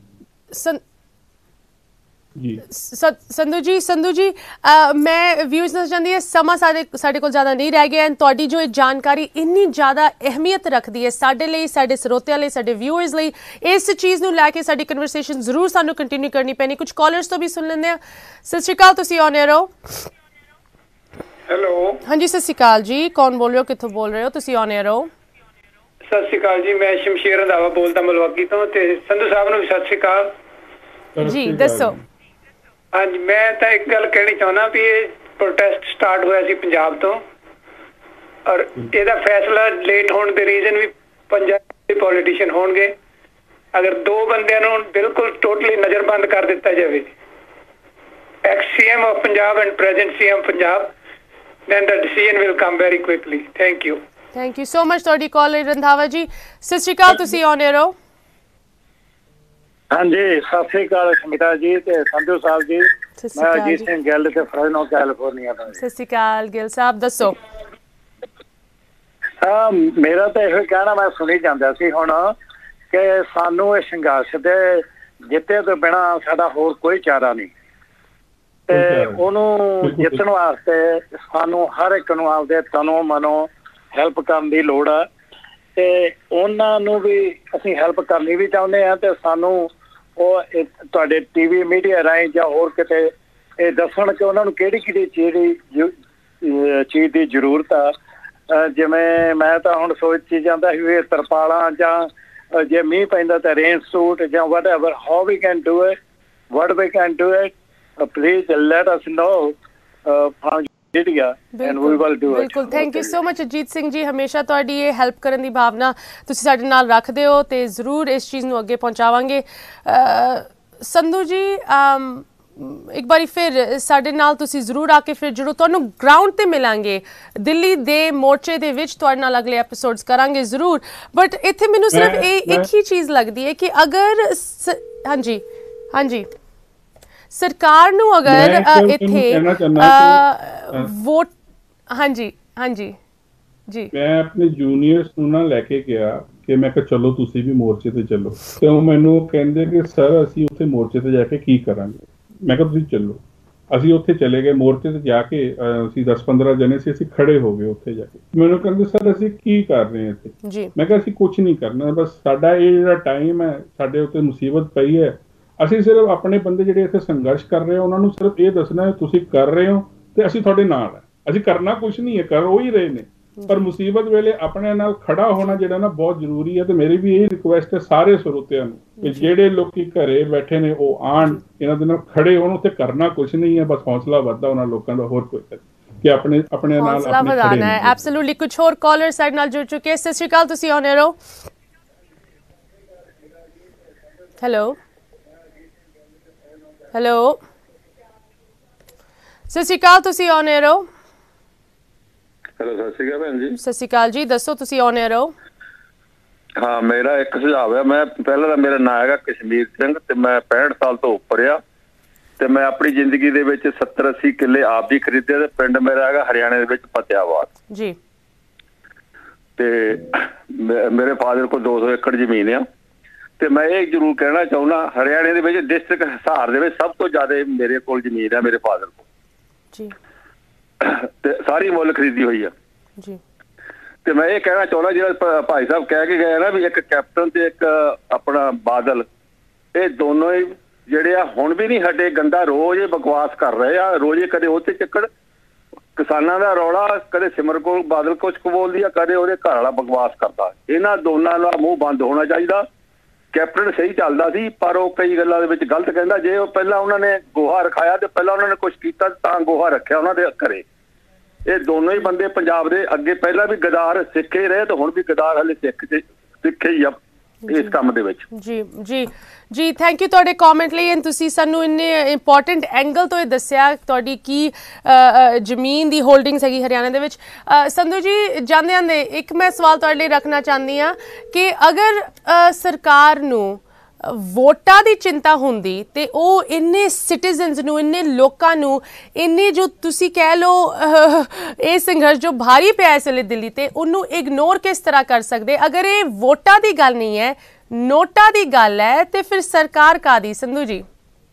ਜੀ।
ਸੰਧੂ ਜੀ ਮੈਂ ਵਿਊਜ਼ ਦੱਸਣਾ ਚਾਹੁੰਦੀ ਹਾਂ, ਸਮਾਂ ਸਾਡੇ ਕੋਲ ਜ਼ਿਆਦਾ ਨਹੀਂ ਰਹਿ ਗਿਆ। ਤੁਹਾਡੀ ਜੋ ਇਹ ਜਾਣਕਾਰੀ ਇੰਨੀ ਜ਼ਿਆਦਾ ਅਹਿਮੀਅਤ ਰੱਖਦੀ ਹੈ ਸਾਡੇ ਲਈ, ਸਾਡੇ ਸਰੋਤਿਆਂ ਲਈ, ਸਾਡੇ ਵਿਊਅਰਸ ਲਈ, ਇਸ ਚੀਜ਼ ਨੂੰ ਲੈ ਕੇ ਸਾਡੀ ਕਨਵਰਸੇਸ਼ਨ ਜ਼ਰੂਰ ਸਾਨੂੰ ਕੰਟੀਨਿਊ ਕਰਨੀ ਪੈਣੀ। ਕੁਝ ਕਾਲਰਸ ਤੋਂ ਵੀ ਸੁਣ ਲੈਂਦੇ ਹਾਂ। ਸਤਿ ਸ਼੍ਰੀ ਅਕਾਲ, ਤੁਸੀਂ ਔਨ 에ਅਰ ਹੋ।
ਹੈਲੋ
ਹਾਂਜੀ ਸਤਿ ਸ਼੍ਰੀ ਅਕਾਲ ਜੀ, ਕੌਣ ਬੋਲ ਰਹੇ ਹੋ, ਕਿੱਥੋਂ ਬੋਲ ਰਹੇ ਹੋ, ਤੁਸੀਂ ਔਨ 에ਅਰ ਹੋ।
ਸਤਿ ਸ਼੍ਰੀ ਅਕਾਲ ਜੀ, ਮੈਂ ਸ਼ਮਸ਼ੇਰ ਰੰਧਾਵਾ ਬੋਲਦਾ ਮਲਵਾਕੀ ਤੋਂ, ਤੇ ਸੰਧੂ ਸਾਹਿਬ ਨੂੰ ਵੀ ਸਤਿ ਸ਼੍ਰੀ ਅਕਾਲ
ਜੀ। ਦੱਸੋ।
ਹਾਂਜੀ, ਮੈਂ ਤਾਂ ਇੱਕ ਗੱਲ ਕਹਿਣੀ ਚਾਹੁੰਦਾ ਵੀ ਇਹ ਪ੍ਰੋਟੈਸਟ ਸਟਾਰਟ ਹੋਇਆ ਸੀ ਪੰਜਾਬ ਤੋਂ, ਔਰ ਇਹਦਾ ਫੈਸਲਾ ਲੇਟ ਹੋਣ ਦੇ ਰੀਜ਼ਨ ਵੀ ਪੰਜਾਬ ਦੇ ਪੋਲੀਟੀਸ਼ੀਅਨ ਹੋਣਗੇ। ਅਗਰ 2 ਬੰਦਿਆਂ ਨੂੰ ਬਿਲਕੁਲ ਟੋਟਲੀ ਨਜ਼ਰਬੰਦ ਕਰ ਦਿੱਤਾ ਜਾਵੇ, ex CM of Punjab and present CM Punjab, then the decision will come very quickly. Thank you.
Thank you so much ਤੁਹਾਡੀ ਕਾਲ ਲਈ ਰੰਧਾਵਾ ਜੀ। ਸਤਿ ਸ਼੍ਰੀ ਅਕਾਲ, ਤੁਸੀਂ ਔਨ 에ਅਰ ਹੋ।
ਹਾਂਜੀ ਸਤਿ ਸ਼੍ਰੀ ਅਕਾਲ ਸਮਿਤਾ ਜੀ ਤੇ ਸੰਧੂ ਸਾਹਿਬ ਜੀ। ਮੈਂ ਅਜੀਤ ਸਿੰਘ ਗਿੱਲ ਤੇ ਫਰੈਨੋ ਕੈਲੀਫੋਰਨੀਆ ਤੋਂ।
ਸਤਿ ਸ਼੍ਰੀ ਅਕਾਲ ਗਿੱਲ ਸਾਹਿਬ, ਦੱਸੋ।
ਹਾਂ, ਮੇਰਾ ਤਾਂ ਇਹੋ ਕਹਿਣਾ, ਮੈਂ ਸੁਣੀ ਜਾਂਦਾ ਸੀ ਹੁਣ ਕਿ ਸਾਨੂੰ ਇਹ ਸੰਘਰਸ਼ ਦੇ ਜਿੱਤੇ ਤੋਂ ਬਿਨਾਂ ਸਾਡਾ ਹੋਰ ਕੋਈ ਚਾਰਾ ਨਹੀਂ, ਤੇ ਉਹਨੂੰ ਜਿੱਤਣ ਵਾਸਤੇ ਸਾਨੂੰ ਹਰ ਇੱਕ ਨੂੰ ਆਪਦੇ ਤਨੋਂ ਮਨੋਂ ਹੈਲਪ ਕਰਨ ਦੀ ਲੋੜ ਆ, ਤੇ ਉਹਨਾਂ ਨੂੰ ਵੀ ਅਸੀਂ ਹੈਲਪ ਕਰਨੀ ਵੀ ਚਾਹੁੰਦੇ ਹਾਂ, ਤੇ ਸਾਨੂੰ ਉਹ ਤੁਹਾਡੇ TV ਮੀਡੀਆ ਰਾਹੀਂ ਜਾਂ ਹੋਰ ਕਿਤੇ ਇਹ ਦੱਸਣ ਕਿ ਉਹਨਾਂ ਨੂੰ ਕਿਹੜੀ ਚੀਜ਼ ਦੀ ਜ਼ਰੂਰਤ ਆ। ਜਿਵੇਂ ਮੈਂ ਤਾਂ ਹੁਣ ਸੋਚੀ ਜਾਂਦਾ ਸੀ ਵੀ ਤਰਪਾਲਾਂ ਜਾਂ ਜੇ ਮੀਂਹ ਪੈਂਦਾ ਤਾਂ ਰੇਨ ਸੂਟ ਜਾਂ whatever, how we can do it, what we can do it, please let us know from media and we will do it.
ਬਿਲਕੁਲ, thank you so much Ajit Singh ji. ਹਮੇਸ਼ਾ ਤੁਹਾਡੀ ਇਹ ਹੈਲਪ ਕਰਨ ਦੀ ਭਾਵਨਾ ਤੁਸੀਂ ਸਾਡੇ ਨਾਲ ਰੱਖਦੇ ਹੋ ਤੇ ਜ਼ਰੂਰ ਇਸ ਚੀਜ਼ ਨੂੰ ਅੱਗੇ ਪਹੁੰਚਾਵਾਂਗੇ। ਸੰਧੂ ਜੀ, ਇੱਕ ਵਾਰੀ ਫਿਰ ਸਾਡੇ ਨਾਲ ਤੁਸੀਂ ਜ਼ਰੂਰ ਆ ਕੇ ਫਿਰ ਜਦੋਂ ਤੁਹਾਨੂੰ ਗਰਾਊਂਡ ਤੇ ਮਿਲਾਂਗੇ ਦਿੱਲੀ ਦੇ ਮੋਰਚੇ ਦੇ ਵਿੱਚ ਤੁਹਾਡੇ ਨਾਲ ਅਗਲੇ ਐਪੀਸੋਡਸ ਕਰਾਂਗੇ ਜ਼ਰੂਰ। ਬਟ ਇੱਥੇ ਮੈਨੂੰ ਸਿਰਫ ਇਹ ਇੱਕ ਹੀ ਚੀਜ਼ ਲੱਗਦੀ ਹੈ ਕਿ ਅਗਰ ਹਾਂਜੀ ਸਰਕਾਰ ਨੂੰ ਅਗਰ ਇੱਥੇ ਵੋਟ ਹਾਂਜੀ ਜੀ,
ਮੈਂ ਆਪਣੇ ਜੂਨੀਅਰਸ ਨੂੰ ਨਾ ਲੈ ਕੇ ਗਿਆ ਕਿ ਮੈਂ ਕਿਹਾ ਚਲੋ ਤੁਸੀਂ ਵੀ ਮੋਰਚੇ ਤੇ ਚੱਲੋ, ਤੇ ਉਹ ਮੈਨੂੰ ਕਹਿੰਦੇ ਕਿ ਸਰ ਅਸੀਂ ਉੱਥੇ ਮੋਰਚੇ ਤੇ ਜਾ ਕੇ ਕੀ ਕਰਾਂਗੇ। ਮੈਂ ਕਿਹਾ ਤੁਸੀਂ ਚੱਲੋ। ਅਸੀਂ ਉੱਥੇ ਚਲੇ ਗਏ, ਮੋਰਚੇ ਤੇ ਜਾ ਕੇ ਅਸੀਂ 10-15 ਜਣੇ ਸੀ, ਅਸੀਂ ਖੜੇ ਹੋ ਗਏ ਉੱਥੇ ਜਾ ਕੇ। ਮੈਨੂੰ ਕਹਿੰਦੇ ਸਰ ਅਸੀਂ ਕੀ ਕਰ ਰਹੇ ਹਾਂ ਇੱਥੇ। ਮੈਂ ਕਿਹਾ ਅਸੀਂ ਕੁਛ ਨਹੀਂ ਕਰਨਾ, ਬਸ ਸਾਡਾ ਇਹ ਜਿਹੜਾ ਟਾਈਮ ਹੈ ਸਾਡੇ ਉੱਤੇ ਮੁਸੀਬਤ ਪਈ ਹੈ, ਅਸੀਂ ਸਿਰਫ ਆਪਣੇ ਬੰਦੇ ਜਿਹੜੇ ਇੱਥੇ ਸੰਘਰਸ਼ ਕਰ ਰਹੇ ਹੋ ਉਹਨਾਂ ਨੂੰ ਸਿਰਫ ਇਹ ਦੱਸਣਾ ਹੈ ਤੁਸੀਂ ਕਰ ਰਹੇ ਹੋ ਤੇ ਅਸੀਂ ਤੁਹਾਡੇ ਨਾਲ ਹੈ, ਅਸੀਂ ਕਰਨਾ ਕੁਛ ਨਹੀਂ ਹੈ, ਕਰ ਉਹ ਹੀ ਰਹੇ ਨੇ। ਪਰ ਮੁਸੀਬਤ ਵੇਲੇ ਆਪਣੇ ਨਾਲ ਖੜਾ ਹੋਣਾ ਜਿਹੜਾ ਨਾ ਬਹੁਤ ਜ਼ਰੂਰੀ ਹੈ। ਤੇ ਮੇਰੀ ਵੀ ਇਹ ਰਿਕੁਐਸਟ ਹੈ ਸਾਰੇ ਸਰੋਤਿਆਂ ਨੂੰ ਕਿ ਜਿਹੜੇ ਲੋਕੀ ਘਰੇ ਬੈਠੇ ਨੇ ਉਹ ਆਣ, ਇਹਨਾਂ ਦੇ ਨਾਲ ਖੜੇ ਹੋਣ। ਉੱਥੇ ਕਰਨਾ ਕੁਝ ਨਹੀਂ ਹੈ, ਬਸ ਹੌਸਲਾ ਵੱਧਦਾ ਉਹਨਾਂ ਲੋਕਾਂ ਦਾ, ਹੋਰ ਕੋਈ ਕਿ ਆਪਣੇ ਨਾਲ
ਹੌਸਲਾ ਵਧਾਉਣਾ ਹੈ। ਐਬਸੋਲੂਟਲੀ। ਕੁਝ ਹੋਰ ਕਾਲਰ ਸਾਡੇ ਨਾਲ ਜੁੜ ਚੁੱਕੇ। ਸਤਿ ਸ਼੍ਰੀ ਅਕਾਲ, ਤੁਸੀਂ ਔਨ 에ਅਰ ਹੋ। ਹੈਲੋ ਹੈਲੋ, ਸਤਿ ਸ਼੍ਰੀ ਅਕਾਲ, ਤੁਸੀਂ ਔਨ 에ਅਰ ਹੋ।
ਹੈਲੋ, ਸਤਿ ਸ਼੍ਰੀ ਅਕਾਲ ਭੈਣ ਜੀ।
ਸਤਿ ਸ਼੍ਰੀ ਅਕਾਲ ਜੀ, ਦੱਸੋ, ਤੁਸੀਂ ਔਨ 에ਅਰ ਹੋ।
ਹਾਂ, ਮੇਰਾ ਇੱਕ ਸੁਝਾਅ ਹੈ। ਮੈਂ ਪਹਿਲਾਂ ਤਾਂ ਮੇਰਾ ਨਾਂ ਹੈਗਾ ਕਸ਼ਮੀਰ ਸਿੰਘ ਤੇ ਮੈਂ 65 ਸਾਲ ਤੋਂ ਉੱਪਰ ਆ ਤੇ ਮੈਂ ਆਪਣੀ ਜ਼ਿੰਦਗੀ ਦੇ ਵਿੱਚ 70-80 ਕਿੱਲੇ ਆਪ ਵੀ ਖਰੀਦੇ ਤੇ ਪਿੰਡ ਮੇਰਾ ਹੈਗਾ ਹਰਿਆਣੇ ਦੇ ਵਿੱਚ ਫਤਿਆਬਾਦ
ਜੀ।
ਤੇ ਮੇਰੇ ਫਾਦਰ ਕੋਲ 200 ਏਕੜ ਜ਼ਮੀਨ ਆ ਤੇ ਮੈਂ ਇਹ ਜ਼ਰੂਰ ਕਹਿਣਾ ਚਾਹੁੰਦਾ, ਹਰਿਆਣੇ ਦੇ ਵਿੱਚ ਡਿਸਟ੍ਰਿਕਟ ਹਿਸਾਰ ਦੇ ਵਿੱਚ ਸਭ ਤੋਂ ਜ਼ਿਆਦਾ ਮੇਰੇ ਕੋਲ ਜ਼ਮੀਨ ਹੈ, ਮੇਰੇ ਫਾਦਰ ਕੋਲ
ਜੀ,
ਤੇ ਸਾਰੀ ਮੁੱਲ ਖਰੀਦੀ ਹੋਈ ਆ
ਜੀ।
ਤੇ ਮੈਂ ਇਹ ਕਹਿਣਾ ਚਾਹੁੰਦਾ, ਜਿਹੜਾ ਭਾਈ ਸਾਹਿਬ ਕਹਿ ਕੇ ਗਏ ਨਾ ਵੀ ਇੱਕ ਕੈਪਟਨ ਤੇ ਇੱਕ ਆਪਣਾ ਬਾਦਲ, ਇਹ ਦੋਨੋਂ ਹੀ ਜਿਹੜੇ ਆ ਹੁਣ ਵੀ ਨਹੀਂ ਹਟੇ। ਗੰਦਾ ਰੋਜ਼ ਬਕਵਾਸ ਕਰ ਰਹੇ ਆ, ਰੋਜ਼ ਕਦੇ ਉੱਥੇ ਚੱਕੜ ਕਿਸਾਨਾਂ ਦਾ ਰੌਲਾ, ਕਦੇ ਸਿਮਰਕੌਰ ਬਾਦਲ ਕੁਛ ਕੁ ਬੋਲਦੀ ਆ, ਕਦੇ ਉਹਦੇ ਘਰ ਵਾਲਾ ਬਕਵਾਸ ਕਰਦਾ। ਇਹਨਾਂ ਦੋਨਾਂ ਦਾ ਮੂੰਹ ਬੰਦ ਹੋਣਾ ਚਾਹੀਦਾ। ਕੈਪਟਨ ਸਹੀ ਚੱਲਦਾ ਸੀ ਪਰ ਉਹ ਕਈ ਗੱਲਾਂ ਦੇ ਵਿੱਚ ਗਲਤ ਕਹਿੰਦਾ। ਜੇ ਉਹ ਪਹਿਲਾਂ ਉਹਨਾਂ ਨੇ ਗੋਹਾ ਰਖਾਇਆ ਤੇ ਪਹਿਲਾਂ ਉਹਨਾਂ ਨੇ ਕੁਛ ਕੀਤਾ ਤਾਂ ਗੋਹਾ ਰੱਖਿਆ ਉਹਨਾਂ ਦੇ ਘਰੇ। ਇਹ ਦੋਨੋਂ ਹੀ ਬੰਦੇ ਪੰਜਾਬ ਦੇ ਅੱਗੇ ਪਹਿਲਾਂ ਵੀ ਗਦਾਰ ਸਿੱਖੇ ਰਹੇ ਤੇ ਹੁਣ ਵੀ ਗਦਾਰ ਹਲੇ ਸਿੱਖੇ ਹੀ ਆ ਇਸ ਕੰਮ ਦੇ ਵਿੱਚ।
ਜੀ ਜੀ ਜੀ, ਥੈਂਕ ਯੂ ਤੁਹਾਡੇ ਕਮੈਂਟ ਲਈ। ਐਂਡ ਤੁਸੀਂ ਸਾਨੂੰ ਇੰਨੇ ਇੰਪੋਰਟੈਂਟ ਐਂਗਲ ਤੋਂ ਇਹ ਦੱਸਿਆ ਤੁਹਾਡੀ ਕੀ ਜ਼ਮੀਨ ਦੀ ਹੋਲਡਿੰਗਸ ਹੈਗੀ ਹਰਿਆਣਾ ਦੇ ਵਿੱਚ। ਸੰਧੂ ਜੀ, ਜਾਂਦੇ ਜਾਂਦੇ ਇੱਕ ਮੈਂ ਸਵਾਲ ਤੁਹਾਡੇ ਲਈ ਰੱਖਣਾ ਚਾਹੁੰਦੀ ਹਾਂ ਕਿ ਅਗਰ ਸਰਕਾਰ ਨੂੰ ਵੋਟਾਂ ਦੀ ਚਿੰਤਾ ਹੁੰਦੀ ਤੇ ਉਹ ਇੰਨੇ ਸਿਟੀਜ਼ਨਸ ਨੂੰ, ਇੰਨੇ ਲੋਕਾਂ ਨੂੰ, ਇੰਨੇ ਜੋ ਤੁਸੀਂ ਕਹਿ ਲਓ ਇਹ ਸੰਘਰਸ਼ ਜੋ ਭਾਰੀ ਪਿਆ ਇਸ ਵੇਲੇ ਦਿੱਲੀ ਤੇ, ਉਹਨੂੰ ਇਗਨੋਰ ਕਿਸ ਤਰ੍ਹਾਂ ਕਰ ਸਕਦੇ? ਅਗਰ ਇਹ ਵੋਟਾਂ ਦੀ ਗੱਲ ਨਹੀਂ ਹੈ, ਨੋਟਾਂ ਦੀ ਗੱਲ ਹੈ, ਤੇ ਫਿਰ ਸਰਕਾਰ ਕਾਦੀ? ਸੰਧੂ ਜੀ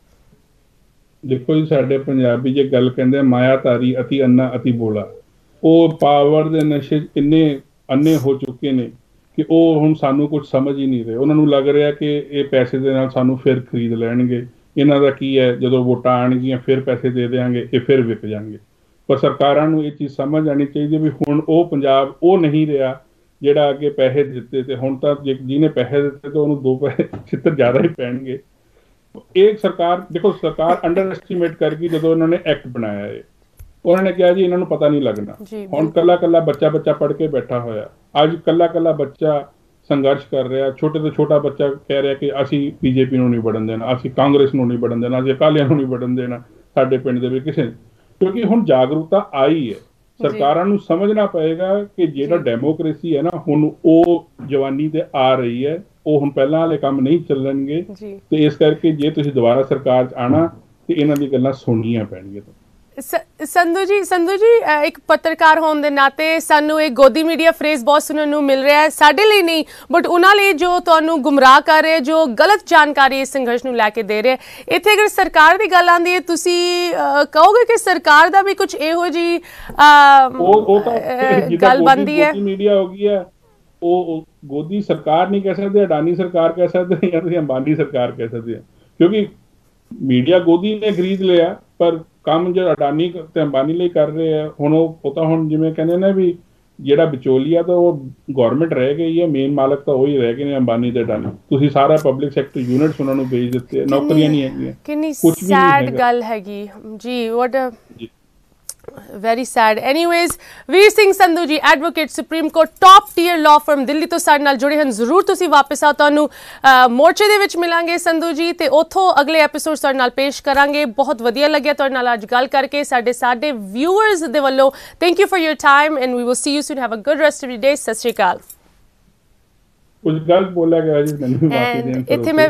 ਦੇਖੋ ਜੀ, ਸਾਡੇ ਪੰਜਾਬੀ ਜੇ ਗੱਲ ਕਹਿੰਦੇ ਮਾਇਆ ਧਾਰੀ ਅਤੀ ਅੰਨਾ ਅਤੀ ਬੋਲਾ, ਉਹ ਪਾਵਰ ਦੇ ਨਸ਼ੇ ਇੰਨੇ ਅੰਨੇ ਹੋ ਚੁੱਕੇ ਨੇ ਕਿ ਉਹ ਹੁਣ ਸਾਨੂੰ ਕੁਝ ਸਮਝ ਹੀ ਨਹੀਂ ਰਹੇ। ਉਹਨਾਂ ਨੂੰ ਲੱਗ ਰਿਹਾ ਕਿ ਇਹ ਪੈਸੇ ਦੇ ਨਾਲ ਸਾਨੂੰ ਫਿਰ ਖਰੀਦ ਲੈਣਗੇ। ਇਹਨਾਂ ਦਾ ਕੀ ਹੈ, ਜਦੋਂ ਵੋਟਾਂ ਆਉਣਗੀਆਂ ਫਿਰ ਪੈਸੇ ਦੇ ਦੇਵਾਂਗੇ, ਇਹ ਫਿਰ ਵਿਕ ਜਾਣਗੇ। ਪਰ ਸਰਕਾਰਾਂ ਨੂੰ ਇਹ ਚੀਜ਼ ਸਮਝ ਆਉਣੀ ਚਾਹੀਦੀ ਵੀ ਹੁਣ ਉਹ ਪੰਜਾਬ ਉਹ ਨਹੀਂ ਰਿਹਾ ਜਿਹੜਾ ਅੱਗੇ ਪੈਸੇ ਦਿੱਤੇ ਤੇ ਹੁਣ ਤਾਂ ਜਿਹਨੇ ਪੈਸੇ ਦਿੱਤੇ ਤਾਂ ਉਹਨੂੰ 2 ਪੈਸੇ ਛਿੱਤਰ ਜ਼ਿਆਦਾ ਹੀ ਪੈਣਗੇ। ਇਹ ਸਰਕਾਰ ਦੇਖੋ, ਸਰਕਾਰ ਅੰਡਰ ਐਸਟੀਮੇਟ ਕਰ ਗਈ। ਜਦੋਂ ਇਹਨਾਂ ਨੇ ਐਕਟ ਬਣਾਇਆ ਹੈ, ਉਹਨਾਂ ਨੇ ਕਿਹਾ ਜੀ ਇਹਨਾਂ ਨੂੰ ਪਤਾ ਨਹੀਂ ਲੱਗਣਾ। ਹੁਣ ਕੱਲਾ ਬੱਚਾ ਪੜ੍ਹ ਕੇ ਬੈਠਾ ਹੋਇਆ। ਅੱਜ ਕੱਲਾ ਬੱਚਾ ਸੰਘਰਸ਼ ਕਰ ਰਿਹਾ। ਛੋਟੇ ਤੋਂ ਛੋਟਾ ਬੱਚਾ ਕਹਿ ਰਿਹਾ ਕਿ ਅਸੀਂ ਬੀਜੇਪੀ ਨੂੰ ਨਹੀਂ ਵੜਨ ਦੇਣਾ, ਅਸੀਂ ਕਾਂਗਰਸ ਨੂੰ ਨਹੀਂ ਵੜਨ ਦੇਣਾ, ਅਸੀਂ ਅਕਾਲੀਆਂ ਨੂੰ ਨਹੀਂ ਵੜਨ ਦੇਣਾ ਸਾਡੇ ਪਿੰਡ ਦੇ ਵਿੱਚ ਕਿਸੇ। ਕਿਉਂਕਿ ਹੁਣ ਜਾਗਰੂਕਤਾ ਆਈ ਹੈ। ਸਰਕਾਰਾਂ ਨੂੰ ਸਮਝਣਾ ਪਏਗਾ ਕਿ ਜਿਹੜਾ ਡੈਮੋਕ੍ਰੇਸੀ ਹੈ ਨਾ, ਹੁਣ ਉਹ ਜਵਾਨੀ ਤੇ ਆ ਰਹੀ ਹੈ। ਉਹ ਹੁਣ ਪਹਿਲਾਂ ਵਾਲੇ ਕੰਮ ਨਹੀਂ ਚੱਲਣਗੇ ਤੇ ਇਸ ਕਰਕੇ ਜੇ ਤੁਸੀਂ ਦੁਬਾਰਾ ਸਰਕਾਰ 'ਚ ਆਉਣਾ ਤੇ ਇਹਨਾਂ ਦੀ ਗੱਲਾਂ ਸੁਣਨੀਆਂ ਪੈਣਗੀਆਂ।
ਸੰਧੂ ਜੀ ਇੱਕ ਪੱਤਰਕਾਰ ਹੋਣ ਦੇ ਨਾਤੇ ਸਾਨੂੰ ਇਹ ਗੋਦੀ ਮੀਡੀਆ ਫਰੇਜ਼ ਬਹੁਤ ਸੁਣਨ ਨੂੰ ਮਿਲ ਰਿਹਾ ਹੈ। ਸਾਡੇ ਲਈ ਨਹੀਂ ਬਟ ਉਹਨਾਂ ਲਈ ਜੋ ਤੁਹਾਨੂੰ ਗੁੰਮਰਾਹ ਕਰ ਰਹੇ, ਜੋ ਗਲਤ ਜਾਣਕਾਰੀ ਇਸ ਸੰਘਰਸ਼ ਨੂੰ ਲੈ ਕੇ ਦੇ ਰਹੇ। ਇੱਥੇ ਅਗਰ ਸਰਕਾਰ ਦੀ ਗੱਲ ਆਉਂਦੀ ਹੈ, ਤੁਸੀਂ ਕਹੋਗੇ ਕਿ ਸਰਕਾਰ ਦਾ ਵੀ ਕੁਝ ਇਹੋ ਜਿਹੀ ਗੱਲ ਬਣਦੀ ਹੈ?
ਮੀਡੀਆ ਹੋ ਗਈ ਹੈ, ਉਹ ਗੋਦੀ ਸਰਕਾਰ ਨਹੀਂ ਕਹਿ ਸਕਦੇ, ਅਡਾਨੀ ਸਰਕਾਰ ਕਹਿ ਸਕਦੇ ਜਾਂ ਤੁਸੀਂ ਅੰਬਾਨੀ ਸਰਕਾਰ ਕਹਿ ਸਕਦੇ ਹੋ। ਕਿਉਂਕਿ ਮੀਡੀਆ ਗੋਦੀ ਨੇ ਖਰੀਦ ਲਿਆ ਪਰ ਕੰਮ ਜੋ ਅਡਾਨੀ ਤੇ ਅੰਬਾਨੀ ਲਈ ਕਰ ਰਹੇ ਆ। ਹੁਣ ਉਹ ਤਾਂ ਹੁਣ ਜਿਵੇਂ ਕਹਿੰਦੇ ਨੇ ਵੀ ਜਿਹੜਾ ਵਿਚੋਲੀਆ ਤਾਂ ਉਹ ਗਵਰਨਮੈਂਟ ਰਹਿ ਗਈ ਹੈ, ਮੇਨ ਮਾਲਕ ਤਾਂ ਉਹੀ ਰਹਿ ਗਏ ਨੇ ਅੰਬਾਨੀ ਤੇ ਅਡਾਨੀ। ਤੁਸੀਂ ਸਾਰਾ ਪਬਲਿਕ ਸੈਕਟਰ ਯੂਨਿਟਸ ਉਹਨਾਂ ਨੂੰ ਭੇਜ ਦਿੱਤੇ, ਨੌਕਰੀਆਂ ਨਹੀਂ ਹੈਗੀਆਂ।
ਕਿੰਨੀ ਸੈਡ ਗੱਲ ਹੈਗੀ ਜੀ। ਵਾਟ very sad. Anyways, ਵੀਰ Singh Sandhu ji, advocate, supreme court top tier law firm Delhi ਤੋਂ ਸਾਡੇ ਨਾਲ ਜੁੜੇ ਹਨ। ਜ਼ਰੂਰ ਤੁਸੀਂ ਵਾਪਸ ਆਓ, ਤੁਹਾਨੂੰ ਮੋਰਚੇ ਦੇ ਵਿੱਚ ਮਿਲਾਂਗੇ ਸੰਧੂ ਜੀ ਤੇ ਉੱਥੋਂ ਅਗਲੇ ਐਪੀਸੋਡ ਸਾਡੇ ਨਾਲ ਪੇਸ਼ ਕਰਾਂਗੇ। ਬਹੁਤ ਵਧੀਆ ਲੱਗਿਆ ਤੁਹਾਡੇ ਨਾਲ ਅੱਜ ਗੱਲ ਕਰਕੇ। ਸਾਡੇ ਵਿਊਅਰਸ ਦੇ ਵੱਲੋਂ thank you for your time and we will see you soon. Have a good rest of your day. सत श्री अकाल।
कुछ गलत बोला गया जी, मैंने माफी दें।
ਇੱਥੇ मैं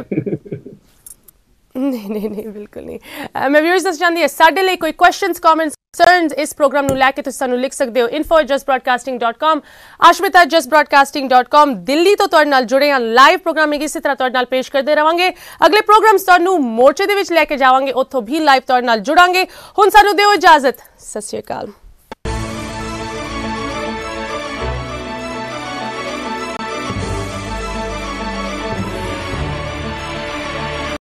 नहीं बिल्कुल नहीं। मैं व्यूअर्स दस चाहती है साडे लिए कोई क्वेश्चंस कमेंट्स कंसर्न्स इस प्रोग्राम ਨੂੰ ਲੈ ਕੇ ਤੁਸੀਂ ਸਾਨੂੰ ਲਿਖ ਸਕਦੇ ਹੋ info@justbroadcasting.com ashmita@justbroadcasting.com। ਦਿੱਲੀ ਤੋਂ ਤੁਹਾਡੇ ਨਾਲ ਜੁੜੇ ਹਾਂ। ਲਾਈਵ ਪ੍ਰੋਗਰਾਮਿੰਗ ਇਸੇ ਤਰ੍ਹਾਂ ਤੁਹਾਡੇ ਨਾਲ ਪੇਸ਼ ਕਰਦੇ ਰਵਾਂਗੇ। ਅਗਲੇ ਪ੍ਰੋਗਰਾਮਸ ਤੁਹਾਨੂੰ ਮੋਰਚੇ ਦੇ ਵਿੱਚ ਲੈ ਕੇ ਜਾਵਾਂਗੇ, ਉੱਥੋਂ ਵੀ ਲਾਈਵ ਤੁਹਾਡੇ ਨਾਲ ਜੁੜਾਂਗੇ। ਹੁਣ ਸਾਨੂੰ ਦਿਓ ਇਜਾਜ਼ਤ। ਸਤਿ ਸ਼੍ਰੀ ਅਕਾਲ।